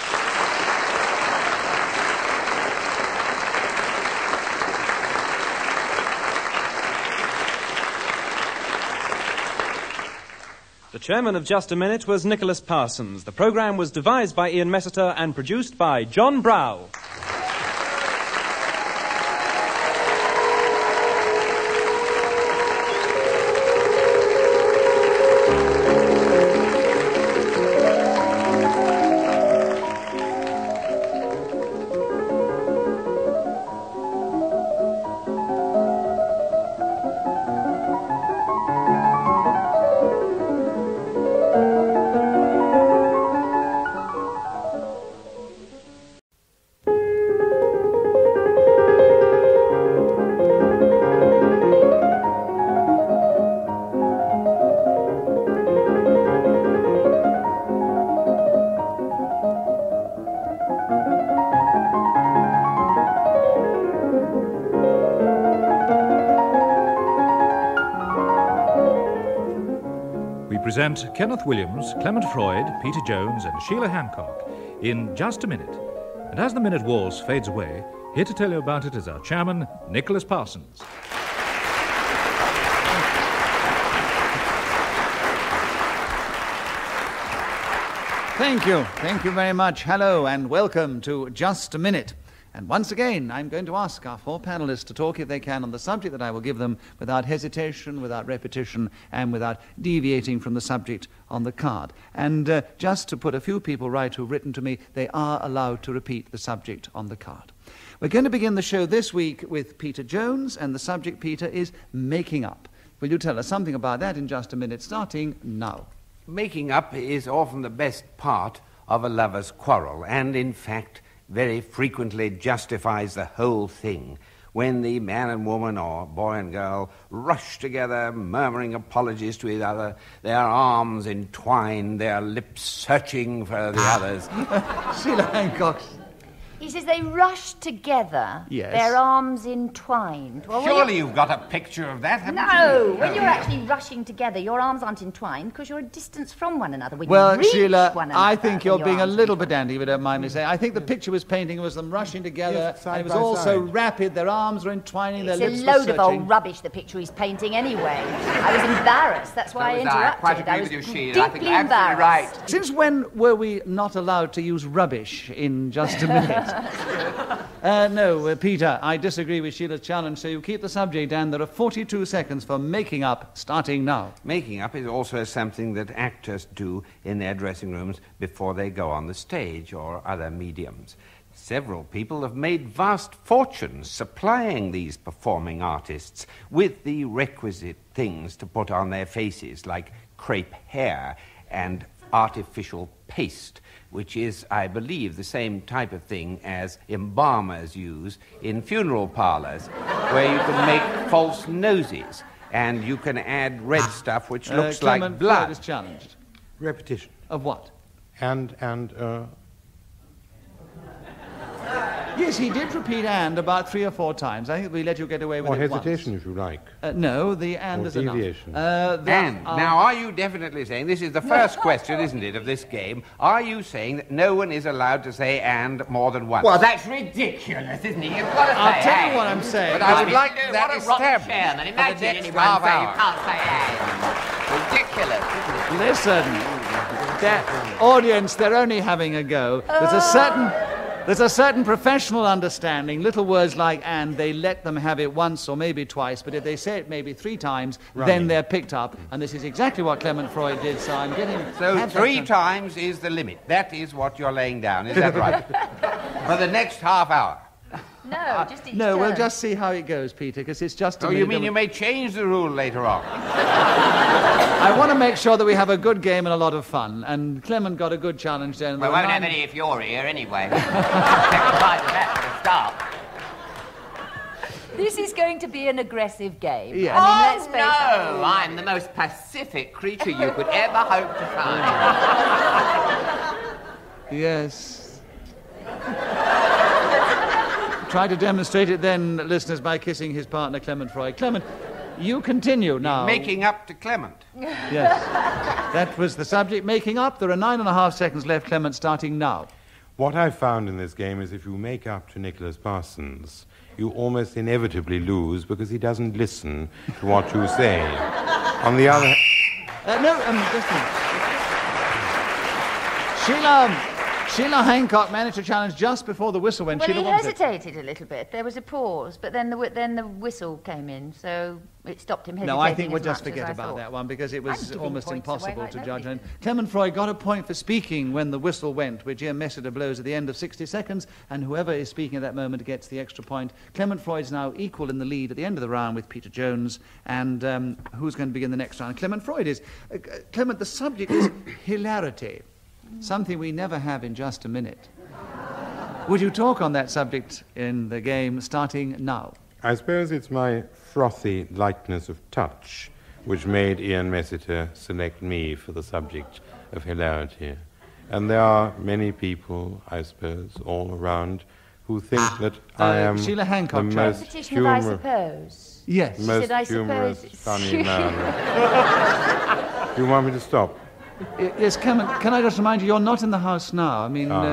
Speaker 16: The chairman of Just a Minute was Nicholas Parsons. The programme was devised by Ian Messiter and produced by John Brow.
Speaker 18: Present Kenneth Williams, Clement Freud, Peter Jones and Sheila Hancock in Just a Minute. And as the minute waltz fades away, here to tell you about it is our chairman, Nicholas Parsons.
Speaker 2: Thank you. Thank you very much. Hello and welcome to Just a Minute. And once again, I'm going to ask our four panelists to talk, if they can, on the subject that I will give them without hesitation, without repetition, and without deviating from the subject on the card. And uh, just to put a few people right who've written to me, they are allowed to repeat the subject on the card. We're going to begin the show this week with Peter Jones, and the subject, Peter, is making up. Will you tell us something about that in just a minute, starting now?
Speaker 11: Making up is often the best part of a lover's quarrel, and in fact very frequently justifies the whole thing when the man and woman or boy and girl rush together, murmuring apologies to each other, their arms entwined, their lips searching for the others.
Speaker 2: Sheila Hancock.
Speaker 4: He says they rush together,
Speaker 11: Yes.
Speaker 4: their arms entwined. Well, when
Speaker 11: Surely
Speaker 4: you're-
Speaker 11: you've got a picture of that, haven't
Speaker 4: No,
Speaker 11: you?
Speaker 4: when you're actually rushing together, your arms aren't entwined because you're a distance from one another. When
Speaker 2: Well,
Speaker 4: you reach
Speaker 2: Sheila,
Speaker 4: one another,
Speaker 2: I think you're
Speaker 4: then
Speaker 2: being
Speaker 4: your
Speaker 2: a
Speaker 4: arms
Speaker 2: little pedantic, if you don't mind me saying. I think the picture was painting was them rushing together,
Speaker 11: Yes, side
Speaker 2: and it was
Speaker 11: by
Speaker 2: all so
Speaker 11: side.
Speaker 2: rapid, their arms were entwining, their
Speaker 4: It's
Speaker 2: lips
Speaker 4: a
Speaker 2: were
Speaker 4: load
Speaker 2: searching.
Speaker 4: of old rubbish, the picture he's painting anyway. I was embarrassed, that's why I
Speaker 11: So was I.
Speaker 4: interrupted.
Speaker 11: Quite agree
Speaker 4: was
Speaker 11: with you, Sheila. I think
Speaker 4: deeply
Speaker 11: you're absolutely
Speaker 4: embarrassed.
Speaker 11: right.
Speaker 2: Since when were we not allowed to use rubbish in just a minute? uh, no, uh, Peter, I disagree with Sheila's challenge, so you keep the subject, and there are forty-two seconds for making up, starting now.
Speaker 11: Making up is also something that actors do in their dressing rooms before they go on the stage or other mediums. Several people have made vast fortunes supplying these performing artists with the requisite things to put on their faces, like crepe hair and artificial paste, which is, I believe, the same type of thing as embalmers use in funeral parlours, where you can make false noses and you can add red stuff which
Speaker 2: Uh,
Speaker 11: looks
Speaker 2: Clement
Speaker 11: like blood.
Speaker 2: Freud is challenged.
Speaker 10: Repetition.
Speaker 2: Of what?
Speaker 10: And, and, uh...
Speaker 2: Yes, he did repeat and about three or four times. I think we let you get away with
Speaker 10: Or
Speaker 2: it
Speaker 10: hesitation,
Speaker 2: once.
Speaker 10: if you like.
Speaker 2: Uh, no, the and
Speaker 10: Or
Speaker 2: is enough.
Speaker 10: deviation.
Speaker 2: Uh, there
Speaker 11: And
Speaker 2: are-
Speaker 11: now, are you definitely saying, this is the first question, isn't it, of this game, are you saying that no one is allowed to say and more than once?
Speaker 7: Well, that's ridiculous, isn't it? You've got to say
Speaker 2: I'll tell you
Speaker 7: and.
Speaker 2: what I'm saying.
Speaker 11: But I would like
Speaker 7: No,
Speaker 11: that
Speaker 7: what a rotten
Speaker 11: established
Speaker 7: chairman.
Speaker 11: for the
Speaker 7: Imagine
Speaker 11: next
Speaker 7: anyone
Speaker 11: half
Speaker 7: saying
Speaker 11: hour.
Speaker 7: you can't say and. Ridiculous.
Speaker 2: Listen, that audience, they're only having a go. There's a certain... There's a certain professional understanding. Little words like and, they let them have it once or maybe twice, but if they say it maybe three times, then
Speaker 11: Running.
Speaker 2: they're picked up. And this is exactly what Clement Freud did, so I'm getting...
Speaker 11: So
Speaker 2: have that
Speaker 11: three
Speaker 2: kind-
Speaker 11: times is the limit. That is what you're laying down, is that right? For the next half hour.
Speaker 4: No, just each
Speaker 2: No, we'll
Speaker 4: turn.
Speaker 2: just see how it goes, Peter, because it's just a
Speaker 11: Oh,
Speaker 2: minute
Speaker 11: you mean
Speaker 2: of-
Speaker 11: you may change the rule later on?
Speaker 2: I want to make sure that we have a good game and a lot of fun. And Clement got a good challenge there. and
Speaker 7: We
Speaker 2: there were
Speaker 7: won't have
Speaker 2: nine-
Speaker 7: any if you're here anyway. Take a bite of that for a start.
Speaker 4: This is going to be an aggressive game.
Speaker 2: Yeah.
Speaker 4: I mean,
Speaker 7: Oh,
Speaker 4: let's face
Speaker 7: no! I'm the most pacific creature you could ever hope to find.
Speaker 14: Yes. Try to demonstrate it then, listeners, by kissing his partner, Clement Freud. Clement, you continue now.
Speaker 11: Making up to Clement.
Speaker 14: Yes. That was the subject, making up. There are nine and a half seconds left, Clement, starting now.
Speaker 10: What I've found in this game is if you make up to Nicholas Parsons, you almost inevitably lose because he doesn't listen to what you say. On the other...
Speaker 14: Uh, no, um, just a minute. Sheila... Sheila Hancock managed to challenge just before the whistle went.
Speaker 4: Well,
Speaker 14: Sheila
Speaker 4: he
Speaker 14: wanted it.
Speaker 4: hesitated a little bit. There was a pause, but then the whi- then the whistle came in, so it stopped him hesitating.
Speaker 14: No, I think we'll
Speaker 4: as
Speaker 14: just
Speaker 4: much as
Speaker 14: forget
Speaker 4: I
Speaker 14: about
Speaker 4: thought.
Speaker 14: that one because it
Speaker 4: I'm
Speaker 14: was
Speaker 4: giving
Speaker 14: almost
Speaker 4: points away
Speaker 14: impossible
Speaker 4: like
Speaker 14: to
Speaker 4: nobody
Speaker 14: judge. And
Speaker 4: did.
Speaker 14: Clement Freud got a point for speaking when the whistle went, which Ian Messiter blows at the end of sixty seconds, and whoever is speaking at that moment gets the extra point. Clement Freud's now equal in the lead at the end of the round with Peter Jones, and um, who's going to begin the next round? Clement Freud is. Uh, Clement, the subject is hilarity, something we never have in Just a Minute. Would you talk on that subject in the game starting now?
Speaker 10: I suppose it's my frothy lightness of touch which made Ian Messiter select me for the subject of hilarity. And there are many people, I suppose, all around who think that
Speaker 14: Uh,
Speaker 10: I am
Speaker 14: Sheila Hancock,
Speaker 10: the
Speaker 14: child.
Speaker 10: most
Speaker 4: Repetition of I
Speaker 10: humor-
Speaker 4: suppose.
Speaker 14: Yes.
Speaker 4: She
Speaker 10: most
Speaker 4: said, "I
Speaker 10: humorous,
Speaker 4: suppose it's-"
Speaker 10: funny man. Do you want me to stop?
Speaker 14: Y- Yes, Clement, can I just remind you, you're not in the house now. I mean,
Speaker 10: Ah.
Speaker 14: uh,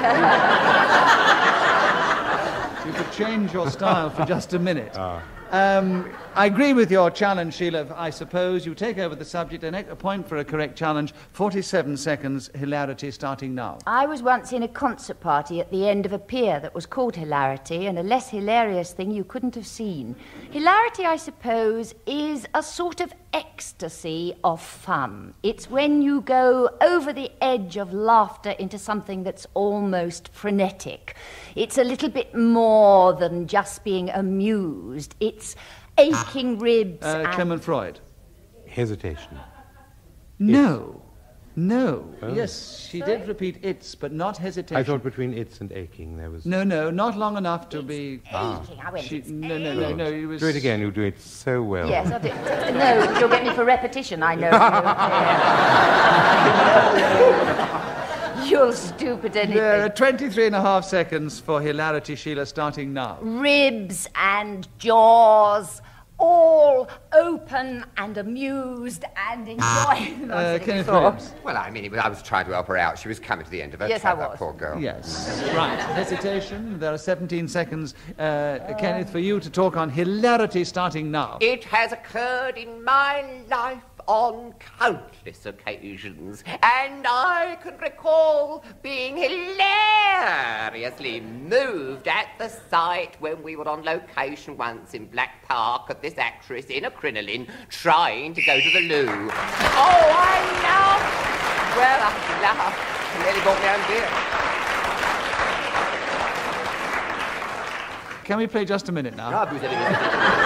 Speaker 14: you could change your style for just a minute.
Speaker 10: Ah.
Speaker 14: Um, I agree with your challenge, Sheila, I suppose. You take over the subject, and a point for a correct challenge. forty-seven seconds, hilarity starting now.
Speaker 4: I was once in a concert party at the end of a pier that was called Hilarity, and a less hilarious thing you couldn't have seen. Hilarity, I suppose, is a sort of ecstasy of fun. It's when you go over the edge of laughter into something that's almost frenetic. It's a little bit more than just being amused. It's aching ribs
Speaker 14: Uh,
Speaker 4: and...
Speaker 14: Clement Freud.
Speaker 10: Hesitation.
Speaker 14: No. No.
Speaker 10: Oh.
Speaker 14: Yes, she did repeat it's, but not hesitation.
Speaker 10: I thought between it's and aching there was...
Speaker 14: No, no, not long enough to be...
Speaker 10: Ah.
Speaker 4: aching. I went,
Speaker 14: She,
Speaker 4: "It's
Speaker 14: no, no, no, no, it was...
Speaker 10: Do it again, you do it so well.
Speaker 4: Yes, I'll do it. No, you'll get me for repetition, I know. You'll stoop at anything.
Speaker 14: There are twenty-three and a half seconds for hilarity, Sheila, starting now.
Speaker 4: Ribs and jaws, all open and amused and enjoying
Speaker 14: Uh,
Speaker 4: themselves.
Speaker 14: Kenneth Williams.
Speaker 6: Well, I mean, I was trying to help her out. She was coming to the end of her
Speaker 4: Yes,
Speaker 6: tether,
Speaker 4: I was.
Speaker 6: poor girl.
Speaker 14: Yes, right. Hesitation. There are seventeen seconds, uh, Kenneth, for you to talk on hilarity starting now.
Speaker 7: It has occurred in my life on countless occasions, and I can recall being hilariously moved at the sight when we were on location once in Black Park of this actress in a crinoline trying to go to the loo. Oh, I laughed! Well, I laughed. I nearly bought my own beer.
Speaker 14: Can we play just a minute now?
Speaker 7: Ah, booze everything.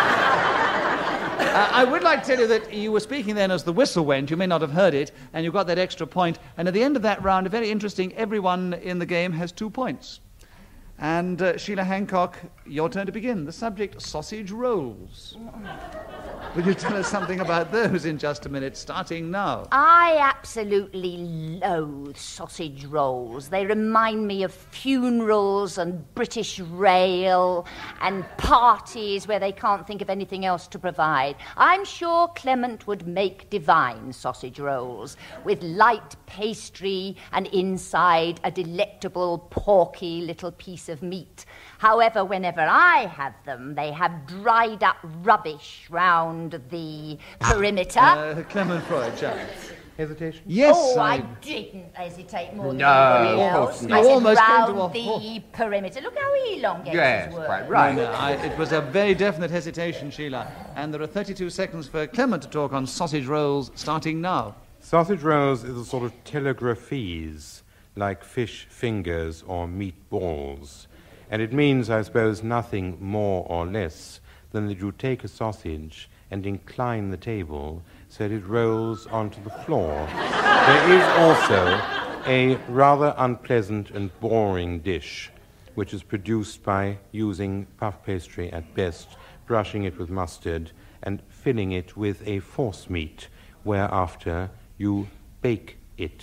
Speaker 14: Uh, I would like to tell you that you were speaking then as the whistle went. You may not have heard it, and you got that extra point. And at the end of that round, very interesting, everyone in the game has two points. And uh, Sheila Hancock, your turn to begin. The subject, sausage rolls. Will you tell us something about those in just a minute, starting now?
Speaker 4: I absolutely loathe sausage rolls. They remind me of funerals and British Rail and parties where they can't think of anything else to provide. I'm sure Clement would make divine sausage rolls with light pastry and inside a delectable porky little piece of meat. However, whenever I have them, they have dried up rubbish round the perimeter.
Speaker 14: Uh, Clement Freud, Charles.
Speaker 10: Hesitation?
Speaker 14: Yes,
Speaker 4: Oh, I,
Speaker 14: I-
Speaker 4: didn't hesitate more than
Speaker 6: No,
Speaker 4: anybody
Speaker 6: of
Speaker 4: else.
Speaker 6: course
Speaker 4: I
Speaker 6: not.
Speaker 14: You
Speaker 4: said
Speaker 14: almost came
Speaker 4: round
Speaker 14: to a
Speaker 4: the perimeter. Look how he elongates
Speaker 6: Yes,
Speaker 4: his word.
Speaker 6: quite right.
Speaker 14: No, no, I, it was a very definite hesitation, Sheila. And there are thirty-two seconds for Clement to talk on sausage rolls, starting now.
Speaker 10: Sausage rolls is a sort of telegraphies, like fish fingers or meat balls. And it means, I suppose, nothing more or less than that you take a sausage and incline the table so that it rolls onto the floor. There is also a rather unpleasant and boring dish, which is produced by using puff pastry at best, brushing it with mustard, and filling it with a force meat, whereafter you bake it.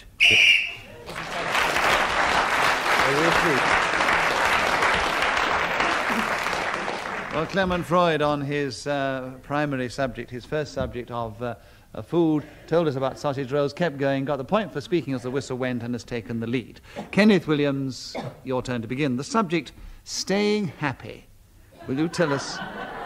Speaker 14: Well, Clement Freud, on his uh, primary subject, his first subject of uh, uh, food, told us about sausage rolls, kept going, got the point for speaking as the whistle went, and has taken the lead. Kenneth Williams, your turn to begin. The subject, staying happy. Will you tell us?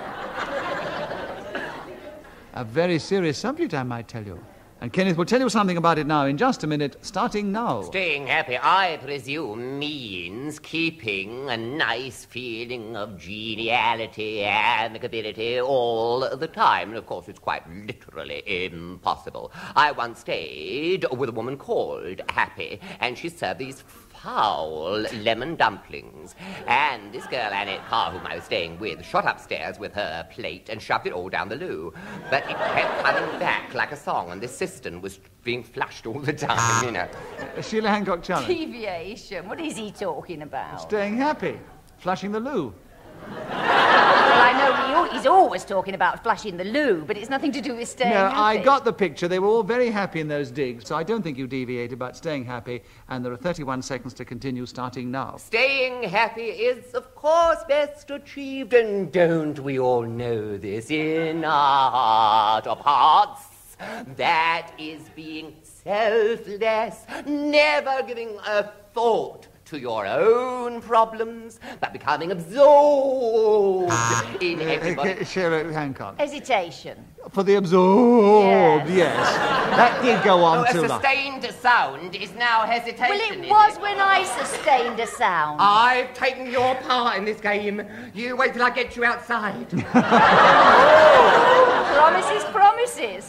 Speaker 14: A very serious subject, I might tell you. And Kenneth will tell you something about it now in just a minute, starting now.
Speaker 7: Staying happy, I presume, means keeping a nice feeling of geniality and amicability all the time. And of course, it's quite literally impossible. I once stayed with a woman called Happy, and she served these foul lemon dumplings. And this girl, Annette Carr, whom I was staying with, shot upstairs with her plate and shoved it all down the loo. But it kept coming back like a song, and this cistern was being flushed all the time, you know.
Speaker 14: Uh, Sheila Hancock challenge.
Speaker 4: Deviation. What is he talking about?
Speaker 14: Staying happy. Flushing the loo.
Speaker 4: Well, I know he al- he's always talking about flushing the loo, but it's nothing to do with staying
Speaker 14: No,
Speaker 4: happy.
Speaker 14: I got the picture. They were all very happy in those digs, so I don't think you deviated about staying happy, and there are thirty-one seconds to continue, starting now.
Speaker 7: Staying happy is, of course, best achieved, and don't we all know this in our heart of hearts? That is being selfless, never giving a thought to your own problems, but becoming absorbed in everybody.
Speaker 14: Uh, Sheila Hancock.
Speaker 4: Hesitation.
Speaker 14: For the absorbed,
Speaker 4: Yes.
Speaker 14: yes. That did go on
Speaker 7: Oh,
Speaker 14: too
Speaker 7: a
Speaker 14: long.
Speaker 7: sustained sound is now hesitation.
Speaker 4: Well, it
Speaker 7: is
Speaker 4: was
Speaker 7: it?
Speaker 4: when I sustained a sound.
Speaker 7: I've taken your part in this game. You wait till I get you outside.
Speaker 4: Oh, promises, promises.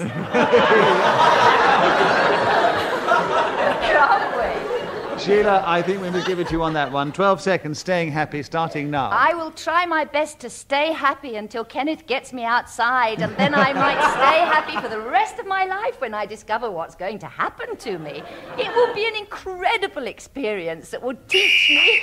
Speaker 4: Can't we?
Speaker 14: Sheila, I think we must give it to you on that one. Twelve seconds, staying happy, starting now.
Speaker 4: I will try my best to stay happy until Kenneth gets me outside, and then I might stay happy for the rest of my life when I discover what's going to happen to me. It will be an incredible experience that will teach me...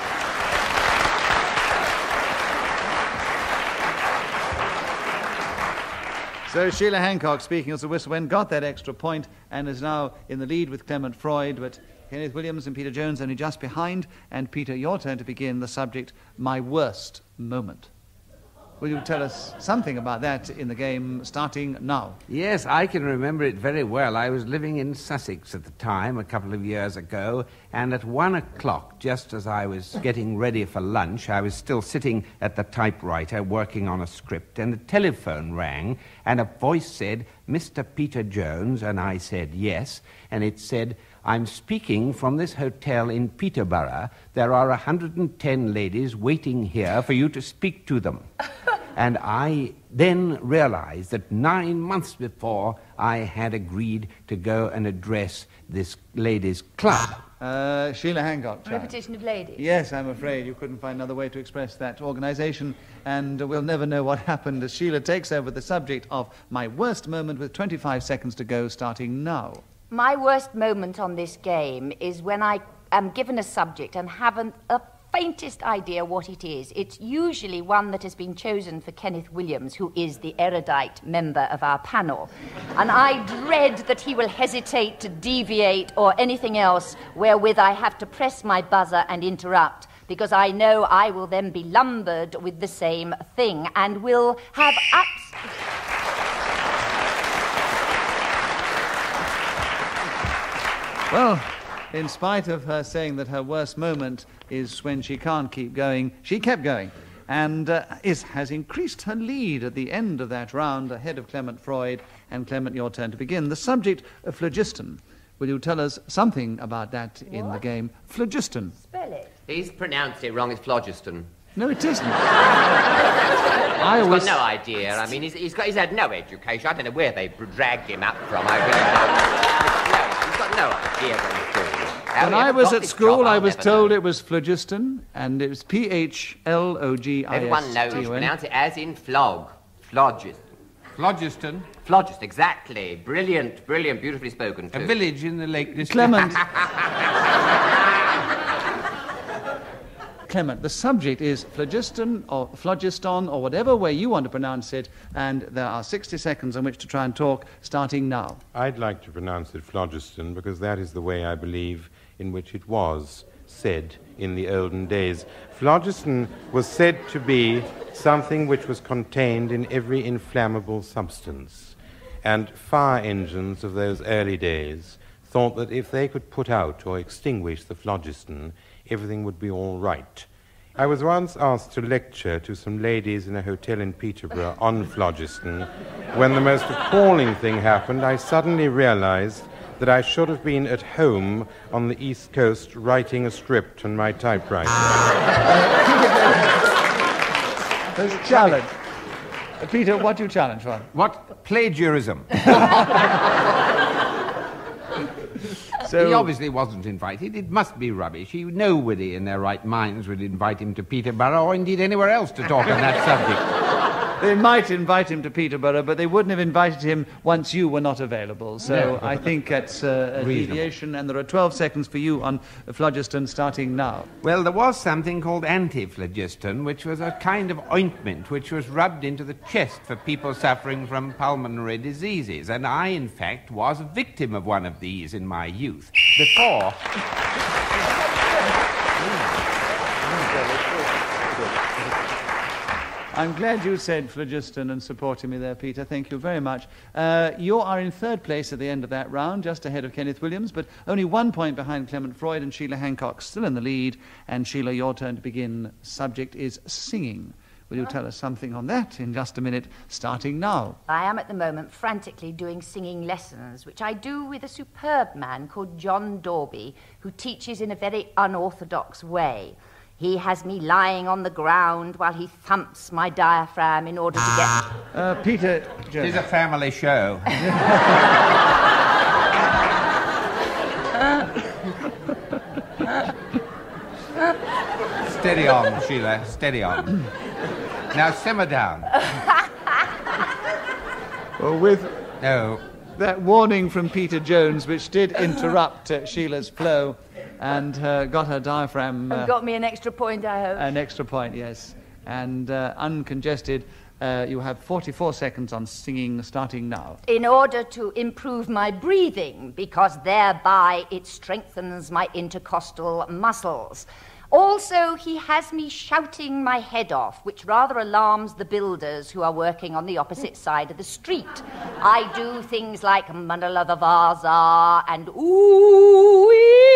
Speaker 14: So Sheila Hancock, speaking as the whistle went, got that extra point and is now in the lead with Clement Freud, but Kenneth Williams and Peter Jones only just behind. And Peter, your turn to begin the subject, my worst moment. Will you tell us something about that in the game, starting now?
Speaker 11: Yes, I can remember it very well. I was living in Sussex at the time, a couple of years ago, and at one o'clock, just as I was getting ready for lunch, I was still sitting at the typewriter working on a script, and the telephone rang, and a voice said, Mister Peter Jones, and I said yes, and it said, I'm speaking from this hotel in Peterborough. There are one hundred ten ladies waiting here for you to speak to them. And I then realized that nine months before, I had agreed to go and address this ladies' club.
Speaker 14: Uh, Sheila Hancock. child.
Speaker 4: Repetition of ladies.
Speaker 14: Yes, I'm afraid you couldn't find another way to express that organisation, and uh, we'll never know what happened as Sheila takes over the subject of my worst moment with twenty-five seconds to go, starting now.
Speaker 4: My worst moment on this game is when I am given a subject and haven't a faintest idea what it is. It's usually one that has been chosen for Kenneth Williams, who is the erudite member of our panel. And I dread that he will hesitate to deviate or anything else wherewith I have to press my buzzer and interrupt, because I know I will then be lumbered with the same thing and will have absolutely...
Speaker 14: Well, in spite of her saying that her worst moment is when she can't keep going, she kept going and uh, is, has increased her lead at the end of that round ahead of Clement Freud. And Clement, your turn to begin. The subject of phlogiston. Will you tell us something about that in the game? Phlogiston.
Speaker 4: Spell it.
Speaker 7: He's pronounced it wrong. It's phlogiston.
Speaker 14: No, it isn't. I
Speaker 7: He's
Speaker 14: always...
Speaker 7: got no idea. I mean, he's, he's, got, he's had no education. I don't know where they dragged him up from. I really don't. No, he's got no idea what he's doing. How
Speaker 14: When
Speaker 7: he
Speaker 14: I
Speaker 7: ever
Speaker 14: was
Speaker 7: got
Speaker 14: at
Speaker 7: this
Speaker 14: school,
Speaker 7: job,
Speaker 14: I
Speaker 7: I'll
Speaker 14: was
Speaker 7: never
Speaker 14: told
Speaker 7: know.
Speaker 14: it was phlogiston, and it was P H L O G I S T O N.
Speaker 7: Everyone knows you pronounce it as in flog. Phlogiston.
Speaker 11: Phlogiston?
Speaker 7: Phlogiston, exactly. Brilliant, brilliant, beautifully spoken, too.
Speaker 11: A village in the Lake District.
Speaker 14: Clement. Clement, the subject is phlogiston or phlogiston or whatever way you want to pronounce it, and there are sixty seconds in which to try and talk, starting now.
Speaker 10: I'd like to pronounce it phlogiston because that is the way I believe in which it was said in the olden days. Phlogiston was said to be something which was contained in every inflammable substance, and fire engines of those early days thought that if they could put out or extinguish the phlogiston, everything would be all right. I was once asked to lecture to some ladies in a hotel in Peterborough on phlogiston. When the most appalling thing happened, I suddenly realized that I should have been at home on the East Coast writing a script on my typewriter.
Speaker 14: There's a challenge. Uh, Peter, what do you challenge for?
Speaker 11: What? Plagiarism.
Speaker 14: So-
Speaker 11: he obviously wasn't invited. It must be rubbish. He, nobody in their right minds would invite him to Peterborough or indeed anywhere else to talk on that subject.
Speaker 14: They might invite him to Peterborough, but they wouldn't have invited him once you were not available. So
Speaker 11: No.
Speaker 14: I think that's uh, a
Speaker 11: Reasonable.
Speaker 14: deviation, and there are twelve seconds for you on phlogiston starting now.
Speaker 11: Well, there was something called antiphlogiston, which was a kind of ointment which was rubbed into the chest for people suffering from pulmonary diseases. And I, in fact, was a victim of one of these in my youth. Before...
Speaker 14: I'm glad you said phlogiston and supported me there, Peter. Thank you very much. Uh, you are in third place at the end of that round, just ahead of Kenneth Williams, but only one point behind Clement Freud, and Sheila Hancock still in the lead. And Sheila, your turn to begin. Subject is singing. Will you tell us something on that in just a minute, starting now?
Speaker 4: I am at the moment frantically doing singing lessons, which I do with a superb man called John Dorby, who teaches in a very unorthodox way. He has me lying on the ground while he thumps my diaphragm in order to get...
Speaker 14: Uh, Peter Jones.
Speaker 11: It's a family show. Steady on, Sheila, steady on. Now simmer down.
Speaker 14: Well, with
Speaker 11: No.
Speaker 14: that warning from Peter Jones, which did interrupt uh, Sheila's flow and uh, got her diaphragm... Uh,
Speaker 4: And got me an extra point, I hope.
Speaker 14: An extra point, yes. And uh, uncongested, uh, you have forty-four seconds on singing, starting now.
Speaker 4: In order to improve my breathing, because thereby it strengthens my intercostal muscles. Also, he has me shouting my head off, which rather alarms the builders who are working on the opposite side of the street. I do things like Mandala the Vaza and ooh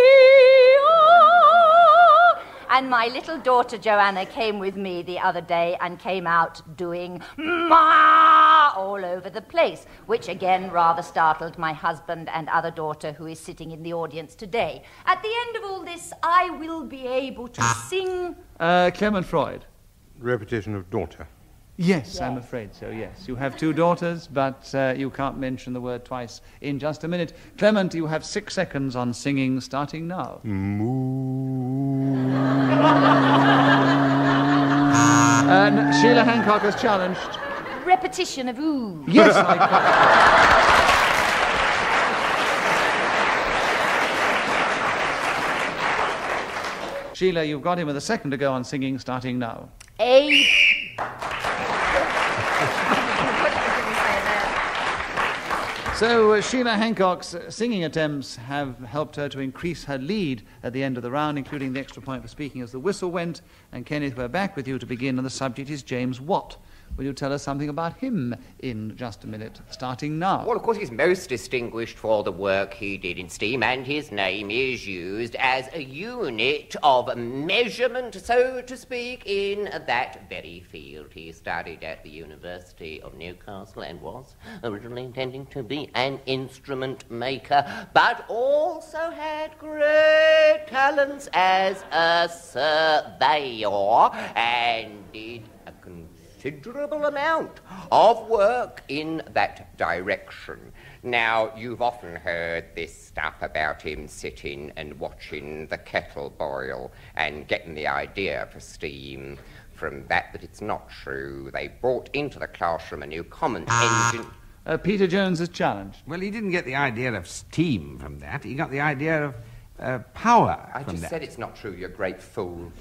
Speaker 4: And my little daughter Joanna came with me the other day and came out doing ma all over the place, which again rather startled my husband and other daughter who is sitting in the audience today. At the end of all this, I will be able to sing...
Speaker 14: Uh, Clement Freud.
Speaker 10: Repetition of daughter.
Speaker 14: Yes,
Speaker 4: Yes.
Speaker 14: I'm afraid so, yes. You have two daughters, but uh, you can't mention the word twice in just a minute. Clement, you have six seconds on singing, starting now. And Sheila Hancock has challenged.
Speaker 4: Repetition of ooh.
Speaker 14: Yes, I quite... Sheila, you've got him with a second to go on singing, starting now.
Speaker 4: A...
Speaker 14: So uh, Sheila Hancock's uh, singing attempts have helped her to increase her lead at the end of the round, including the extra point for speaking as the whistle went. And Kenneth, we're back with you to begin, and the subject is James Watt. Will you tell us something about him in just a minute, starting now?
Speaker 7: Well, of course, he's most distinguished for the work he did in steam, and his name is used as a unit of measurement, so to speak, in that very field. He studied at the University of Newcastle and was originally intending to be an instrument maker, but also had great talents as a surveyor and did a considerable amount of work in that direction. Now, you've often heard this stuff about him sitting and watching the kettle boil and getting the idea for steam from that, but it's not true. They brought into the classroom a new common engine.
Speaker 14: Uh, Peter Jones is challenged.
Speaker 11: Well, he didn't get the idea of steam from that. He got the idea of uh, power
Speaker 7: I
Speaker 11: from
Speaker 7: just
Speaker 11: that.
Speaker 7: said it's not true, you great fool.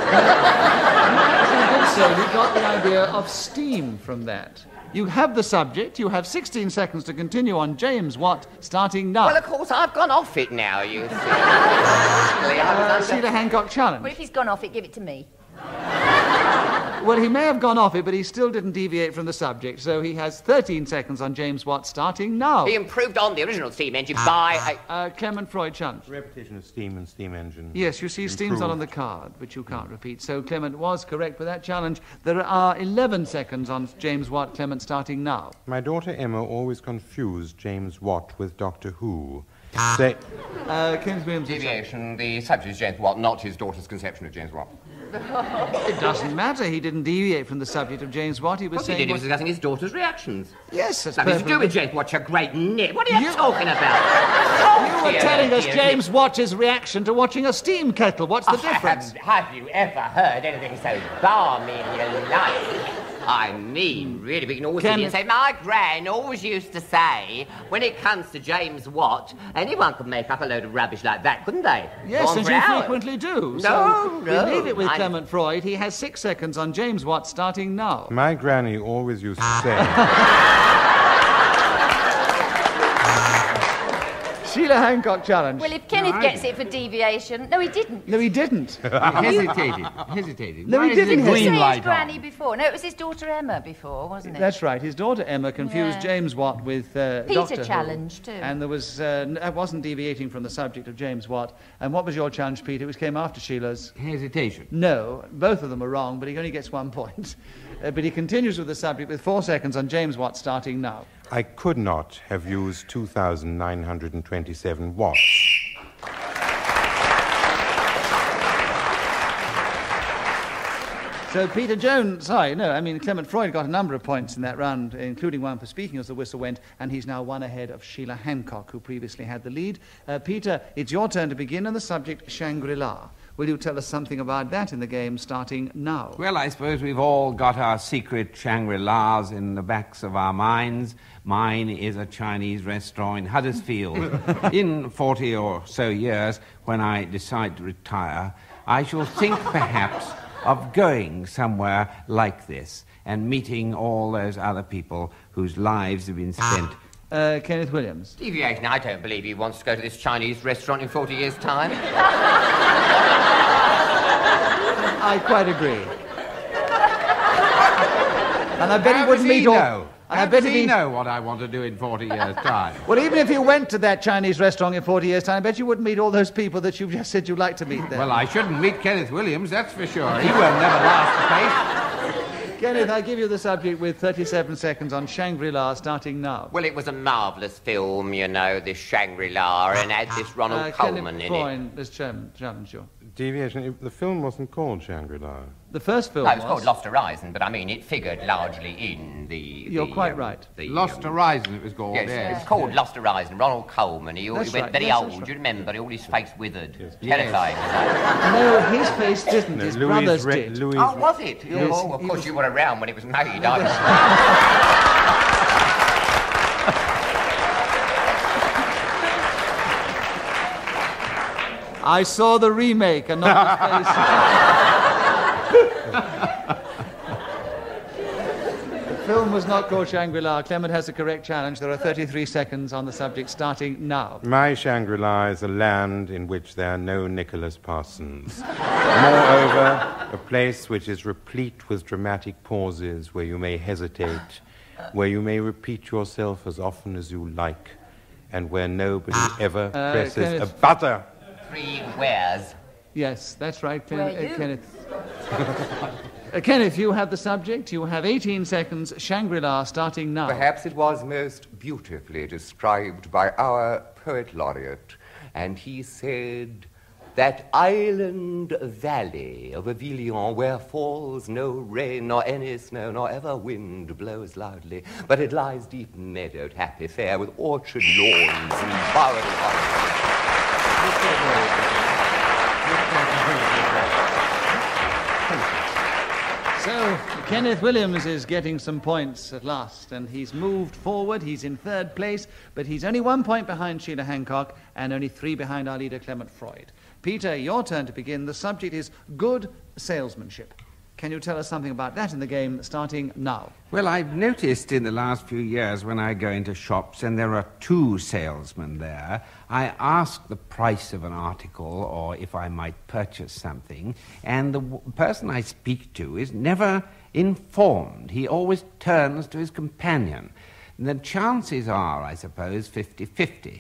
Speaker 14: So he got the idea of steam from that. You have the subject, you have sixteen seconds to continue on James Watt, starting now.
Speaker 7: Well, of course, I've gone off it now, you see. Basically, I
Speaker 14: Uh,
Speaker 7: was under-
Speaker 14: Sheila Hancock challenge.
Speaker 4: Well, if he's gone off it, give it to me.
Speaker 14: Well, he may have gone off it, but he still didn't deviate from the subject, so he has thirteen seconds on James Watt, starting now.
Speaker 7: He improved on the original steam engine by... A...
Speaker 14: Uh, Clement Freud challenge.
Speaker 10: Repetition of steam and steam engine.
Speaker 14: Yes, you see steam's not on the card, which you can't repeat. So Clement was correct with that challenge. There are eleven seconds on James Watt, Clement, starting now.
Speaker 10: My daughter Emma always confused James Watt with Doctor Who. Say...
Speaker 14: Uh, Kenneth Williams.
Speaker 7: Deviation, the subject is James Watt, not his daughter's conception of James Watt.
Speaker 14: It doesn't matter. He didn't deviate from the subject of James Watt. He was
Speaker 7: What
Speaker 14: saying...
Speaker 7: he did, he was
Speaker 14: what-
Speaker 7: discussing his daughter's reactions.
Speaker 14: Yes, that's
Speaker 7: Nothing to do
Speaker 14: perfectly-
Speaker 7: with James Watt, you great nit. What are you,
Speaker 14: You-
Speaker 7: talking about?
Speaker 14: You were telling us James Watt's reaction to watching a steam kettle. What's the
Speaker 7: Oh,
Speaker 14: difference?
Speaker 7: Have, have you ever heard anything so balmy in your life? I mean, really, we can always
Speaker 14: Can-
Speaker 7: sit here and say, my gran always used to say, when it comes to James Watt, anyone could make up a load of rubbish like that, couldn't they?
Speaker 14: Yes,
Speaker 7: Go on
Speaker 14: and
Speaker 7: for
Speaker 14: you
Speaker 7: hours.
Speaker 14: frequently do.
Speaker 7: No,
Speaker 14: so
Speaker 7: no.
Speaker 14: we leave it with
Speaker 7: I'm-
Speaker 14: Clement Freud. He has six seconds on James Watt, starting now.
Speaker 10: My granny always used to say...
Speaker 14: Sheila Hancock challenge.
Speaker 4: Well, if Kenneth
Speaker 11: I
Speaker 4: gets
Speaker 11: didn't.
Speaker 4: it for deviation... No, he didn't.
Speaker 14: No, he didn't.
Speaker 11: He hesitated, hesitated.
Speaker 14: No, he
Speaker 11: Why is the
Speaker 14: didn't
Speaker 11: green
Speaker 4: He said his
Speaker 11: light
Speaker 4: granny
Speaker 11: on?
Speaker 4: before. No, it was his daughter Emma before, wasn't it?
Speaker 14: That's right. His daughter Emma confused
Speaker 4: Yeah.
Speaker 14: James Watt with uh,
Speaker 4: Peter
Speaker 14: Doctor Who.
Speaker 4: challenge, too.
Speaker 14: And there was... Uh, n- I wasn't deviating from the subject of James Watt. And what was your challenge, Peter? Which came after Sheila's?
Speaker 11: Hesitation.
Speaker 14: No, both of them are wrong, but he only gets one point. Uh, but he continues with the subject with four seconds on James Watt, starting now.
Speaker 10: I could not have used two thousand nine hundred twenty-seven watts.
Speaker 14: So Peter Jones, sorry, no, I mean Clement Freud got a number of points in that round, including one for speaking as the whistle went, and he's now one ahead of Sheila Hancock, who previously had the lead. Uh, Peter, it's your turn to begin, and the subject Shangri-La. Will you tell us something about that in the game, starting now?
Speaker 11: Well, I suppose we've all got our secret Shangri-Las in the backs of our minds. Mine is a Chinese restaurant in Huddersfield. In forty or so years, when I decide to retire, I shall think perhaps of going somewhere like this and meeting all those other people whose lives have been spent.
Speaker 14: Uh, Kenneth Williams.
Speaker 7: Deviation, I don't believe he wants to go to this Chinese restaurant in forty years' time.
Speaker 14: I quite agree. And I bet
Speaker 11: How
Speaker 14: he wouldn't
Speaker 11: does he
Speaker 14: meet all...
Speaker 11: know?
Speaker 14: And
Speaker 11: How
Speaker 14: I bet
Speaker 11: does
Speaker 14: he
Speaker 11: he know what I want to do in forty years' time?
Speaker 14: Well, even if you went to that Chinese restaurant in forty years' time, I bet you wouldn't meet all those people that you've just said you'd like to meet there.
Speaker 11: Well, I shouldn't meet Kenneth Williams, that's for sure. He will never last the pace.
Speaker 14: Kenneth, I give you the subject with thirty-seven seconds on Shangri-La, starting now.
Speaker 7: Well, it was a marvellous film, you know, this Shangri-La, and had this Ronald
Speaker 14: Uh,
Speaker 7: Coleman
Speaker 14: Kenneth
Speaker 7: in it.
Speaker 14: Freud, this challenge you.
Speaker 10: Deviation, if the film wasn't called Shangri-La.
Speaker 14: The first film
Speaker 7: No, it was
Speaker 14: was...
Speaker 7: called Lost Horizon, but I mean, it figured largely in the...
Speaker 14: You're
Speaker 7: the,
Speaker 14: quite
Speaker 7: um,
Speaker 14: right.
Speaker 7: The,
Speaker 11: Lost
Speaker 7: um,
Speaker 11: Horizon, it was called.
Speaker 7: Yes,
Speaker 11: yes.
Speaker 7: it was called Lost Horizon. Ronald Coleman, he, he
Speaker 14: That's
Speaker 7: went
Speaker 14: right,
Speaker 7: very
Speaker 14: yes,
Speaker 7: old,
Speaker 14: that's
Speaker 7: do you
Speaker 14: right.
Speaker 7: remember? All his face withered.
Speaker 10: Yes.
Speaker 7: Terrifying.
Speaker 14: No, his face didn't.
Speaker 10: No,
Speaker 14: His
Speaker 10: Louis
Speaker 14: brothers
Speaker 10: Re-
Speaker 14: did.
Speaker 10: Louis
Speaker 7: Oh, was it?
Speaker 14: Yes,
Speaker 7: Oh, of
Speaker 14: he
Speaker 7: course
Speaker 14: was-
Speaker 7: you were around when it was made. I was...
Speaker 14: I saw the remake and not his face. The film was not called Shangri-La. Clement has the correct challenge. There are thirty-three seconds on the subject, starting now.
Speaker 10: My Shangri-La is a land in which there are no Nicholas Parsons. Moreover, a place which is replete with dramatic pauses where you may hesitate, where you may repeat yourself as often as you like, and where nobody ever
Speaker 14: Uh,
Speaker 10: presses a
Speaker 14: Kenneth.
Speaker 10: butter.
Speaker 7: Three wares.
Speaker 14: Yes, that's right, Ken-
Speaker 4: Were
Speaker 14: uh,
Speaker 4: you?
Speaker 14: Kenneth. Uh, Kenneth, you have the subject. You have eighteen seconds. Shangri-La, starting now.
Speaker 6: Perhaps it was most beautifully described by our poet laureate, and he said, that island valley of Avilion where falls no rain nor any snow nor ever wind blows loudly, but it lies deep meadowed, happy fair, with orchard lawns and borrowed olives.
Speaker 14: So, Kenneth Williams is getting some points at last, and he's moved forward. He's in third place, but he's only one point behind Sheila Hancock and only three behind our leader, Clement Freud. Peter, your turn to begin. The subject is good salesmanship. Can you tell us something about that in the game, starting now?
Speaker 11: Well, I've noticed in the last few years when I go into shops and there are two salesmen there, I ask the price of an article or if I might purchase something, and the w- person I speak to is never informed. He always turns to his companion. And the chances are, I suppose, fifty-fifty.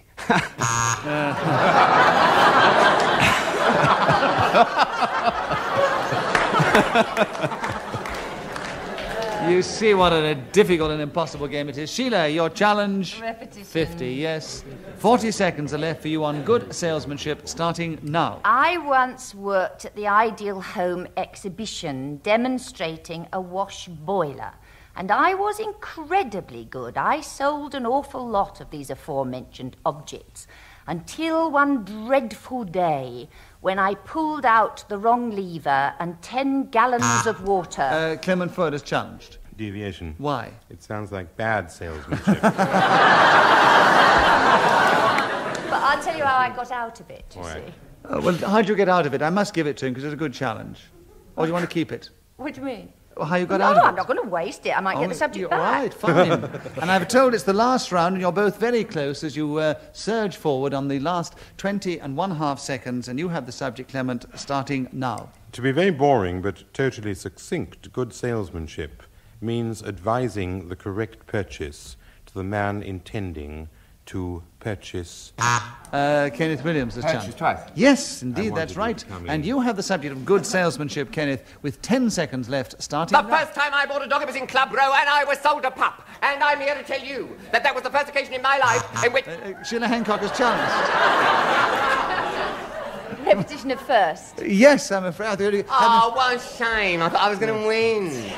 Speaker 14: You see what a difficult and impossible game it is. Sheila, your challenge?
Speaker 4: Repetition.
Speaker 14: fifty, yes. forty seconds are left for you on good salesmanship, starting now.
Speaker 4: I once worked at the Ideal Home exhibition demonstrating a wash boiler, and I was incredibly good. I sold an awful lot of these aforementioned objects until one dreadful day when I pulled out the wrong lever and ten gallons of water...
Speaker 14: Uh, Clement Freud is challenged.
Speaker 10: Deviation.
Speaker 14: Why?
Speaker 10: It sounds like bad salesmanship.
Speaker 4: But I'll tell you how I got out of it, you
Speaker 10: All right.
Speaker 4: see.
Speaker 14: Oh, well, how'd you get out of it? I must give it to him because it's a good challenge. Or do you want to keep it?
Speaker 4: What do you mean?
Speaker 14: Or how you got
Speaker 4: no,
Speaker 14: out of it?
Speaker 4: I'm not going to waste it. I might
Speaker 14: Oh,
Speaker 4: get the subject
Speaker 14: you're
Speaker 4: back.
Speaker 14: right, fine. And I've told it's the last round, and you're both very close as you uh, surge forward on the last twenty and one half seconds, and you have the subject, Clement, starting now.
Speaker 10: To be very boring but totally succinct, good salesmanship means advising the correct purchase to the man intending to purchase.
Speaker 14: Uh, Kenneth Williams has
Speaker 11: Purchase
Speaker 14: challenged.
Speaker 11: twice.
Speaker 14: Yes,
Speaker 10: I
Speaker 14: indeed,
Speaker 10: wanted
Speaker 14: that's
Speaker 10: you to
Speaker 14: right.
Speaker 10: come
Speaker 14: And
Speaker 10: in.
Speaker 14: you have the subject of good salesmanship, Kenneth, with ten seconds left, starting
Speaker 7: The
Speaker 14: now.
Speaker 7: first time I bought a dog, it was in Club Row, and I was sold a pup. And I'm here to tell you that that was the first occasion in my life in which...
Speaker 14: Uh, uh, Sheila Hancock has challenged.
Speaker 4: Repetition of first.
Speaker 14: Yes, I'm afraid. I thought you
Speaker 7: Oh, what a shame. I thought I was going to win.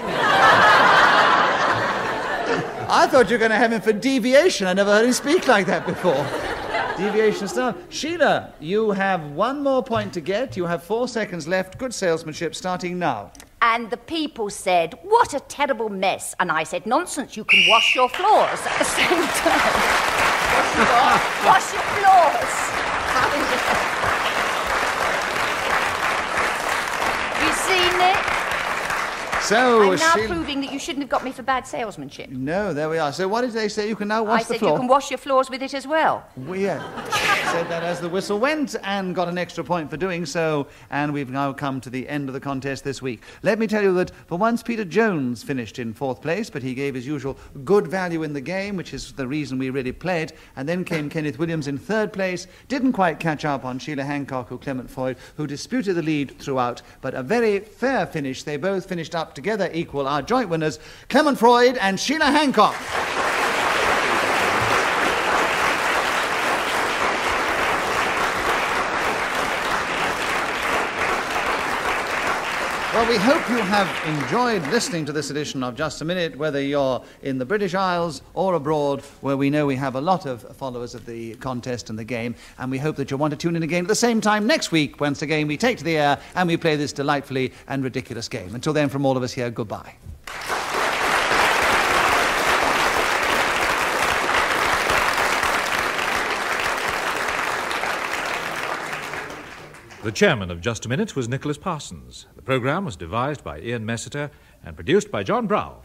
Speaker 14: I thought you were going to have him for deviation. I never heard him speak like that before. Deviation style. Sheila, you have one more point to get. You have four seconds left. Good salesmanship starting now.
Speaker 4: And the people said, what a terrible mess. And I said, nonsense, you can wash your floors at the same time. Wash your floors. You seen it?
Speaker 14: So,
Speaker 4: I'm now
Speaker 14: Sheila...
Speaker 4: proving that you shouldn't have got me for bad salesmanship.
Speaker 14: No, there we are. So what did they say? You can now wash
Speaker 4: I
Speaker 14: the
Speaker 4: said
Speaker 14: floor?
Speaker 4: you can wash your floors with it as well.
Speaker 14: We uh, said that as the whistle went and got an extra point for doing so, and we've now come to the end of the contest this week. Let me tell you that for once Peter Jones finished in fourth place, but he gave his usual good value in the game, which is the reason we really played, and then came Kenneth Williams in third place, didn't quite catch up on Sheila Hancock or Clement Freud, who disputed the lead throughout, but a very fair finish. They both finished up together equal. Our joint winners, Clement Freud and Sheila Hancock. Well, we hope you have enjoyed listening to this edition of Just a Minute, whether you're in the British Isles or abroad, where we know we have a lot of followers of the contest and the game, and we hope that you'll want to tune in again at the same time next week, once again we take to the air and we play this delightfully and ridiculous game. Until then, from all of us here, goodbye.
Speaker 18: The chairman of Just a Minute was Nicholas Parsons. The programme was devised by Ian Messiter and produced by John Brow.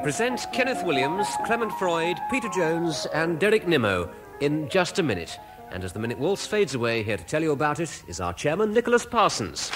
Speaker 1: present Kenneth Williams, Clement Freud, Peter Jones and Derek Nimmo in Just a Minute. And as the minute waltz fades away, here to tell you about it is our chairman, Nicholas Parsons.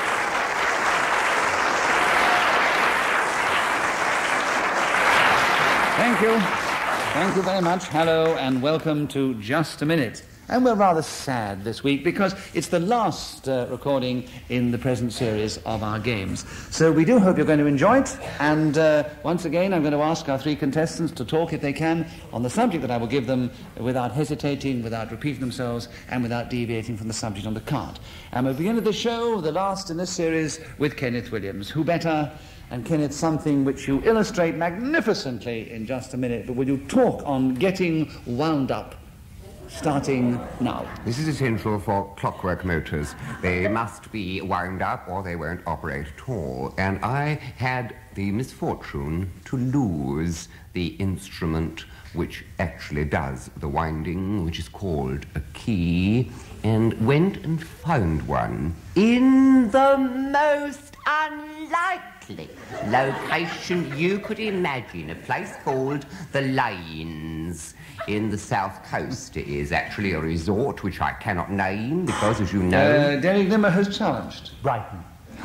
Speaker 2: Thank you. Thank you very much. Hello and welcome to Just a Minute. And we're rather sad this week because it's the last uh, recording in the present series of our games. So we do hope you're going to enjoy it. And uh, once again, I'm going to ask our three contestants to talk, if they can, on the subject that I will give them without hesitating, without repeating themselves, and without deviating from the subject on the card. And we'll begin the show, the last in this series, with Kenneth Williams. Who better? And Kenneth, something which you illustrate magnificently in Just a Minute, but will you talk on getting wound up? Starting now.
Speaker 6: This is essential for clockwork motors. They must be wound up or they won't operate at all. And I had the misfortune to lose the instrument which actually does the winding, which is called a key, and went and found one in the most unlikely location you could imagine, a place called the Lanes in the south coast. It is actually a resort which I cannot name because, as you know...
Speaker 2: Uh, Derek Nimmo has challenged.
Speaker 6: Brighton.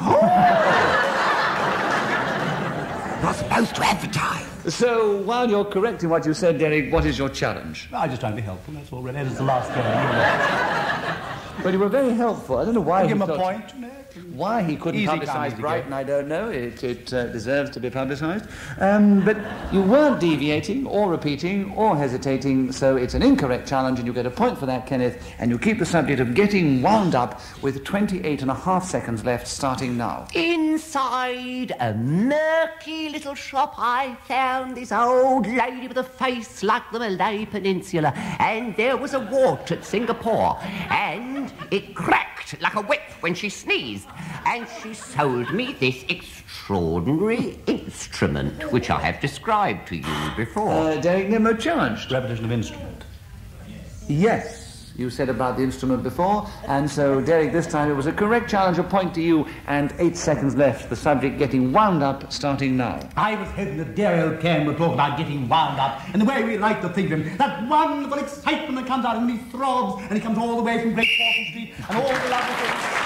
Speaker 6: You're supposed to advertise.
Speaker 2: So, while you're correcting what you said, Derek, what is your challenge?
Speaker 3: I just trying to be helpful, that's all, really. It's the last game.
Speaker 2: But you were very helpful. I don't know why
Speaker 3: I'll
Speaker 2: he
Speaker 3: give him a
Speaker 2: thought-
Speaker 3: point.
Speaker 2: Why he couldn't
Speaker 3: Easy come,
Speaker 2: publicise
Speaker 3: easy
Speaker 2: Brighton,
Speaker 3: go.
Speaker 2: I don't know. It, it uh, deserves to be publicised. Um, but you weren't deviating or repeating or hesitating, so it's an incorrect challenge, and you get a point for that, Kenneth, and you keep the subject of getting wound up with twenty-eight and a half seconds left, starting now.
Speaker 7: Inside a murky little shop I found this old lady with a face like the Malay Peninsula, and there was a wart at Singapore, and it cracked like a whip when she sneezed, and she sold me this extraordinary instrument which I have described to you before.
Speaker 2: Uh, Derek Nimmo challenged.
Speaker 3: Repetition of instrument.
Speaker 2: Yes, you said about the instrument before, and so, Derek, this time it was a correct challenge, a point to you, and eight seconds left, the subject getting wound up, starting now.
Speaker 3: I was hoping that dear old Ken would talk about getting wound up and the way we like to think of him. That wonderful excitement that comes out of him, he throbs, and he comes all the way from Great Portland Street, and all the lovely things.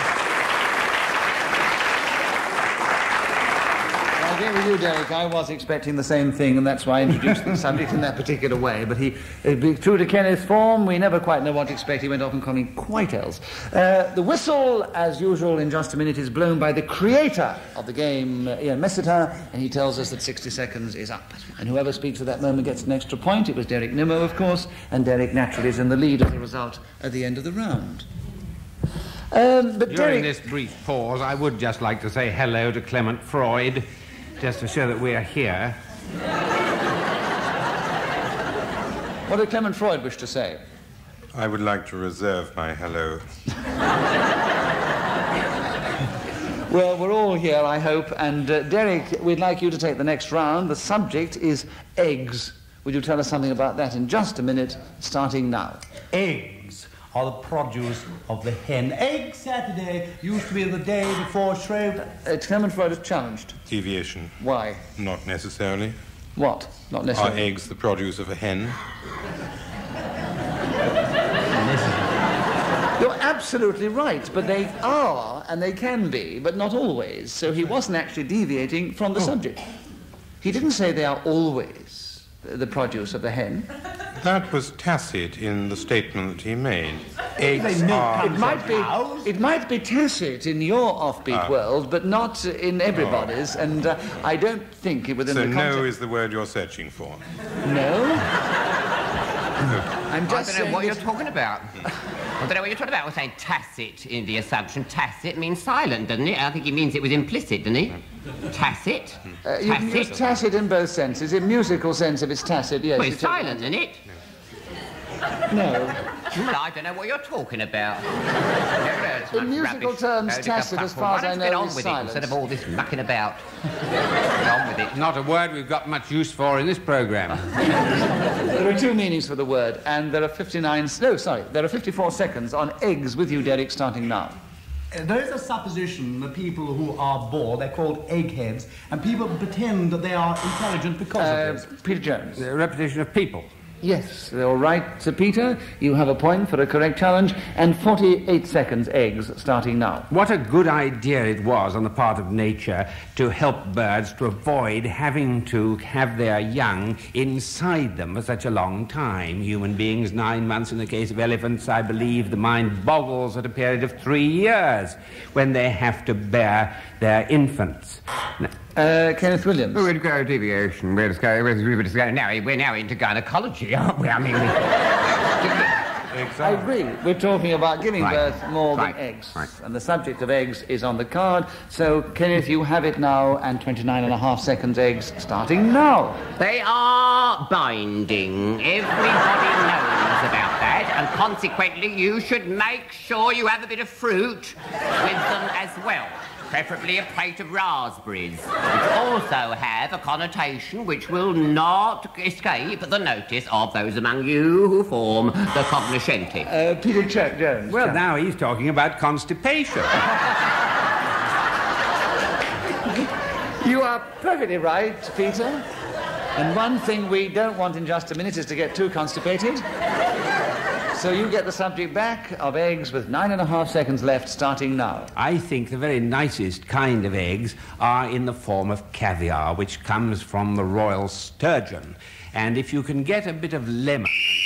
Speaker 2: I agree with you, Derek. I was expecting the same thing, and that's why I introduced the subject in that particular way. But he, uh, be true to Kenneth's form, we never quite know what to expect. He went off and called me quite else. Uh, the whistle, as usual, in Just a Minute, is blown by the creator of the game, uh, Ian Messiter, and he tells us that sixty seconds is up. And whoever speaks at that moment gets an extra point. It was Derek Nimmo, of course, and Derek naturally is in the lead as a result at the end of the round. Um, but
Speaker 11: During
Speaker 2: Derek...
Speaker 11: this brief pause, I would just like to say hello to Clement Freud, just to show that we are here.
Speaker 2: What did Clement Freud wish to say?
Speaker 10: I would like to reserve my hello.
Speaker 2: Well, we're all here, I hope, and uh, Derek, we'd like you to take the next round. The subject is eggs. Would you tell us something about that in just a minute, starting now?
Speaker 3: Eggs are the produce of the hen. Egg Saturday used to be the day before Shrove.
Speaker 2: Uh, Clement Freud is challenged.
Speaker 10: Deviation.
Speaker 2: Why?
Speaker 10: Not necessarily.
Speaker 2: What? Not
Speaker 10: Are
Speaker 2: necessarily.
Speaker 10: eggs the produce of a hen?
Speaker 2: You're absolutely right, but they are, and they can be, but not always. So he wasn't actually deviating from the
Speaker 10: Oh.
Speaker 2: subject. He didn't say they are always the produce of the hen.
Speaker 10: That was tacit in the statement that he made. Eggs are...
Speaker 2: It might be, it might be tacit in your offbeat
Speaker 10: Ah.
Speaker 2: world, but not in everybody's, and uh, I don't think it within
Speaker 10: So
Speaker 2: the context...
Speaker 10: no is the word you're searching for.
Speaker 2: No? I'm
Speaker 7: I
Speaker 2: just
Speaker 7: don't know
Speaker 2: saying
Speaker 7: what you're
Speaker 2: that-
Speaker 7: talking about. I don't know what you're talking about. We're saying tacit in the assumption. Tacit means silent, doesn't it? I think he means it was implicit, doesn't he? Tacit?
Speaker 2: Uh, you can use
Speaker 7: Tacit?
Speaker 2: tacit in both senses. In musical sense, if it's tacit, yes.
Speaker 7: Well,
Speaker 2: you
Speaker 7: it's
Speaker 2: take
Speaker 7: silent,
Speaker 2: that.
Speaker 7: isn't it?
Speaker 2: No.
Speaker 7: Well, I don't know what you're talking about.
Speaker 2: In musical terms, tacit, as far as I know,
Speaker 7: get on
Speaker 2: is
Speaker 7: with
Speaker 2: silence.
Speaker 7: it instead of all this mucking about. Get on with it.
Speaker 11: Not a word we've got much use for in this programme.
Speaker 2: There are two meanings for the word, and there are fifty-nine... No, sorry, there are fifty-four seconds on eggs with you, Derek, starting now.
Speaker 3: Uh, there is a supposition that people who are bored, they're called eggheads, and people pretend that they are intelligent because
Speaker 14: Uh,
Speaker 3: of this.
Speaker 14: Peter Jones.
Speaker 11: The repetition of people.
Speaker 14: Yes, all right, Sir Peter. You have a point for a correct challenge, and forty-eight seconds eggs starting now.
Speaker 11: What a good idea it was on the part of nature to help birds to avoid having to have their young inside them for such a long time. Human beings, nine months. In the case of elephants, I believe the mind boggles at a period of three years when they have to bear their infants. Now,
Speaker 14: Uh, Kenneth Williams.
Speaker 7: Oh, we'll go deviation. We're just going, we're just going, now, we're now into gynecology, aren't we? I mean, we...
Speaker 14: I agree. We're talking about giving
Speaker 7: Right.
Speaker 14: birth more
Speaker 7: Right.
Speaker 14: than eggs.
Speaker 7: Right.
Speaker 14: And the subject of eggs is on the card. So, Kenneth, you have it now, and twenty-nine and a half seconds eggs starting now.
Speaker 7: They are binding. Everybody knows about that, and consequently you should make sure you have a bit of fruit with them as well. Preferably a plate of raspberries, which also have a connotation which will not escape the notice of those among you who form the cognoscenti.
Speaker 14: Uh, Peter Chuck Jones.
Speaker 11: well, now he's talking about constipation.
Speaker 14: You are perfectly right, Peter. And one thing we don't want in just a minute is to get too constipated. So you get the subject back of eggs with nine and a half seconds left, starting now.
Speaker 11: I think the very nicest kind of eggs are in the form of caviar, which comes from the royal sturgeon. And if you can get a bit of lemon...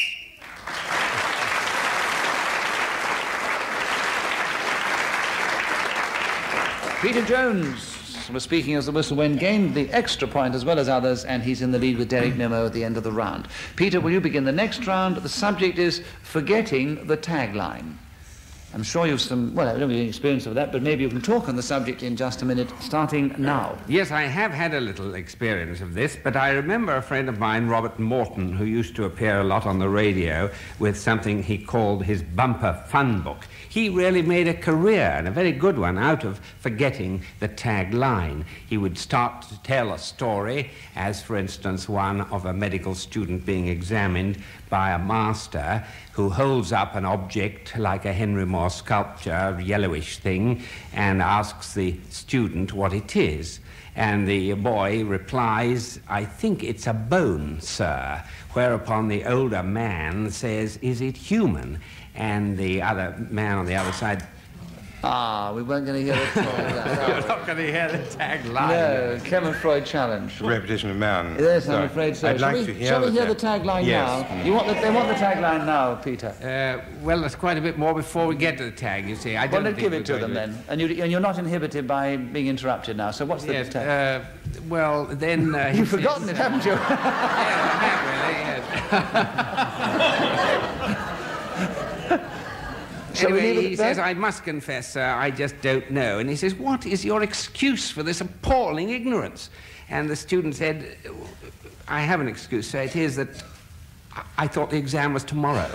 Speaker 14: Peter Jones was speaking as the whistle went, gained the extra point as well as others, and he's in the lead with Derek Nimmo at the end of the round. Peter, will you begin the next round? The subject is forgetting the tagline. I'm sure you've some, well, I don't have any experience of that, but maybe you can talk on the subject in just a minute, starting now.
Speaker 11: Yes, I have had a little experience of this, but I remember a friend of mine, Robert Morton, who used to appear a lot on the radio with something he called his bumper fun book. He really made a career, and a very good one, out of forgetting the tagline. He would start to tell a story, as, for instance, one of a medical student being examined by a master who holds up an object like a Henry Moore sculpture, a yellowish thing, and asks the student what it is. And the boy replies, "I think it's a bone, sir," whereupon the older man says, "Is it human?" And the other man on the other side...
Speaker 14: Ah, we weren't going to hear the tagline.
Speaker 11: You're not going to hear the tagline.
Speaker 14: No, Clement Freud challenge.
Speaker 10: Repetition of man.
Speaker 14: Yes,
Speaker 10: Sorry.
Speaker 14: I'm afraid so.
Speaker 10: I'd
Speaker 14: shall
Speaker 10: like
Speaker 14: we,
Speaker 10: to hear
Speaker 14: shall we
Speaker 10: the
Speaker 14: hear the
Speaker 10: tag-
Speaker 14: tagline
Speaker 10: Yes.
Speaker 14: now? You want the, they want the tagline now, Peter.
Speaker 11: Uh, well, there's quite a bit more before we get to the tag, you see. I
Speaker 14: Well,
Speaker 11: don't
Speaker 14: then
Speaker 11: think
Speaker 14: give
Speaker 11: we're
Speaker 14: it to
Speaker 11: going
Speaker 14: them then. And, you, and you're not inhibited by being interrupted now. So what's the
Speaker 11: Yes,
Speaker 14: tag?
Speaker 11: uh, well, then... Uh, he
Speaker 14: You've
Speaker 11: says-
Speaker 14: forgotten it, haven't you?
Speaker 11: Yes, I have really, yes.
Speaker 14: Shall we
Speaker 11: Anyway,
Speaker 14: leave it
Speaker 11: he
Speaker 14: at that?
Speaker 11: says, "I must confess, sir, I just don't know." And he says, "What is your excuse for this appalling ignorance?" And the student said, "I have an excuse, sir. It is that I, I thought the exam was tomorrow."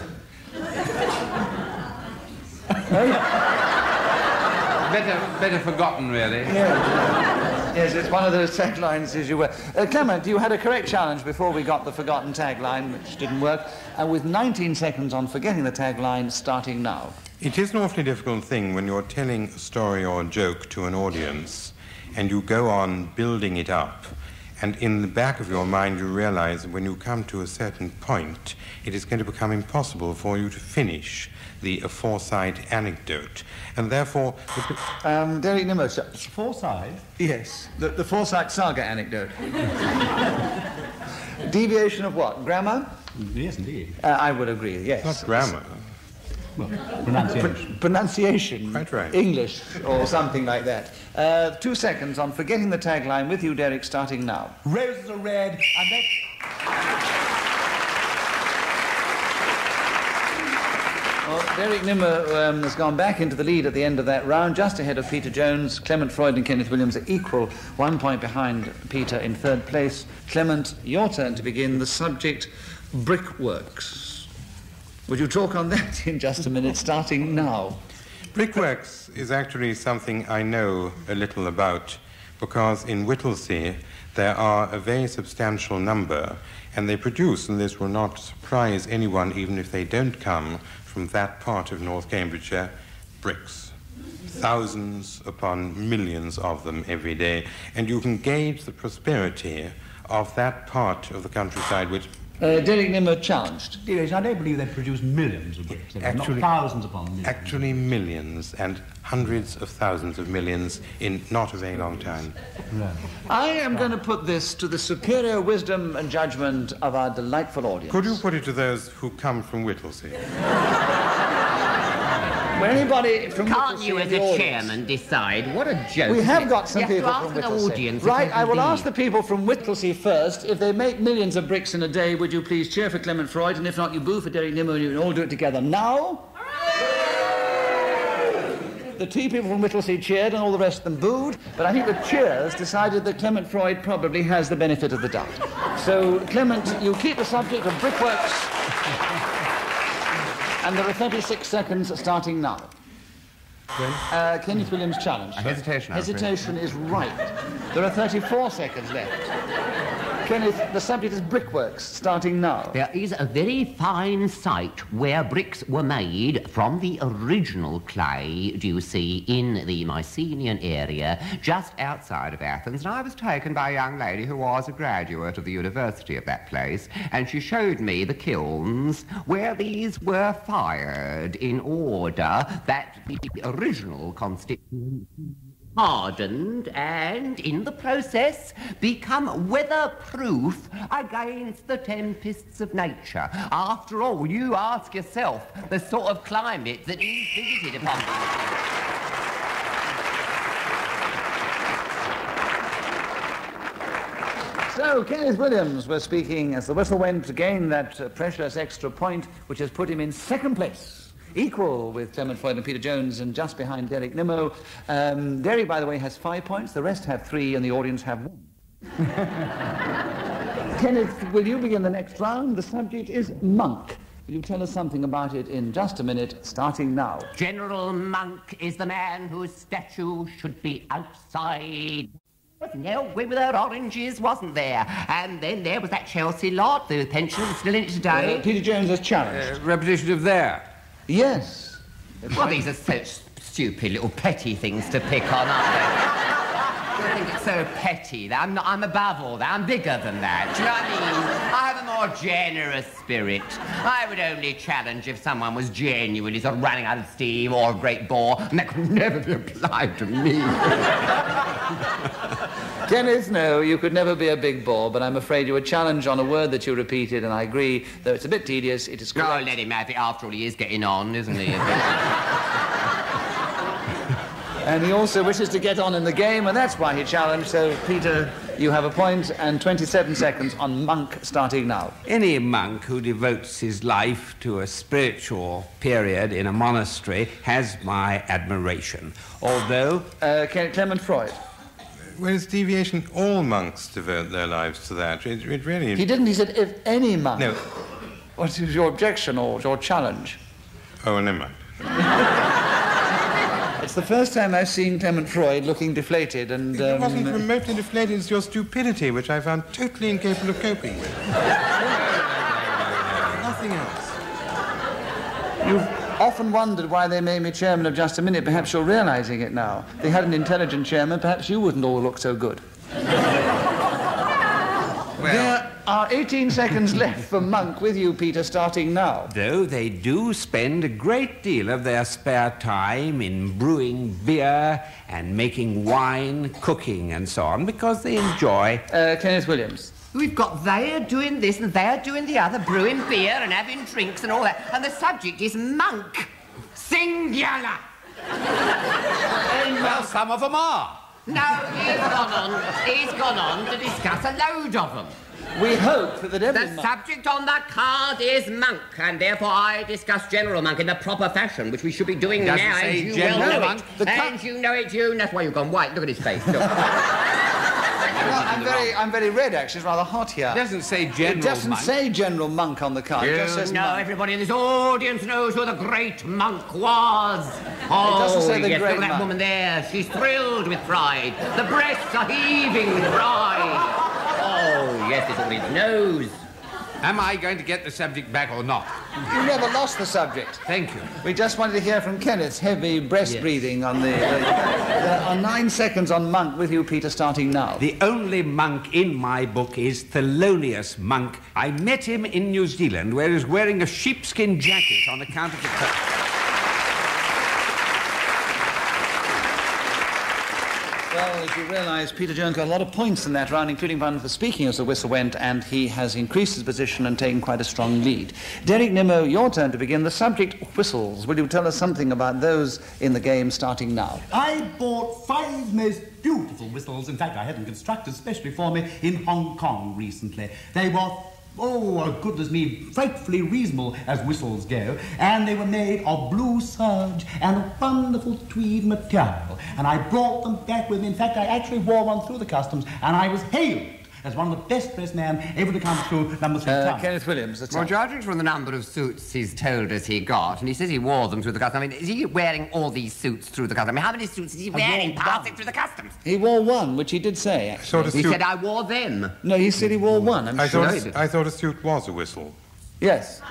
Speaker 11: better, better forgotten, really.
Speaker 14: Yeah. Yes, it's one of those taglines, as you were. Uh, Clement, you had a correct challenge before we got the forgotten tagline, which didn't work. And with nineteen seconds on forgetting the tagline, starting now.
Speaker 10: It is an awfully difficult thing when you're telling a story or a joke to an audience and you go on building it up, and in the back of your mind you realize that when you come to a certain point it is going to become impossible for you to finish the aforesaid anecdote, and therefore...
Speaker 14: Um, Derek Nimmo, sir.
Speaker 3: Foresight?
Speaker 14: Yes, the, the Forsyte Saga anecdote. Deviation of what? Grammar?
Speaker 3: Yes, indeed.
Speaker 14: Uh, I would agree, yes.
Speaker 10: Not grammar.
Speaker 3: Well, pronunciation.
Speaker 14: Pr- pronunciation.
Speaker 10: Quite right.
Speaker 14: English, or something like that. Uh, two seconds on forgetting the tagline with you, Derek, starting now.
Speaker 3: Roses are red, and they...
Speaker 14: Well, Derek Nimmo um, has gone back into the lead at the end of that round, just ahead of Peter Jones. Clement Freud and Kenneth Williams are equal, one point behind Peter in third place. Clement, your turn to begin. The subject, brickworks. Would you talk on that in just a minute, starting now?
Speaker 10: Brickworks is actually something I know a little about, because in Whittlesea there are a very substantial number, and they produce, and this will not surprise anyone even if they don't come from that part of North Cambridgeshire, bricks. thousands upon millions of them every day, and you can gauge the prosperity of that part of the countryside which...
Speaker 14: Uh, Derek Nimmo challenged.
Speaker 3: Dearest, I don't believe they produce millions of bricks.
Speaker 10: Actually,
Speaker 3: not thousands upon millions.
Speaker 10: Actually millions and hundreds of thousands of millions in not a very long time.
Speaker 14: Right. I am going to put this to the superior wisdom and judgment of our delightful audience.
Speaker 10: Could you put it to those who come from Whittlesea?
Speaker 14: Well, anybody from
Speaker 7: Can't
Speaker 14: Whittlesea
Speaker 7: you, as
Speaker 14: in the
Speaker 7: a
Speaker 14: audience-
Speaker 7: chairman, decide? What a joke.
Speaker 14: We
Speaker 7: isn't
Speaker 14: have
Speaker 7: it?
Speaker 14: got some
Speaker 7: You have
Speaker 14: people
Speaker 7: to
Speaker 14: from
Speaker 7: ask an
Speaker 14: Whittlesea.
Speaker 7: audience.
Speaker 14: Right,
Speaker 7: if
Speaker 14: I will
Speaker 7: they
Speaker 14: ask the people from Whittlesea first. If they make millions of bricks in a day, would you please cheer for Clement Freud? And if not, you boo for Derek Nimmo, and you can all do it together. Now... The two people from Whittlesea cheered and all the rest of them booed, but I think the cheers decided that Clement Freud probably has the benefit of the doubt. So, Clement, you keep the subject of brickworks, and there are thirty-six seconds starting now. Uh, Kenneth Williams' challenge.
Speaker 6: A hesitation, I'm afraid.
Speaker 14: Hesitation is right. There are thirty-four seconds left. Kenneth, the subject is brickworks, starting now.
Speaker 7: There is a very fine site where bricks were made from the original clay, do you see, in the Mycenaean area, just outside of Athens. And I was taken by a young lady who was a graduate of the university of that place, and she showed me the kilns where these were fired in order that the original constituent hardened and, in the process, become weatherproof against the tempests of nature. After all, you ask yourself the sort of climate that is visited upon these.
Speaker 14: So, Kenneth Williams was speaking as the whistle went to gain that uh, precious extra point, which has put him in second place. Equal with Clement Freud and Peter Jones, and just behind Derek Nimmo. Um, Derek, by the way, has five points. The rest have three, and the audience have one. Kenneth, will you begin the next round? The subject is Monk. Will you tell us something about it in just a minute, starting now?
Speaker 7: General Monk is the man whose statue should be outside. No, we with our oranges, wasn't there? And then there was that Chelsea lot, the pension was still in it today.
Speaker 14: Uh, Peter Jones has challenged.
Speaker 11: Uh, repetition of there.
Speaker 14: Yes.
Speaker 7: Well, these are such stupid little petty things to pick on, aren't they? I think it's so petty that I'm not, I'm above all that. I'm bigger than that. Do you know what I mean? I have a more generous spirit. I would only challenge if someone was genuinely sort of running out of steam or a great bore, and that could never be applied to me.
Speaker 14: Kenneth, no, you could never be a big bore, but I'm afraid you were challenged on a word that you repeated, and I agree, though it's a bit tedious, it is correct.
Speaker 7: Oh, let him have it. After all, he is getting on, isn't he?
Speaker 14: And he also wishes to get on in the game, and that's why he challenged. So, Peter, you have a point and twenty-seven seconds on Monk, starting now.
Speaker 11: Any monk who devotes his life to a spiritual period in a monastery has my admiration. Although...
Speaker 14: Uh, Clement Freud.
Speaker 10: Well, it's deviation. All monks devote their lives to that. It, it really...
Speaker 14: He didn't. He said, if any monk.
Speaker 10: No.
Speaker 14: What is your objection or your challenge?
Speaker 10: Oh, well, never mind.
Speaker 14: It's the first time I've seen Clement Freud looking deflated and... Um,
Speaker 10: it wasn't remotely deflated, it's your stupidity, which I found totally incapable of coping with. Nothing else.
Speaker 14: You've often wondered why they made me chairman of Just a Minute. Perhaps you're realising it now. If they had an intelligent chairman, perhaps you wouldn't all look so good.
Speaker 11: Well,
Speaker 14: there are eighteen seconds left for Monk with you, Peter, starting now.
Speaker 11: Though they do spend a great deal of their spare time in brewing beer and making wine, cooking and so on, because they enjoy...
Speaker 14: Uh, Kenneth Williams.
Speaker 7: We've got they're doing this and they're doing the other, brewing beer and having drinks and all that, and the subject is Monk. Singular.
Speaker 11: Well, some of them are.
Speaker 7: No, he's gone on, he's gone on to discuss a load of them.
Speaker 14: We hope that every
Speaker 7: The
Speaker 14: monk...
Speaker 7: subject on the card is Monk, and therefore I discuss General Monk in the proper fashion, which we should be doing
Speaker 11: Doesn't
Speaker 7: now,
Speaker 11: say
Speaker 7: and you
Speaker 11: General
Speaker 7: well know
Speaker 11: Monk.
Speaker 7: it.
Speaker 14: The
Speaker 7: And you know it, you, and that's why you've gone white. Look at his face, look.
Speaker 14: Well, I'm very, I'm very red, actually. It's rather hot here.
Speaker 11: It doesn't say General
Speaker 14: It doesn't
Speaker 11: Monk.
Speaker 14: say General Monk on the card. It just
Speaker 7: You
Speaker 14: says
Speaker 7: know,
Speaker 14: Monk.
Speaker 7: everybody in this audience knows who the great Monk was. Oh,
Speaker 14: doesn't say the
Speaker 7: yes,
Speaker 14: great
Speaker 7: look at that
Speaker 14: Monk.
Speaker 7: woman there. She's thrilled with pride. The breasts are heaving with pride. Oh, yes, it's all his nose.
Speaker 11: Am I going to get the subject back or not?
Speaker 14: You never lost the subject.
Speaker 11: Thank you.
Speaker 14: We just wanted to hear from Kenneth. Heavy breast
Speaker 11: Yes.
Speaker 14: breathing on the... Uh, there are nine seconds on Monk with you, Peter, starting now.
Speaker 11: The only monk in my book is Thelonious Monk. I met him in New Zealand where he was wearing a sheepskin jacket on account of the...
Speaker 14: Well, as you realise, Peter Jones got a lot of points in that round, including one for speaking as the whistle went, and he has increased his position and taken quite a strong lead. Derek Nimmo, your turn to begin. The subject, whistles. Will you tell us something about those in the game starting now?
Speaker 3: I bought five most beautiful whistles. In fact, I had them constructed especially for me in Hong Kong recently. They were, oh, goodness me, frightfully reasonable as whistles go, and they were made of blue serge and a wonderful tweed material. And I brought them back with me. In fact, I actually wore one through the customs, and I was hailed as one of the best-dressed men ever to come through number three
Speaker 14: Uh,
Speaker 3: town.
Speaker 14: Kenneth Williams, that's
Speaker 7: Well,
Speaker 14: right.
Speaker 7: judging from the number of suits he's told us he got, and he says he wore them through the customs. I mean, is he wearing all these suits through the customs? I mean, how many suits is he wearing passing through the customs?
Speaker 14: He wore one, which he did say, actually.
Speaker 10: Sort of
Speaker 7: He
Speaker 10: suit-
Speaker 7: said, I wore them.
Speaker 14: No, he said he wore one, I'm
Speaker 10: I
Speaker 14: sure.
Speaker 10: thought, a, I thought a suit was a whistle.
Speaker 14: Yes.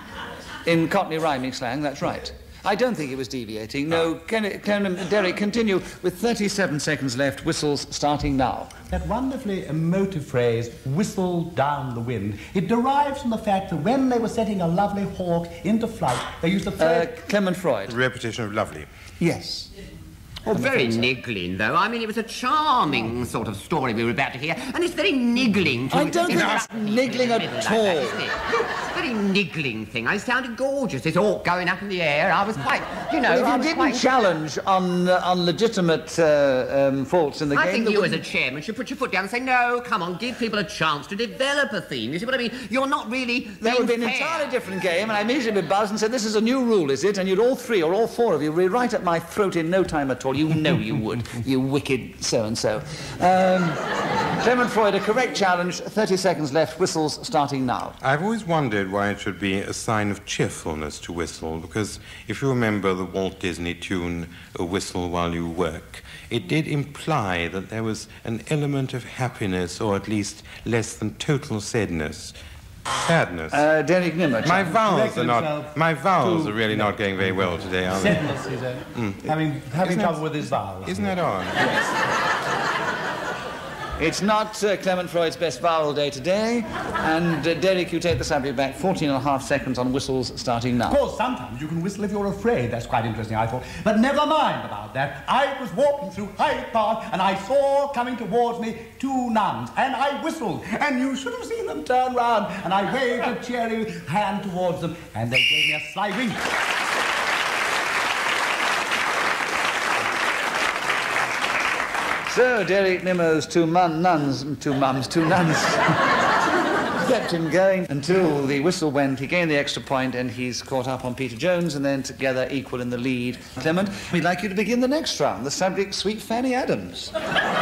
Speaker 14: In Cockney rhyming slang, that's right. I don't think it was deviating. No, can, can Derek continue with thirty-seven seconds left, whistles starting now.
Speaker 3: That wonderfully emotive phrase, whistle down the wind, it derives from the fact that when they were setting a lovely hawk into flight, they used the
Speaker 14: Uh,
Speaker 3: phrase...
Speaker 14: Clement Freud.
Speaker 10: Repetition of lovely.
Speaker 14: Yes.
Speaker 7: Oh, very niggling, though. I mean, it was a charming sort of story we were about to hear, and it's very niggling. To
Speaker 14: I don't think it's niggling at
Speaker 7: Like
Speaker 14: all.
Speaker 7: that, isn't it? It's a very niggling thing. I sounded gorgeous. This hawk going up in the air. I was quite, you know,
Speaker 14: Well, if
Speaker 7: I
Speaker 14: you
Speaker 7: was
Speaker 14: didn't
Speaker 7: quite...
Speaker 14: challenge on, uh, on legitimate uh, um, faults in the
Speaker 7: I
Speaker 14: game...
Speaker 7: think
Speaker 14: there
Speaker 7: you, as a
Speaker 14: wouldn't-
Speaker 7: chairman, should put your foot down and say, no, come on, give people a chance to develop a theme. You see what I mean? You're not really
Speaker 14: That would be
Speaker 7: being
Speaker 14: an
Speaker 7: fair.
Speaker 14: entirely different game, and I immediately buzzed and said, this is a new rule, is it? And you'd all three, or all four of you, be right at my throat in no time at all. You know you would, you wicked so-and-so. Um, Clement Freud, a correct challenge, thirty seconds left, whistles starting now.
Speaker 10: I've always wondered why it should be a sign of cheerfulness to whistle, because if you remember the Walt Disney tune, A Whistle While You Work, it did imply that there was an element of happiness, or at least less than total sadness. Sadness.
Speaker 14: Uh, Derek Nimmo.
Speaker 10: My vowels
Speaker 3: Corrected
Speaker 10: are not.
Speaker 3: himself
Speaker 10: My vowels
Speaker 3: to-
Speaker 10: are really not going very well today, are they?
Speaker 3: Sadness, he said.
Speaker 10: Mm.
Speaker 3: Having, having
Speaker 10: Isn't
Speaker 3: trouble
Speaker 10: that-
Speaker 3: with his vowels.
Speaker 10: Isn't that odd?
Speaker 14: It's not uh, Clement Freud's best vowel day today, and uh, Derek, you take the subject back, fourteen and a half seconds on whistles starting now.
Speaker 3: Of course, sometimes you can whistle if you're afraid. That's quite interesting, I thought. But never mind about that. I was walking through Hyde Park, and I saw coming towards me two nuns, and I whistled, and you should have seen them turn round, and I waved a cheery hand towards them, and they gave me a sly wink.
Speaker 14: So, Derek Nimmo's two mun nuns, two mums, two nuns, kept him going until the whistle went. He gained the extra point, and he's caught up on Peter Jones, and then together equal in the lead. Clement, we'd like you to begin the next round. The subject, Sweet Fanny Adams.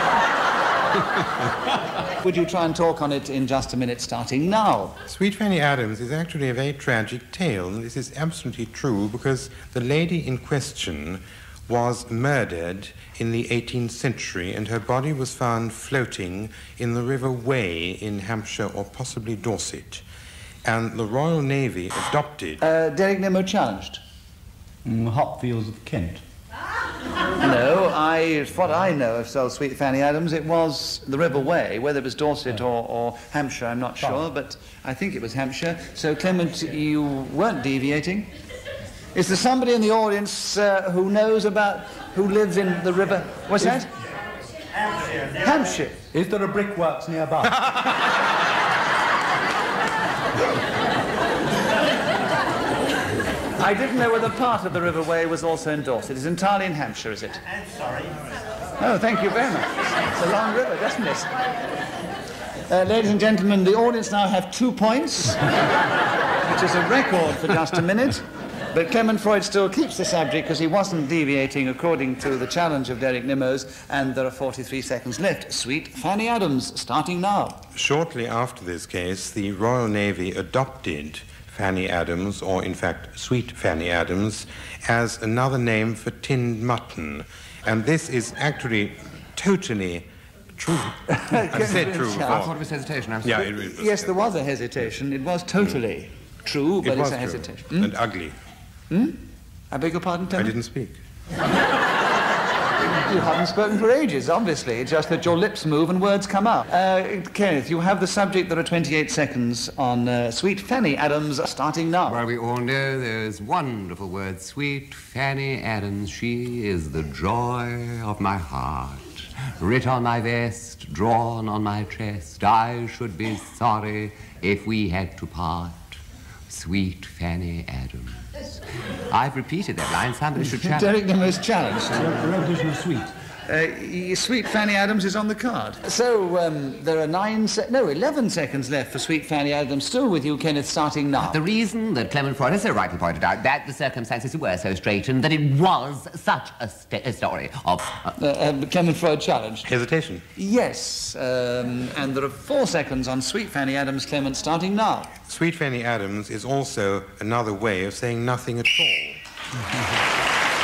Speaker 14: Would you try and talk on it in just a minute, starting now?
Speaker 10: Sweet Fanny Adams is actually a very tragic tale, and this is absolutely true because the lady in question was murdered in the eighteenth century, and her body was found floating in the River Wey in Hampshire or possibly Dorset. And the Royal Navy adopted...
Speaker 14: Uh, Derek Nimmo challenged.
Speaker 3: Mm, hop fields of Kent.
Speaker 14: No, I, what I know of so Sweet Fanny Adams, it was the River Wey, whether it was Dorset or, or Hampshire, I'm not sure, but I think it was Hampshire. So, Clement, you weren't deviating. Is there somebody in the audience uh, who knows about, who lives in the river? What's that?
Speaker 3: Hampshire.
Speaker 14: Hampshire.
Speaker 3: Is there a brickworks nearby?
Speaker 14: I didn't know whether part of the River Wey was also in Dorset. It's entirely in Hampshire, is it?
Speaker 3: I'm sorry.
Speaker 14: Oh, thank you very much. It's a long river, doesn't it? Uh, ladies and gentlemen, the audience now have two points, which is a record for just a minute. But Clement Freud still keeps the subject because he wasn't deviating according to the challenge of Derek Nimmo's, and there are forty-three seconds left. Sweet Fanny Adams, starting now.
Speaker 10: Shortly after this case, the Royal Navy adopted Fanny Adams, or in fact Sweet Fanny Adams, as another name for tinned mutton. And this is actually totally true. I said true before.
Speaker 6: I thought it was hesitation. I'm
Speaker 10: Yeah,
Speaker 6: sorry.
Speaker 10: it, it was,
Speaker 14: Yes, there was a hesitation. It was totally true, but
Speaker 10: it
Speaker 14: it's
Speaker 10: was
Speaker 14: a
Speaker 10: true.
Speaker 14: hesitation. Hmm?
Speaker 10: And ugly.
Speaker 14: Hmm? I beg your pardon,
Speaker 10: I
Speaker 14: Clement?
Speaker 10: didn't speak.
Speaker 14: You haven't spoken for ages, obviously. It's just that your lips move and words come out. Uh, Kenneth, you have the subject. There are twenty-eight seconds on uh, Sweet Fanny Adams, starting now.
Speaker 6: Well, we all know those wonderful words. Sweet Fanny Adams, she is the joy of my heart. Writ on my vest, drawn on my chest, I should be sorry if we had to part. Sweet Fanny Adams. I've repeated that line. Somebody should challenge.
Speaker 14: Derek Nimmo's challenge.
Speaker 9: The repetition of sweet.
Speaker 14: Uh, Sweet Fanny Adams is on the card. So, um, there are nine, se no, eleven seconds left for Sweet Fanny Adams. Still with you, Kenneth, starting now.
Speaker 7: The reason that Clement Freud has so rightly pointed out that the circumstances were so straitened that it was such a, st a story of... Uh,
Speaker 14: uh, uh, Clement Freud challenged.
Speaker 10: Hesitation.
Speaker 14: Yes, um, and there are four seconds on Sweet Fanny Adams, Clement, starting now.
Speaker 10: Sweet Fanny Adams is also another way of saying nothing at all.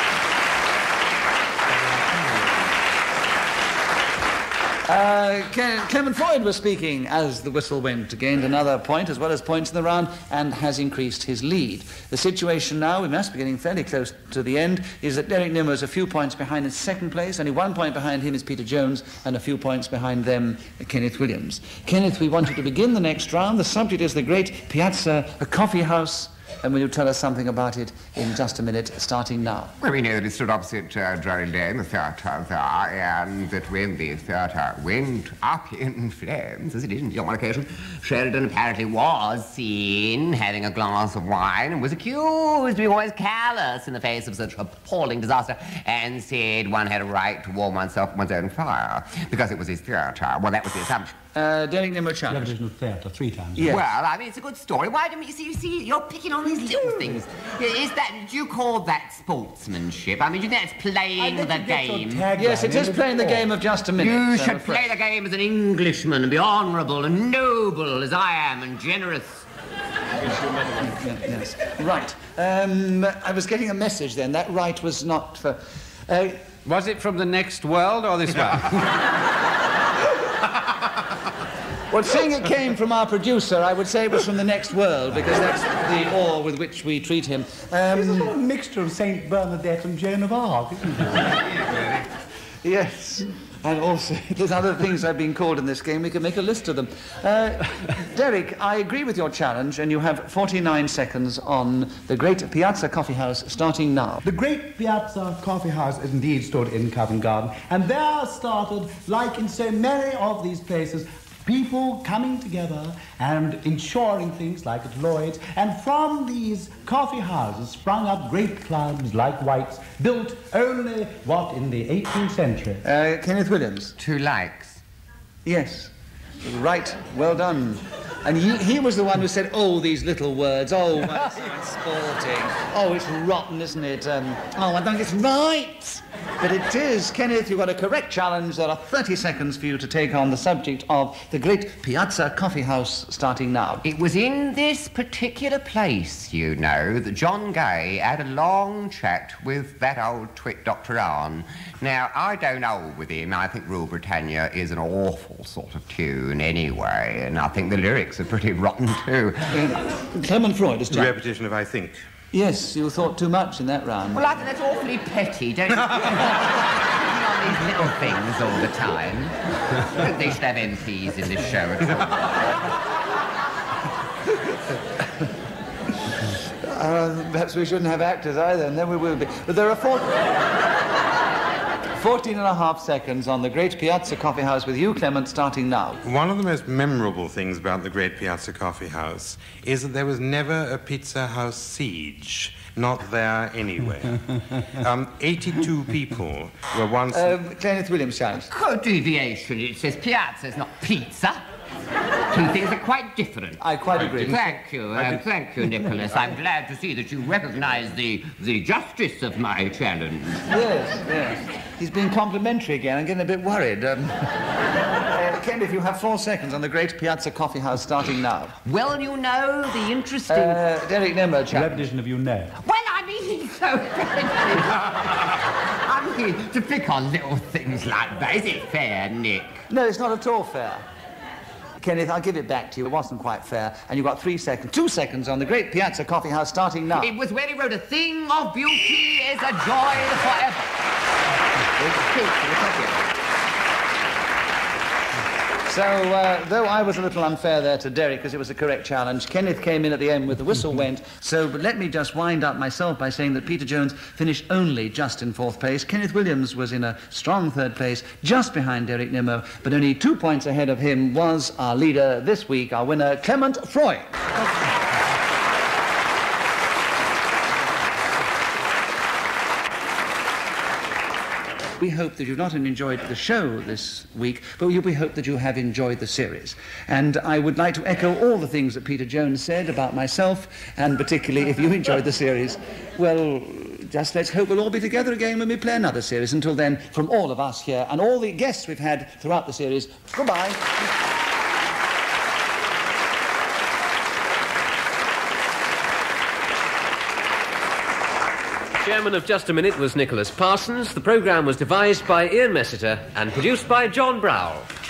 Speaker 14: Uh, Clement Freud was speaking as the whistle went, gained another point as well as points in the round, and has increased his lead. The situation now, we must be getting fairly close to the end, is that Derek Nimmo is a few points behind in second place. Only one point behind him is Peter Jones, and a few points behind them, Kenneth Williams. Kenneth, we want you to begin the next round. The subject is the great Piazza, a coffee house. And will you tell us something about it in just a minute, starting now?
Speaker 6: Well, we know that it stood opposite uh, Drury Lane, the theatre there, and that when the theatre went up in flames, as it did on one occasion, Sheridan apparently was seen having a glass of wine and was accused of being always callous in the face of such appalling disaster, and said one had a right to warm oneself at one's own fire, because it was his theatre. Well, that was the assumption.
Speaker 14: Uh, Derek Nimmo challenge.
Speaker 9: Repetition of theatre three times.
Speaker 14: Yes.
Speaker 7: Well, I mean, it's a good story. Why don't you see, you see, you're picking on these little things. Is that, do you call that sportsmanship? I mean, do you think that's playing the game?
Speaker 14: Yes, it is playing the game of just a minute.
Speaker 7: You
Speaker 14: so
Speaker 7: should play the game as an Englishman and be honourable and noble as I am and generous.
Speaker 14: Yes. Right. Um, I was getting a message then. That right was not for... Uh,
Speaker 19: was it from the next world or this one?
Speaker 14: Well, seeing it came from our producer, I would say it was from the next world, because that's the awe with which we treat him. Um,
Speaker 9: It's a sort of mixture of Saint Bernadette and Joan of Arc, isn't it?
Speaker 14: Yes. And also, there's other things I've been called in this game. We can make a list of them. Uh, Derek, I agree with your challenge, and you have forty-nine seconds on the Great Piazza Coffee House, starting now.
Speaker 9: The Great Piazza Coffee House indeed stood in Covent Garden, and there started, like in so many of these places, people coming together and ensuring things like at Lloyd's, and from these coffee houses sprung up great clubs like White's, built only, what, in the eighteenth century?
Speaker 14: Uh, Kenneth Williams.
Speaker 6: Two likes.
Speaker 14: Yes. Right, well done. And he, he was the one who said, oh, these little words, oh, it's sporting, oh, it's rotten, isn't it? Um, oh, I think it's right. But it is. Kenneth, you've got a correct challenge. There are thirty seconds for you to take on the subject of the Great Piazza Coffee House, starting now.
Speaker 7: It was in this particular place, you know, that John Gay had a long chat with that old twit Doctor Arne. Now, I don't know with him. I think Rule Britannia is an awful sort of tune anyway, and I think the lyrics are pretty rotten too.
Speaker 14: Uh, Clement Freud is challenged.
Speaker 10: Repetition of I think.
Speaker 14: Yes, you thought too much in that round.
Speaker 7: Well, I think that's awfully petty, don't you? On these little things all the time. I think they should have M Ps in this show at all.
Speaker 14: Uh, perhaps we shouldn't have actors either, and then we will be. But there are four... fourteen and a half seconds on the Great Piazza Coffee House with you, Clement, starting now.
Speaker 10: One of the most memorable things about the Great Piazza Coffee House is that there was never a pizza house siege. Not there anyway. um, eighty-two people were once...
Speaker 14: Um, Kenneth Williams challenge.
Speaker 7: Good deviation. It says piazza, it's not pizza. Two things are quite different.
Speaker 14: I quite agree.
Speaker 7: Thank you, um, thank you, Nicholas. I'm glad to see that you recognise the, the justice of my challenge.
Speaker 14: Yes, yes. He's being complimentary again. I'm getting a bit worried. Um, uh, Kenneth, you have four seconds on the Great Piazza Coffee House, starting now.
Speaker 7: Well, you know, the interesting...
Speaker 14: Uh, Derek Nimmo challenge.
Speaker 9: Repetition of you know.
Speaker 7: Well, I mean, so... I'm lucky to pick on little things like that. Is it fair, Nick?
Speaker 14: No, it's not at all fair. Kenneth, I'll give it back to you. It wasn't quite fair. And you've got three seconds, two seconds on the Great Piazza Coffee House starting now.
Speaker 7: It was where he wrote, a thing of beauty is a joy forever.
Speaker 14: So, uh, though I was a little unfair there to Derek because it was a correct challenge, Kenneth came in at the end with the whistle went. So, but let me just wind up myself by saying that Peter Jones finished only just in fourth place. Kenneth Williams was in a strong third place, just behind Derek Nimmo, but only two points ahead of him was our leader this week, our winner, Clement Freud. We hope that you've not only enjoyed the show this week, but we hope that you have enjoyed the series. And I would like to echo all the things that Peter Jones said about myself, and particularly if you enjoyed the series, well, just let's hope we'll all be together again when we play another series. Until then, from all of us here and all the guests we've had throughout the series, goodbye.
Speaker 1: Chairman of Just a Minute was Nicholas Parsons. The programme was devised by Ian Messiter and produced by John Browell.